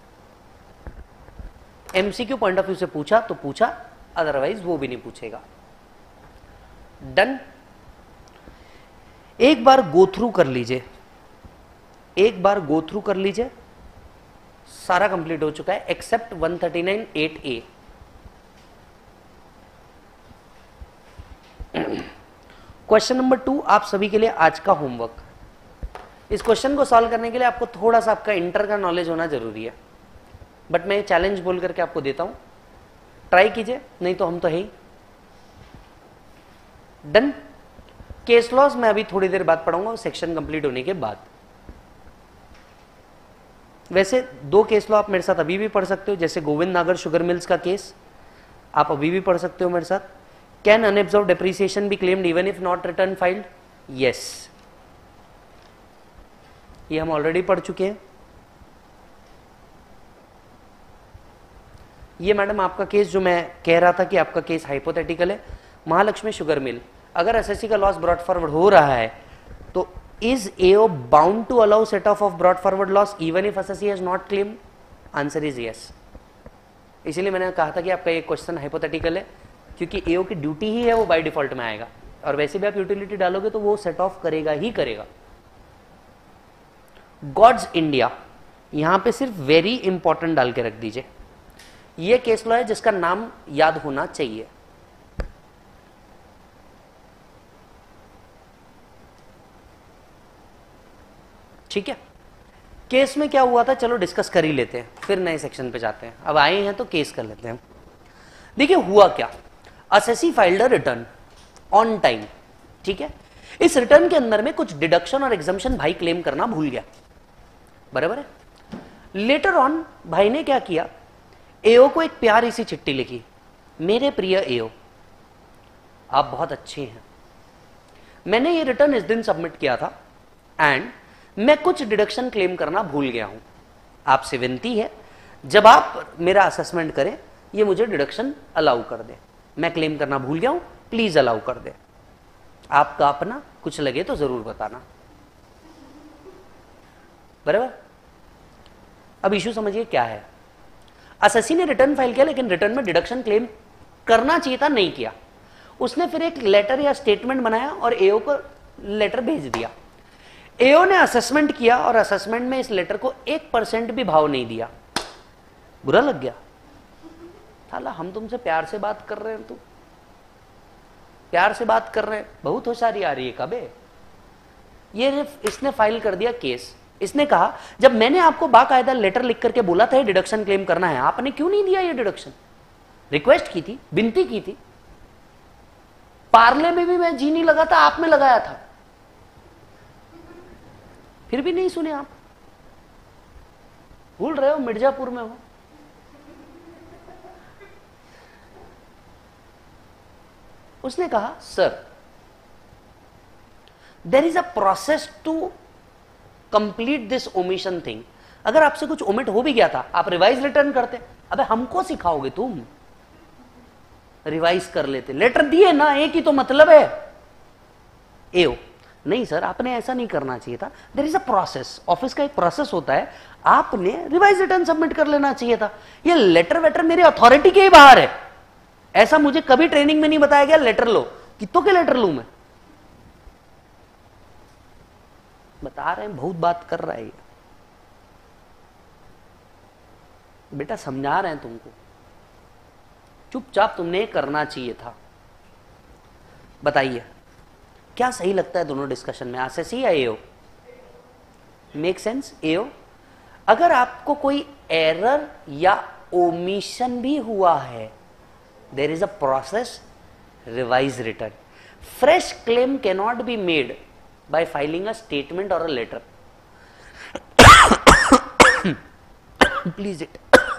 एमसीक्यू पॉइंट ऑफ व्यू से पूछा तो पूछा, अदरवाइज वो भी नहीं पूछेगा। डन। एक बार गो थ्रू कर लीजिए, एक बार गो थ्रू कर लीजिए, सारा कंप्लीट हो चुका है except one thirty nine eight A. Question number two आप सभी के लिए आज का होमवर्क। इस क्वेश्चन को सॉल्व करने के लिए आपको थोड़ा सा आपका इंटर का नॉलेज होना जरूरी है, बट मैं चैलेंज बोल करके आपको देता हूं, ट्राई कीजिए, नहीं तो हम तो है ही। डन। केस लॉज मैं अभी थोड़ी देर बाद पढ़ाऊंगा सेक्शन कंप्लीट होने के बाद। वैसे दो केस लॉ आप मेरे साथ अभी भी पढ़ सकते हो, जैसे गोविंद नागर शुगर मिल्स का केस आप अभी भी पढ़ सकते हो मेरे साथ। Can unabsorb depreciation be claimed even if not return filed, yes, ये हम ऑलरेडी पढ़ चुके हैं। ये मैडम आपका केस जो मैं कह रहा था कि आपका केस हाइपोथेटिकल है, महालक्ष्मी शुगर मिल, अगर एसएससी का लॉस ब्रॉट फॉरवर्ड हो रहा है तो is AO bound to allow set off of brought forward loss even if assessee has not claim, answer is yes. इसीलिए मैंने कहा था कि आपका ये क्वेश्चन हाइपोथेटिकल है, क्योंकि एओ की ड्यूटी ही है वो बाय डिफॉल्ट में आएगा, और वैसे भी आप यूटिलिटी डालोगे तो वो सेट ऑफ करेगा ही करेगा। गॉड्स इंडिया, यहां पे सिर्फ वेरी इंपॉर्टेंट डाल के रख दीजिए, ये केस लॉ है जिसका नाम याद होना चाहिए। ठीक है, केस में क्या हुआ था चलो डिस्कस कर ही लेते हैं, फिर नए सेक्शन पे जाते हैं। अब आए हैं तो केस कर लेते हैं। देखिए हुआ क्या, assessee filed a return on time, ठीक है। इस रिटर्न के अंदर में कुछ डिडक्शन और एग्जम्पशन भाई क्लेम करना भूल गया, बराबर है। लेटर ऑन भाई ने क्या किया, एओ को एक प्यारी सी चिट्ठी लिखी, मेरे प्रिय एओ आप बहुत अच्छे हैं, मैंने ये रिटर्न इस दिन सबमिट किया था एंड मैं कुछ डिडक्शन क्लेम करना भूल गया हूं, आपसे विनती है जब आप मेरा असेसमेंट करें ये मुझे डिडक्शन अलाउ कर दे, मैं क्लेम करना भूल गया हूं, प्लीज अलाउ कर दे। आपका अपना कुछ लगे तो जरूर बताना, बराबर। अब इशू समझिए क्या है, एसएससी ने रिटर्न फाइल किया लेकिन रिटर्न में डिडक्शन क्लेम करना चाहिए था, नहीं किया। उसने फिर एक लेटर या स्टेटमेंट बनाया और एओ को लेटर भेज दिया। एओ ने असेसमेंट किया और असेसमेंट में इस लेटर को एक परसेंट भी भाव नहीं दिया, बुरा लग गया। साला हम तुमसे प्यार से बात कर रहे हैं, तू प्यार से बात कर रहे हैं, बहुत होशियारी आ रही है कबे। ये इसने फाइल कर दिया केस। इसने कहा जब मैंने आपको बाकायदा लेटर लिख करके बोला था ये डिडक्शन क्लेम करना है, आपने क्यों नहीं दिया ये डिडक्शन, रिक्वेस्ट की थी, विनती की थी, पार्ले में भी मैं जी नहीं लगा था, आप में लगाया था, फिर भी नहीं सुने आप, भूल रहे हो मिर्जापुर में हो। उसने कहा sir there is a process to complete this omission thing, अगर आपसे कुछ ओमिट हो भी गया था आप रिवाइज रिटर्न करते, अबे हमको सिखाओगे तुम, रिवाइज कर लेते, लेटर दिए ना, एक ही तो मतलब है। एओ नहीं सर आपने ऐसा नहीं करना चाहिए था, there is a process, office का एक प्रोसेस होता है, आपने रिवाइज रिटर्न सबमिट कर लेना चाहिए था। ये लेटर वेटर मेरी अथॉरिटी के ही बाहर है, ऐसा मुझे कभी ट्रेनिंग में नहीं बताया गया लेटर लो, कितों के लेटर लू मैं? बता रहे हैं बहुत बात कर रहा है ये बेटा, समझा रहे हैं तुमको, चुपचाप तुमने करना चाहिए था। बताइए क्या सही लगता है दोनों डिस्कशन में, आरसीसी या एओ? Make sense? एओ। अगर आपको कोई एरर या ओमिशन भी हुआ है, there is a process, revise return. Fresh claim cannot be made by filing a statement or a letter. Please it.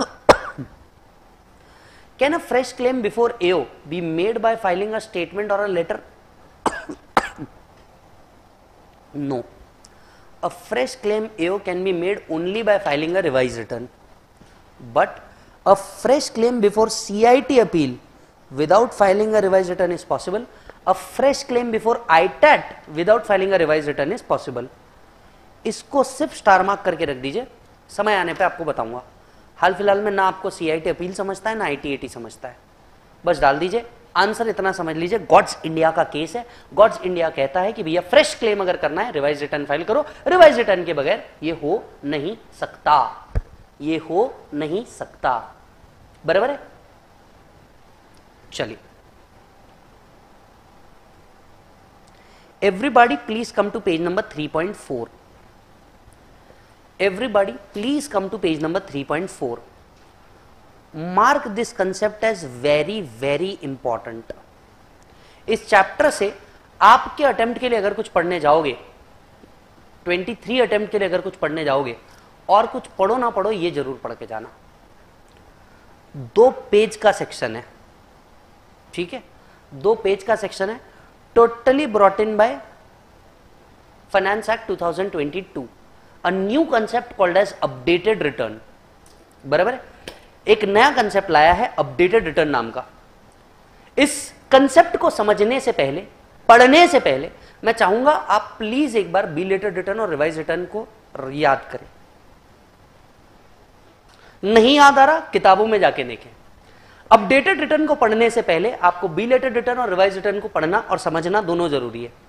Can a fresh claim before A O be made by filing a statement or a letter? No. A fresh claim A O can be made only by filing a revised return. But a fresh claim before C I T appeal without filing a revised return is possible. A fresh claim before I T A T without filing a revised return is possible. इसको सिर्फ star mark करके रख दीजिए, समय आने पे आपको बताऊंगा। हाल फिलहाल में ना आपको सीआईटी अपील समझता है ना आईटीएटी समझता है, बस डाल दीजिए आंसर, इतना समझ लीजिए गॉड्स इंडिया का केस है। गॉड्स इंडिया कहता है कि भैया फ्रेश क्लेम अगर करना है रिवाइज रिटर्न फाइल करो, रिवाइज रिटर्न के बगैर ये हो नहीं सकता, ये हो नहीं सकता। बराबर है? चलिए everybody please come to page number three point four. Everybody please come to page number three point four. Mark this concept as very very important. इस चैप्टर से आपके अटेम्प्ट के लिए अगर कुछ पढ़ने जाओगे, तेईस अटेम्प्ट के लिए अगर कुछ पढ़ने जाओगे, और कुछ पढ़ो ना पढ़ो ये जरूर पढ़ के जाना। दो पेज का सेक्शन है, ठीक है, दो पेज का सेक्शन है, totally brought in by Finance Act two thousand twenty-two, a new concept called as updated return. बराबर है? एक नया कंसेप्ट लाया है अपडेटेड रिटर्न नाम का। इस कंसेप्ट को समझने से पहले, पढ़ने से पहले, मैं चाहूंगा आप प्लीज एक बार बिलेटेड रिटर्न और रिवाइज रिटर्न को याद करें। नहीं याद आ रहा किताबों में जाके देखें। अपडेटेड रिटर्न को पढ़ने से पहले आपको बिलेटेड रिटर्न और रिवाइज रिटर्न को पढ़ना और समझना दोनों जरूरी है।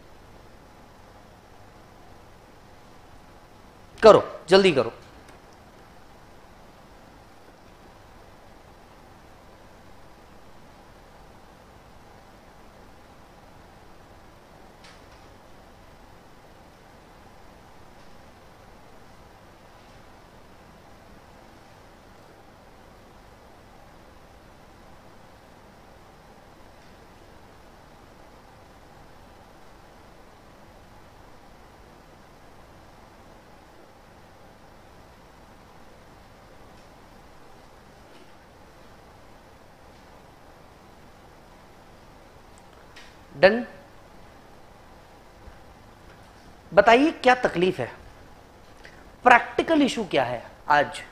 करो जल्दी करो। डन। बताइए क्या तकलीफ है, प्रैक्टिकल इशू क्या है आज।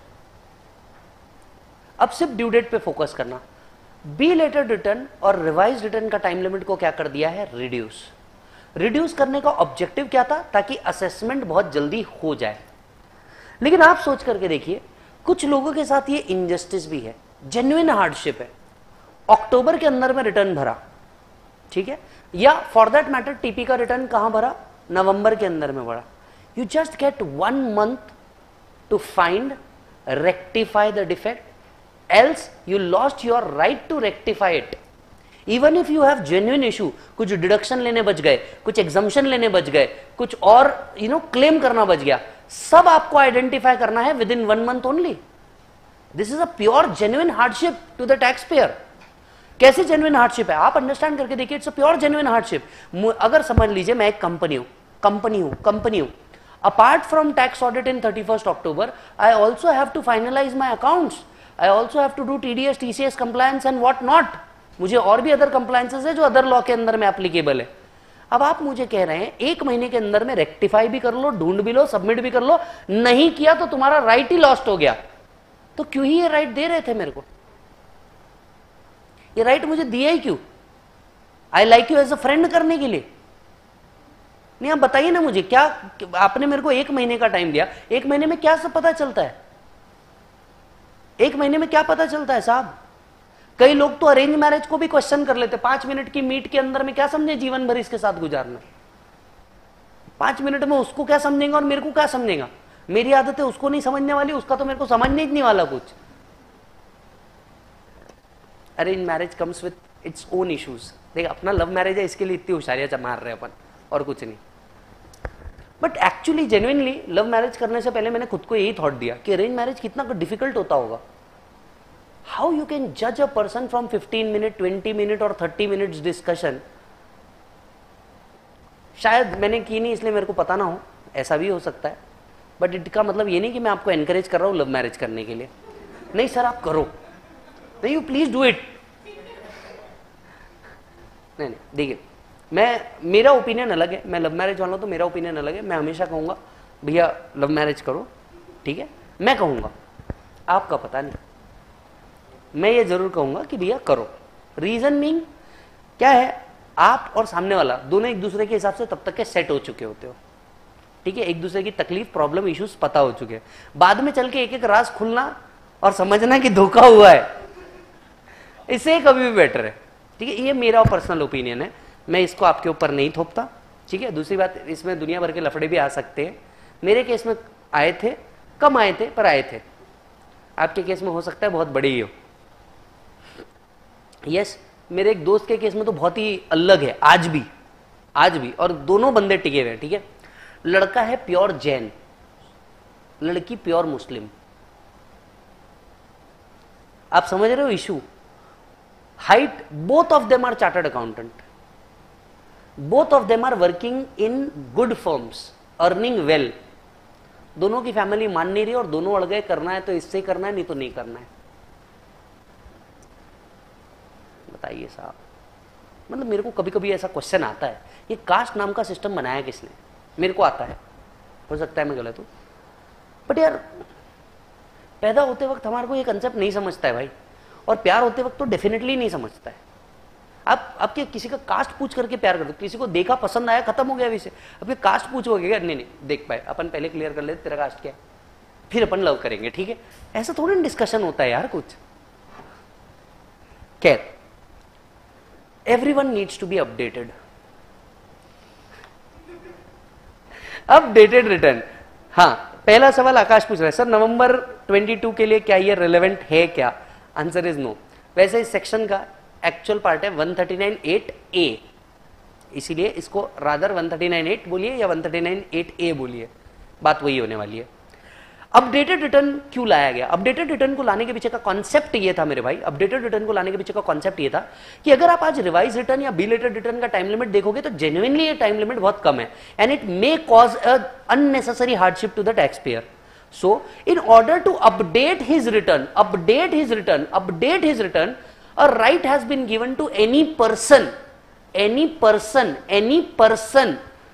अब सिर्फ ड्यू डेट पे फोकस करना। बिलेटेड रिटर्न और रिवाइज रिटर्न का टाइम लिमिट को क्या कर दिया है, रिड्यूस। रिड्यूस करने का ऑब्जेक्टिव क्या था, ताकि असेसमेंट बहुत जल्दी हो जाए। लेकिन आप सोच करके देखिए, कुछ लोगों के साथ ये इनजस्टिस भी है, जेन्युइन हार्डशिप है। अक्टूबर के अंदर में रिटर्न भरा, ठीक है, या फॉर दैट मैटर टीपी का रिटर्न कहां भरा, नवंबर के अंदर में भरा। You just get one month to find, rectify the defect, else you lost your right to rectify it. Even if you have genuine issue, कुछ डिडक्शन लेने बच गए, कुछ एग्जम्पशन लेने बच गए, कुछ और यू नो क्लेम करना बच गया, सब आपको आइडेंटिफाई करना है within one month only. This is a pure genuine hardship to the tax payer. कैसे जेन्युइन हार्डशिप है आप अंडरस्टैंड करके देखिए, it's a pure genuine hardship. अगर समझ लीजिए मैं एक कंपनी हूं, कंपनी हूं कंपनी हूं apart from tax audit in thirty first October, I also have to finalise my accounts, I also have to do TDS TCS compliance and what not. मुझे और भी अदर कंप्लायंसेस है जो other law के अंदर में applicable है। अब आप मुझे कह रहे हैं एक महीने के अंदर में रेक्टिफाई भी कर लो, ढूंढ भी लो, सबमिट भी कर लो, नहीं किया तो तुम्हारा राइट ही लॉस्ट हो गया। तो क्यों ही ये राइट दे रहे थे मेरे को, ये राइट मुझे दिया ही क्यों? I like you as a friend करने के लिए। नहीं आप बताइए ना मुझे, क्या आपने मेरे को एक महीने का टाइम दिया, एक महीने में क्या सब पता चलता है? एक महीने में क्या पता चलता है साहब? कई लोग तो अरेंज मैरिज को भी क्वेश्चन कर लेते, पांच मिनट की मीट के अंदर में क्या समझे जीवन भर इसके साथ गुजारना? पांच मिनट में उसको क्या समझेगा और मेरे को क्या समझेगा? मेरी आदत है उसको नहीं समझने वाली, उसका तो मेरे को समझने ही नहीं वाला कुछ। Arrange marriage comes with its own issues. देख अपना लव मैरिज है, इसके लिए इतनी होशियारियां मार रहे हैं अपन, और कुछ नहीं। But actually genuinely love marriage करने से पहले मैंने खुद को यही थॉट दिया कि अरेंज मैरिज कितना डिफिकल्ट होता होगा। हाउ यू कैन जज a person from fifteen minute, twenty minute और थर्टी मिनट्स डिस्कशन। शायद मैंने की नहीं इसलिए मेरे को पता ना हो, ऐसा भी हो सकता है। बट इसका मतलब ये नहीं कि मैं आपको एनकरेज कर रहा हूं लव मैरिज करने के लिए। नहीं सर आप करो, नहीं यू प्लीज डू इट। नहीं नहीं देखिए, मैं मेरा ओपिनियन अलग है, मैं लव मैरिज वाला हूं तो मेरा ओपिनियन अलग है। मैं हमेशा कहूंगा भैया लव मैरिज करो, ठीक है, मैं कहूंगा, आपका पता नहीं। मैं ये जरूर कहूंगा कि भैया करो। रीजन मीन क्या है, आप और सामने वाला दोनों एक दूसरे के हिसाब से तब तक के सेट हो चुके होते हो, ठीक है, एक दूसरे की तकलीफ, प्रॉब्लम, इश्यूज पता हो चुके हैं। बाद में चल के एक एक राज खुलना और समझना कि धोखा हुआ है, इससे कभी भी बेटर है, ठीक है। ये मेरा पर्सनल ओपिनियन है, मैं इसको आपके ऊपर नहीं थोपता, ठीक है। दूसरी बात, इसमें दुनिया भर के लफड़े भी आ सकते हैं। मेरे केस में आए थे, कम आए थे पर आए थे। आपके केस में हो सकता है बहुत बड़े ही हो। यस yes, मेरे एक दोस्त के केस में तो बहुत ही अलग है, आज भी आज भी और दोनों बंदे टिके हुए हैं, ठीक है। लड़का है प्योर जैन, लड़की प्योर मुस्लिम। आप समझ रहे हो issue? Height, both of them are chartered accountant, both of them are working in good firms, earning well. दोनों की फैमिली मान नहीं रही और दोनों अड़ गए, करना है तो इससे करना है, नहीं तो नहीं करना है। बताइए साहब, मतलब मेरे को कभी कभी ऐसा क्वेश्चन आता है, ये कास्ट नाम का सिस्टम बनाया किसने? मेरे को आता है, हो सकता है मैं गलत हूं, बट यार पैदा होते वक्त हमारे को ये कंसेप्ट नहीं समझता है भाई, और प्यार होते वक्त तो डेफिनेटली नहीं समझता है। आप आपके किसी का कास्ट पूछ करके प्यार कर दो, किसी को देखा पसंद आया, खत्म हो गया विषय। अब ये कास्ट पूछोगे क्या? नहीं नहीं देख पाए, अपन पहले क्लियर कर लेते तेरा कास्ट क्या है, फिर अपन लव करेंगे, ठीक है। ऐसा थोड़ा ना डिस्कशन होता है यार कुछ। खैर, everyone needs to be updated. Updated return. हाँ, पहला सवाल आकाश पूछ रहा है, सर नवंबर बाईस के लिए क्या ये रिलेवेंट है क्या? Answer is no. वैसे इस सेक्शन का एक्चुअल पार्ट है one thirty nine eight A, इसीलिए इसको rather one thirty nine eight बोलिए या one thirty nine eight A बोलिए, बात वही होने वाली है। अपडेटेड रिटर्न क्यों लाया गया? अपडेटेड रिटर्न को लाने के पीछे का कॉन्सेप्ट ये था मेरे भाई, अपडेटेड रिटर्न को लाने के पीछे का कॉन्सेप्ट ये था कि अगर आप आज रिवाइज रिटर्न या बिलेटेड रिटर्न का टाइम लिमिट देखोगे तो जेन्युइनली ये टाइम लिमिट बहुत कम है, and it may cause a unnecessary hardship to the tax payer. So in order to update his return, update his return, update his return, a right has been given to any person, any person, any person,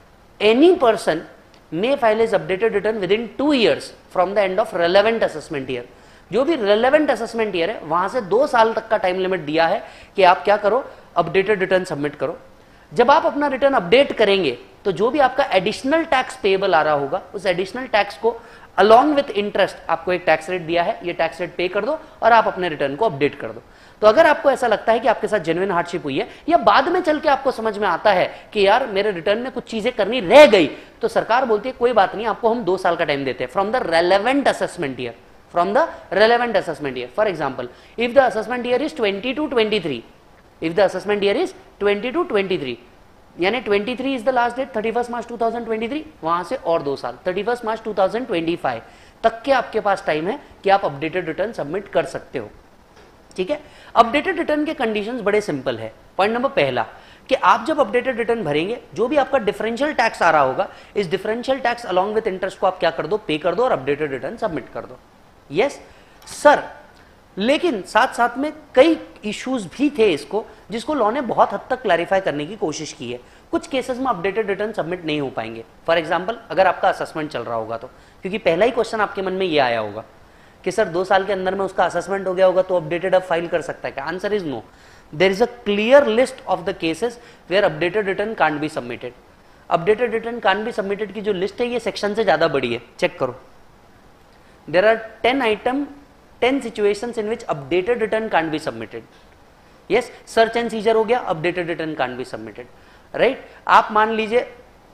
any person may file his updated return within two years from the end of relevant assessment year। जो भी relevant assessment year है वहां से दो साल तक का time limit दिया है कि आप क्या करो, अपडेटेड रिटर्न सबमिट करो। जब आप अपना रिटर्न अपडेट करेंगे तो जो भी आपका एडिशनल टैक्स पेएबल आ रहा होगा, उस एडिशनल टैक्स को अलॉन्ग विथ इंटरेस्ट आपको एक टैक्स रेट दिया है, ये टैक्स रेट पे कर दो और आप अपने रिटर्न को अपडेट कर दो। तो अगर आपको ऐसा लगता है कि आपके साथ जेन्युइन हार्डशिप हुई है या बाद में चल के आपको समझ में आता है कि यार मेरे रिटर्न में कुछ चीजें करनी रह गई, तो सरकार बोलती है कोई बात नहीं, आपको हम दो साल का टाइम देते हैं from the relevant assessment year, from the relevant assessment year. For example, if the assessment year is twenty two twenty three, if the assessment year is twenty two twenty three, यानी twenty three is the last date, thirty first March two thousand twenty three, वहां से और दो साल thirty first March two thousand twenty five तक के आपके पास time है कि आप अपडेटेड रिटर्न सबमिट कर सकते हो, ठीक है। अपडेटेड रिटर्न के कंडीशंस बड़े सिंपल है। पॉइंट नंबर पहला कि आप जब अपडेटेड रिटर्न भरेंगे, जो भी आपका डिफरेंशियल टैक्स आ रहा होगा, इस differential tax along with interest को आप क्या कर दो, पे कर दो और अपडेटेड रिटर्न सबमिट कर दो। यस सर, लेकिन साथ साथ में कई इश्यूज भी थे इसको, जिसको लॉ ने बहुत हद तक क्लैरिफाई करने की कोशिश की है। कुछ केसेस में अपडेटेड रिटर्न सबमिट नहीं हो पाएंगे। फॉर एग्जांपल, अगर आपका असेसमेंट चल रहा होगा तो, क्योंकि पहला ही क्वेश्चन आपके मन में ये आया होगा कि सर दो साल के अंदर में उसका असेसमेंट हो गया होगा तो अपडेटेड अब फाइल कर सकता है क्या? Answer is no. There is a clear list of the cases where updated return can't be submitted. Updated return can be submitted की जो लिस्ट है ये सेक्शन से ज्यादा बड़ी है, चेक करो। There are ten item ten situations in which updated return can be submitted. Yes, search and seizure हो गया, updated return can be submitted, right. आप मान लीजिए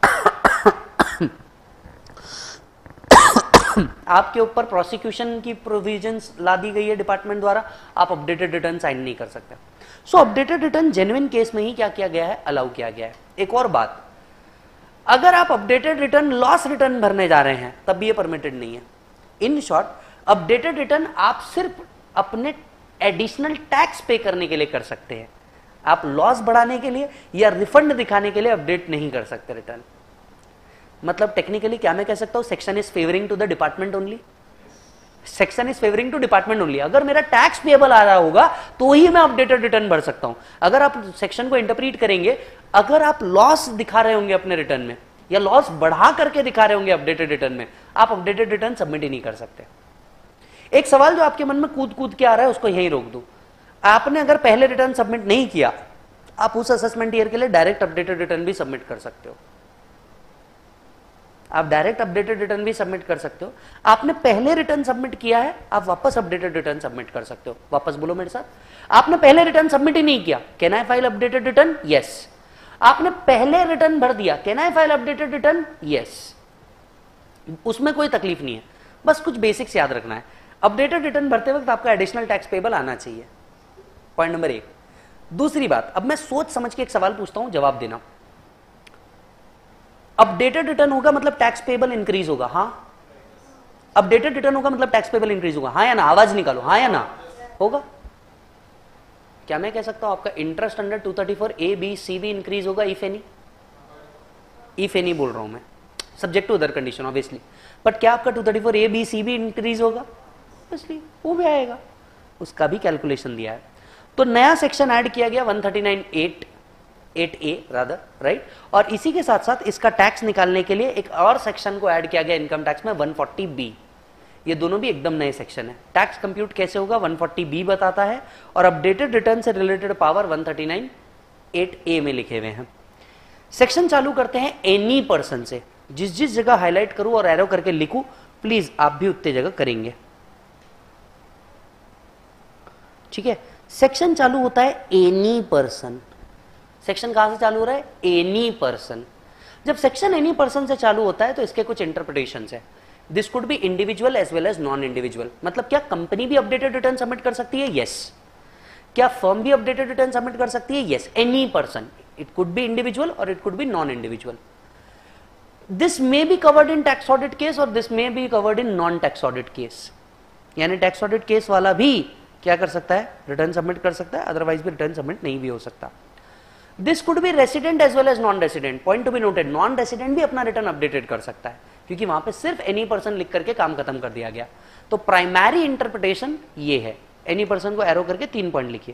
आपके ऊपर प्रोसिक्यूशन की प्रोविजंस ला दी गई है डिपार्टमेंट द्वारा, आप अपडेटेड रिटर्न साइन नहीं कर सकते। So updated return genuine case में ही क्या किया गया है, अलाउ किया गया है। एक और बात, अगर आप अपडेटेड रिटर्न लॉस रिटर्न भरने जा रहे हैं तब भी ये परमिटेड नहीं है। इन शॉर्ट, अपडेटेड रिटर्न आप सिर्फ अपने एडिशनल टैक्स पे करने के लिए कर सकते हैं, आप लॉस बढ़ाने के लिए या रिफंड दिखाने के लिए अपडेट नहीं कर सकते रिटर्न। मतलब टेक्निकली क्या मैं कह सकता हूं, section is favouring to the department only, section is favouring to department only. अगर मेरा टैक्स पेबल आ रहा होगा तो ही मैं अपडेटेड रिटर्न भर सकता हूं। अगर आप सेक्शन को इंटरप्रीट करेंगे, अगर आप लॉस दिखा रहे होंगे अपने रिटर्न में या लॉस बढ़ा करके दिखा रहे होंगे अपडेटेड रिटर्न में, आप अपडेटेड रिटर्न सबमिट ही नहीं कर सकते। एक सवाल जो आपके मन में कूद कूद के आ रहा है उसको यहीं रोक दो। आपने अगर पहले रिटर्न सबमिट नहीं किया, आप उस असेसमेंट ईयर के लिए डायरेक्ट अपडेटेड रिटर्न भी सबमिट कर सकते हो। आप डायरेक्ट अपडेटेड रिटर्न भी सबमिट कर सकते हो। आपने पहले रिटर्न सबमिट किया है, आप वापस अपडेटेड रिटर्न सबमिट कर सकते हो। वापस बोलो मेरे साथ, आपने पहले रिटर्न सबमिट ही नहीं किया, can I file updated return? Yes. आपने पहले रिटर्न भर दिया, can I file updated return? Yes. उसमें कोई तकलीफ नहीं है, बस कुछ बेसिक्स याद रखना है। अपडेटेड रिटर्न भरते वक्त आपका एडिशनल टैक्स पेबल आना चाहिए, पॉइंट नंबर एक। दूसरी बात, अब मैं सोच समझ के एक सवाल पूछता हूं, जवाब देना। अपडेटेड रिटर्न होगा मतलब टैक्स पेबल इंक्रीज होगा, हाँ। अपडेटेड रिटर्न होगा मतलब टैक्स पेबल इंक्रीज होगा, हाँ या ना? आवाज निकालो, हाँ या ना? होगा। क्या मैं कह सकता हूं आपका interest under two thirty four A B C भी इंक्रीज होगा इफ एनी? इफ एनी बोल रहा हूं मैं, subject to other condition obviously, but क्या आपका two thirty four A B C भी इंक्रीज होगा? ऑब्वियसली वो भी आएगा, उसका भी कैलकुलेशन दिया है। तो नया सेक्शन ऐड किया गया one thirty nine eight eight A rather, right. और इसी के साथ साथ इसका टैक्स निकालने के लिए एक और सेक्शन को ऐड किया गया इनकम टैक्स में, वन फोर्टी बी। ये दोनों भी एकदम नए सेक्शन है। टैक्स कंप्यूट कैसे होगा वन फोर्टी बी बताता है, और अपडेटेड रिटर्न से related power one thirty nine eight A में लिखे हुए हैं। सेक्शन चालू करते हैं एनी पर्सन से। जिस जिस जगह हाईलाइट करूं और एरो करके लिखूं, प्लीज आप भी उतने जगह करेंगे, ठीक है। सेक्शन चालू होता है एनी पर्सन। सेक्शन कहां से चालू हो रहा है? Any person. जब सेक्शन एनी पर्सन से चालू होता है तो इसके कुछ इंटरप्रिटेशंस है। This could be individual as well as non individual. मतलब क्या कंपनी भी अपडेटेड रिटर्न सबमिट कर सकती है? यस। क्या फर्म भी अपडेटेड रिटर्न सबमिट कर सकती है? Yes. Any person, it could be individual और it could be non individual. This may be covered in tax audit case और this may be covered in non tax audit case. यानी tax audit case वाला भी क्या कर सकता है? Return submit कर सकता है, अदरवाइज भी रिटर्न सबमिट नहीं भी हो सकता। This could be resident as well as non resident. Point to be noted, non resident भी अपना रिटर्न अपडेटेड कर सकता है, क्योंकि वहां पे सिर्फ एनी पर्सन लिख करके काम खत्म कर दिया गया। तो प्राइमरी इंटरप्रिटेशन ये है। एनी पर्सन को एरो करके तीन पॉइंट लिखिए।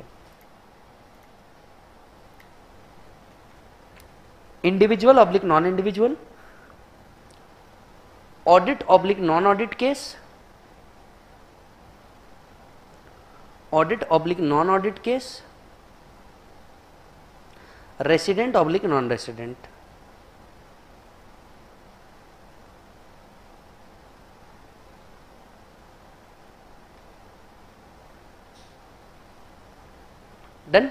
Individual oblique non individual, audit oblique non audit case, audit oblique non audit case, resident oblique non resident. Done.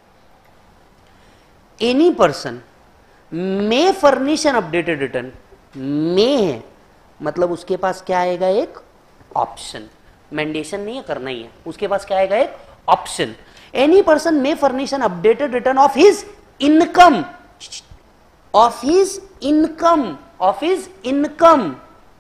Any person may furnish an updated return. May है मतलब उसके पास क्या आएगा? एक ऑप्शन। मैंडेशन नहीं है, करना ही है। उसके पास क्या आएगा? एक option. Any person may furnish an updated return of his income, of his income, of his income.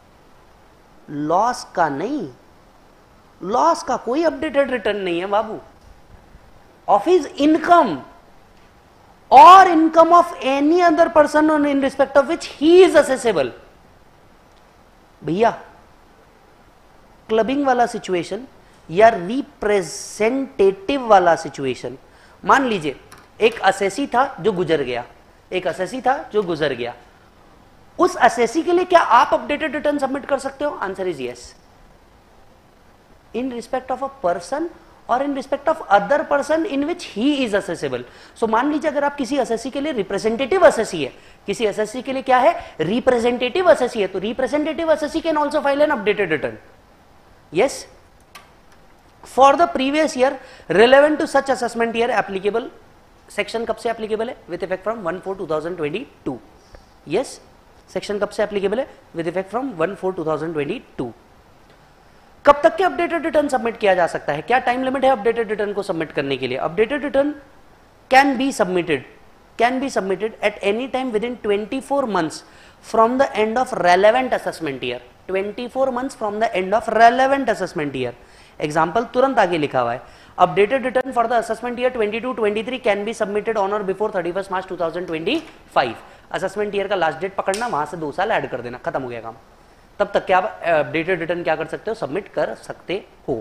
Loss का नहीं, लॉस का कोई अपडेटेड रिटर्न नहीं है बाबू। ऑफ हिज इनकम और income of any other person in respect of which he is assessable. भैया clubbing वाला सिचुएशन या रिप्रेजेंटेटिव वाला सिचुएशन, मान लीजिए एक असेसी था जो गुजर गया, एक असेसी था जो गुजर गया, उस असेसी के लिए क्या आप अपडेटेड रिटर्न सबमिट कर सकते हो? Answer is yes. In respect of a person और in respect of other person in which he is assessable. So मान लीजिए अगर आप किसी असेसी के लिए रिप्रेजेंटेटिव असेसी है, किसी असेसी के लिए क्या है, रिप्रेजेंटेटिव असेसी है, तो representative assessee can also file an updated return. Yes, for the previous year relevant to such assessment year applicable, section कब से एप्लीकेबल है, with effect from one four two thousand twenty two. Yes, section कब से applicable है, with effect from one four two thousand twenty two. कब तक के updated return submit किया जा सकता है, क्या टाइम लिमिट है अपडेटेड रिटर्न को सबमिट करने के लिए? Updated return can be submitted can be submitted at any time within twenty four months from the end of relevant assessment year. Twenty four months from the end of relevant assessment year. Example तुरंत आगे लिखा हुआ है, updated return for the assessment year twenty two twenty three can be submitted on or before thirty first March two thousand twenty five. Assessment year का last date पकड़ना, वहां से दो साल ऐड कर देना, खत्म हो गया काम। तब तक क्या आप अपडेटेड रिटर्न क्या कर सकते हो, सबमिट कर सकते हो।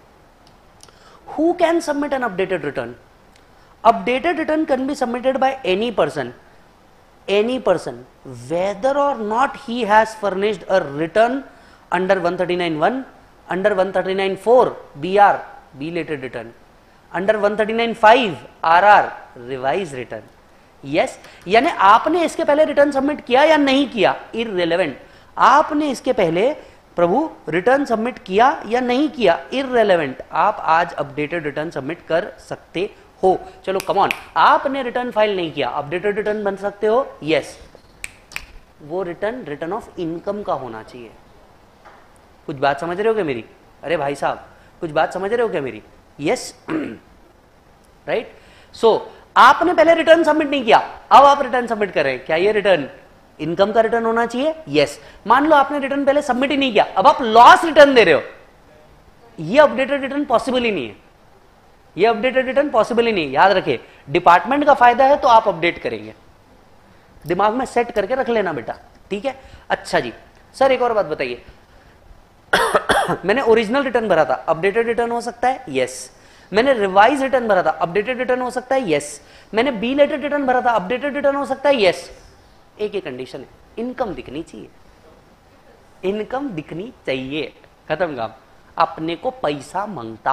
Who can submit an updated return? Updated return can be submitted by any person any person whether or not he has furnished a return under one thirty nine one, under one thirty nine four B or belated return, under one thirty nine five or or revise return. Yes, यानी आपने इसके पहले return submit किया या नहीं किया, irrelevant. आपने इसके पहले प्रभु रिटर्न सबमिट किया या नहीं किया, इररिलेवेंट। आप आज अपडेटेड रिटर्न सबमिट कर सकते हो। चलो कम ऑन, आपने रिटर्न फाइल नहीं किया, अपडेटेड रिटर्न बन सकते हो। यस, वो रिटर्न रिटर्न ऑफ इनकम का होना चाहिए। कुछ बात समझ रहे हो क्या मेरी? अरे भाई साहब, कुछ बात समझ रहे हो क्या मेरी? Yes, right. सो आपने पहले रिटर्न सबमिट नहीं किया, अब आप रिटर्न सबमिट कर रहे हैं, क्या ये रिटर्न इनकम का रिटर्न होना चाहिए? यस। मान लो आपने रिटर्न पहले सबमिट ही नहीं किया, अब आप लॉस रिटर्न दे रहे हो, ये अपडेटेड रिटर्न पॉसिबल ही नहीं है। ये अपडेटेड रिटर्न पॉसिबल ही नहीं है। याद रखिए, डिपार्टमेंट का फायदा है तो आप अपडेट करेंगे, दिमाग में सेट करके रख लेना बेटा, ठीक है। अच्छा जी सर, एक और बात बताइए, मैंने ओरिजिनल रिटर्न भरा था, अपडेटेड रिटर्न हो सकता है? यस। मैंने रिवाइज रिटर्न भरा था, अपडेटेड रिटर्न हो सकता है? यस। मैंने बिलेटेड रिटर्न भरा था, अपडेटेड रिटर्न हो सकता है? यस। एक ही कंडीशन है, इनकम दिखनी चाहिए, इनकम दिखनी चाहिए, खत्म काम। अपने को पैसा मांगता।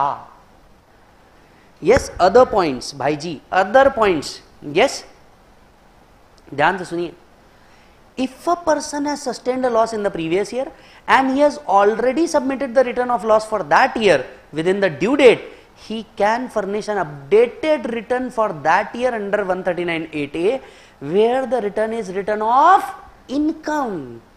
यस, अदर पॉइंट्स भाई जी, अदर पॉइंट्स। यस, ध्यान से सुनिए। If a person has sustained a loss in the previous year and he has already submitted the return of loss for that year within the due date, he can furnish an updated return for that year under one thirty-nine eight A where the return is return of income.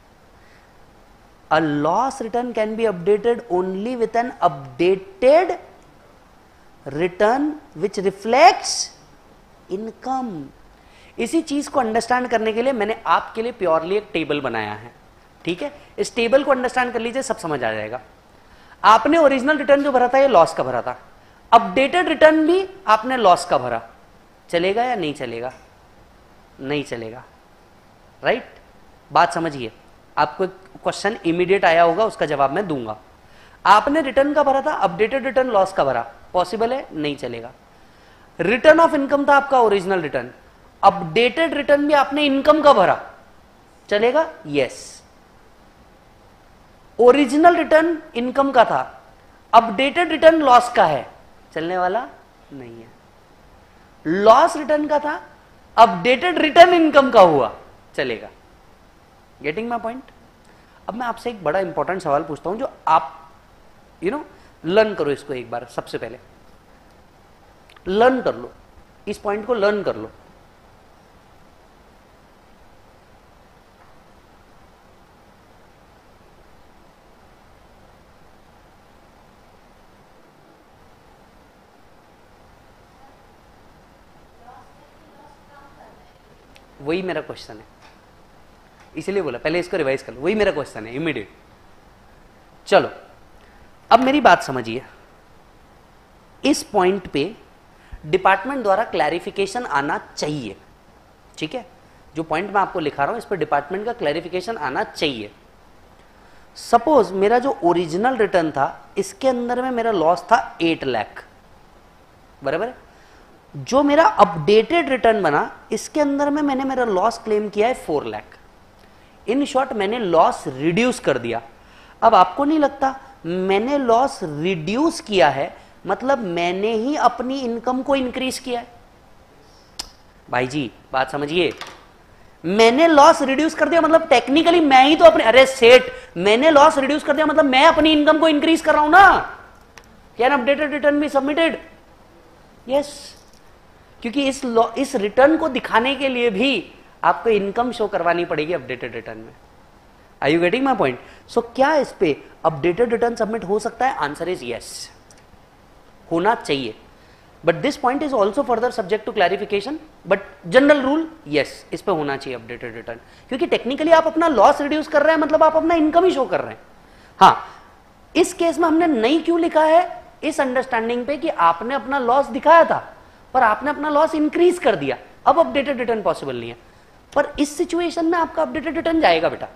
A loss return can be updated only with an updated return which reflects income. इसी चीज को understand करने के लिए मैंने आपके लिए purely एक टेबल बनाया है, ठीक है। इस टेबल को अंडरस्टैंड कर लीजिए, सब समझ आ जाएगा। आपने ओरिजिनल रिटर्न जो भरा था ये लॉस का भरा था, अपडेटेड रिटर्न भी आपने लॉस का भरा, चलेगा या नहीं चलेगा? नहीं चलेगा, राइट। बात समझिए, आपको क्वेश्चन इमीडिएट आया होगा, उसका जवाब मैं दूंगा। आपने रिटर्न का भरा था, अपडेटेड रिटर्न लॉस का भरा, पॉसिबल है? नहीं चलेगा। रिटर्न ऑफ इनकम था आपका ओरिजिनल रिटर्न, अपडेटेड रिटर्न भी आपने इनकम का भरा, चलेगा? यस। ओरिजिनल रिटर्न इनकम का था, अपडेटेड रिटर्न लॉस का है, चलने वाला नहीं है। लॉस रिटर्न का था, अपडेटेड रिटर्न इनकम का हुआ, चलेगा। Getting my point? अब मैं आपसे एक बड़ा इंपॉर्टेंट सवाल पूछता हूं, जो आप यू नो लर्न करो इसको एक बार। सबसे पहले लर्न कर लो, इस पॉइंट को लर्न कर लो। वही मेरा क्वेश्चन है, इसलिए बोला पहले इसको रिवाइज कर लो, वही मेरा क्वेश्चन है इमीडिएट। चलो अब मेरी बात समझिए, इस पॉइंट पे डिपार्टमेंट द्वारा क्लैरिफिकेशन आना चाहिए, ठीक है। जो पॉइंट मैं आपको लिखा रहा हूं इस पर डिपार्टमेंट का क्लैरिफिकेशन आना चाहिए। सपोज मेरा जो ओरिजिनल रिटर्न था इसके अंदर में मेरा लॉस था एट लाख, बराबर है। जो मेरा अपडेटेड रिटर्न बना इसके अंदर में मैंने मेरा लॉस क्लेम किया है फोर लाख। इन शॉर्ट मैंने लॉस रिड्यूस कर दिया। अब आपको नहीं लगता मैंने लॉस रिड्यूस किया है मतलब मैंने ही अपनी इनकम को इंक्रीज किया है। भाई जी बात समझिए, मैंने लॉस रिड्यूस कर दिया मतलब टेक्निकली मैं ही तो अपने, अरे सेठ मैंने लॉस रिड्यूस कर दिया मतलब मैं अपनी इनकम को इंक्रीज कर रहा हूं ना। Can updated return be submitted? Yes, क्योंकि इस इस रिटर्न को दिखाने के लिए भी आपको इनकम शो करवानी पड़ेगी अपडेटेड रिटर्न में। Are you getting my point? So क्या इस पे अपडेटेड रिटर्न सबमिट हो सकता है? आंसर इज यस, होना चाहिए। But this point is also further subject to clarification, but general rule yes, इस पे होना चाहिए अपडेटेड रिटर्न, क्योंकि टेक्निकली आप अपना लॉस रिड्यूस कर रहे हैं मतलब आप अपना इनकम ही शो कर रहे हैं। हाँ, इस केस में हमने नहीं क्यों लिखा है? इस अंडरस्टैंडिंग पे कि आपने अपना लॉस दिखाया था पर आपने अपना लॉस इंक्रीज कर दिया, अब अपडेटेड रिटर्न पॉसिबल नहीं है। पर इस सिचुएशन में आपका अपडेटेड रिटर्न जाएगा बेटा।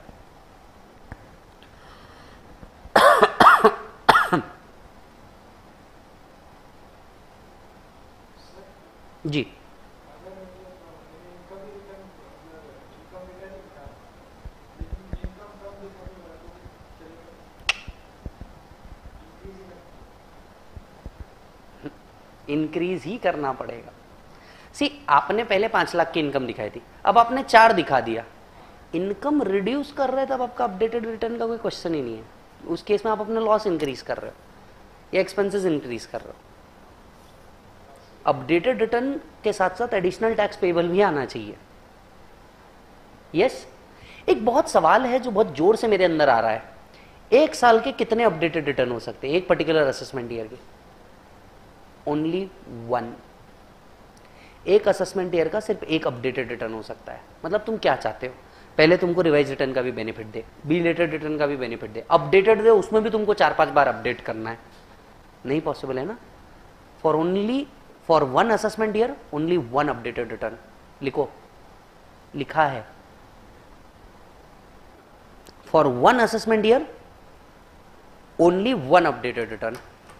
जी इंक्रीज ही करना पड़ेगा। सी आपने पहले पांच लाख की इनकम दिखाई थी, अब आपने चार दिखा दिया, इनकम रिड्यूस कर रहे थे, अब आपका अपडेटेड रिटर्न का कोई क्वेश्चन ही नहीं है। उस केस में आप अपना लॉस इंक्रीज कर रहे हो या एक्सपेंसेस इंक्रीज कर रहे हो। अपडेटेड रिटर्न के साथ साथ एडिशनल टैक्स पेबल भी आना चाहिए। Yes yes? एक बहुत सवाल है जो बहुत जोर से मेरे अंदर आ रहा है, एक साल के कितने अपडेटेड रिटर्न हो सकते हैं एक पर्टिकुलर असेसमेंट ईयर के? Only one. एक असेसमेंट ईयर का सिर्फ एक अपडेटेड रिटर्न हो सकता है। मतलब तुम क्या चाहते हो? पहले तुमको रिवाइज रिटर्न का भी बेनिफिट दे, बी रिलेटेड रिटर्न का भी बेनिफिट दे, अपडेटेड दे, उसमें भी तुमको चार पांच बार अपडेट करना है। नहीं पॉसिबल है ना। For only for one assessment year only one updated return. लिखो, लिखा है for one assessment year only one updated return.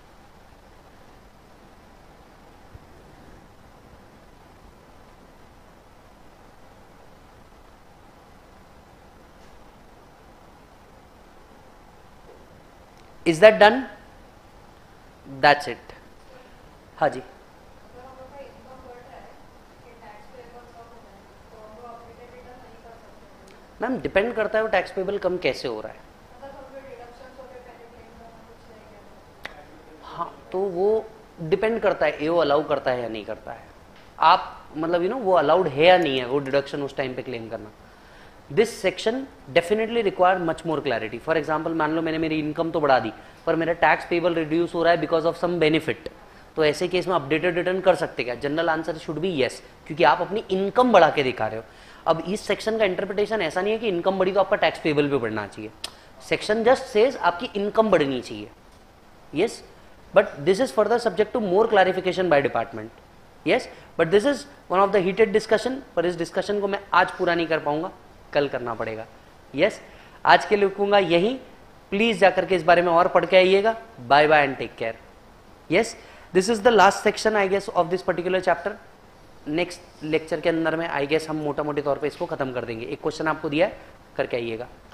Is that done? That's it. हाँ जी, अगर हम लोग का इनकम बढ़ रहा है कि टैक्स पेबल कम हो रहा है तो हम लोग अपडेटेड रिटर्न नहीं कर सकते। मैम डिपेंड करता है वो टैक्स पेबल कम कैसे हो रहा है। मतलब हम लोग डिडक्शंस हो गए, पहले क्लेम करना कुछ नहीं किया। हाँ तो वो डिपेंड करता है, ए वो अलाउ करता है या नहीं करता है। आप मतलब यू नो वो अलाउड है या नहीं है वो डिडक्शन उस टाइम पे क्लेम करना। This section definitely require much more clarity. For example मान लो मैंने मेरी इनकम तो बढ़ा दी पर मेरा टैक्स पेबल रिड्यूस हो रहा है बिकॉज ऑफ सम बेनिफिट, तो ऐसे केस में अपडेटेड रिटर्न कर सकते क्या? General answer should be yes, क्योंकि आप अपनी इनकम बढ़ा के दिखा रहे हो। अब इस सेक्शन का इंटरप्रिटेशन ऐसा नहीं है कि इनकम बढ़ी तो आपका टैक्स पेबल भी बढ़ना चाहिए। सेक्शन जस्ट सेज आपकी इनकम बढ़नी चाहिए। Yes, but this is further subject to more clarification by department. Yes, but this is one of the heated discussion. पर इस डिस्कशन को मैं आज पूरा नहीं कर पाऊंगा, कल करना पड़ेगा। यस, आज के लिए रुकूंगा यहीं। प्लीज जाकर के इस बारे में और पढ़ के आइएगा। Bye bye and take care. Yes, this is the last section I guess of this particular chapter. Next lecture के अंदर में आई गेस हम मोटा मोटे तौर पे इसको खत्म कर देंगे। एक क्वेश्चन आपको दिया है, करके आइएगा।